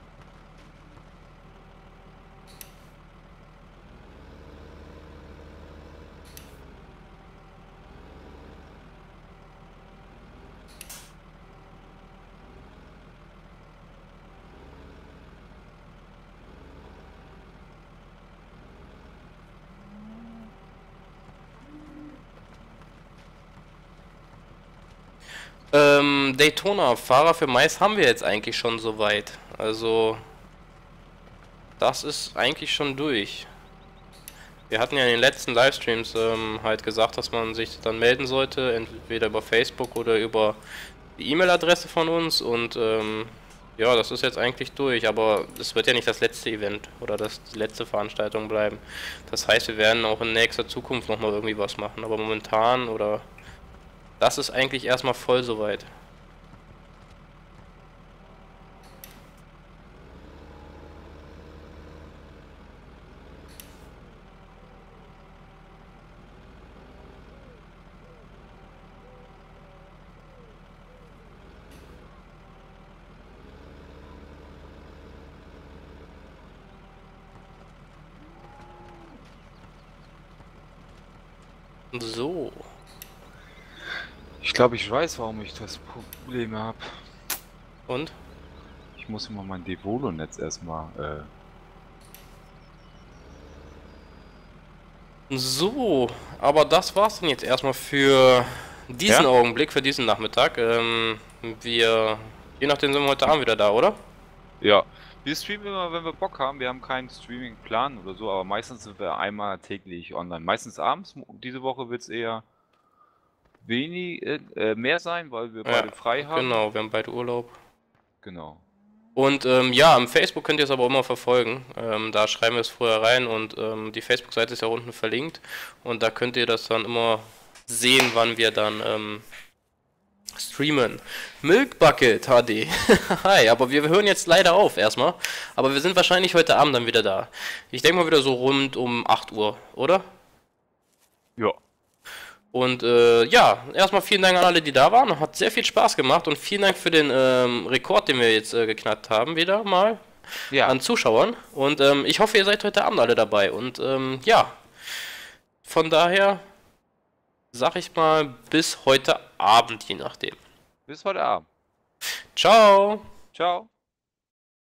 Ähm, Daytona, Fahrer für Mais haben wir jetzt eigentlich schon soweit. Also, das ist eigentlich schon durch. Wir hatten ja in den letzten Livestreams ähm, halt gesagt, dass man sich dann melden sollte, entweder über Facebook oder über die E-Mail-Adresse von uns und ähm, ja, das ist jetzt eigentlich durch, aber es wird ja nicht das letzte Event oder das die letzte Veranstaltung bleiben. Das heißt, wir werden auch in nächster Zukunft nochmal irgendwie was machen, aber momentan oder das ist eigentlich erstmal voll soweit. So. Ich glaube, ich weiß, warum ich das Probleme habe. Und? Ich muss immer mein Devolo-Netz erstmal, äh... So, aber das war's dann jetzt erstmal für diesen Ja? Augenblick, für diesen Nachmittag. Ähm, wir, je nachdem sind wir heute Abend wieder da, oder? Ja. Wir streamen immer, wenn wir Bock haben. Wir haben keinen Streaming-Plan oder so, aber meistens sind wir einmal täglich online. Meistens abends. Diese Woche wird es eher wenig, äh, mehr sein, weil wir Ja, beide frei haben. genau, wir haben beide Urlaub. Genau. Und ähm, ja, am Facebook könnt ihr es aber immer verfolgen. Ähm, da schreiben wir es vorher rein und ähm, die Facebook-Seite ist ja unten verlinkt. Und da könnt ihr das dann immer sehen, wann wir dann ähm, streamen. Milk Bucket H D. Hi, aber wir hören jetzt leider auf erstmal. Aber wir sind wahrscheinlich heute Abend dann wieder da. Ich denke mal wieder so rund um acht Uhr, oder? Ja. Und äh, ja, erstmal vielen Dank an alle, die da waren. Hat sehr viel Spaß gemacht und vielen Dank für den ähm, Rekord, den wir jetzt äh, geknackt haben, wieder mal Ja. an Zuschauern. Und ähm, ich hoffe, ihr seid heute Abend alle dabei. Und ähm, ja, von daher sag ich mal bis heute Abend, je nachdem. Bis heute Abend. Ciao! Ciao.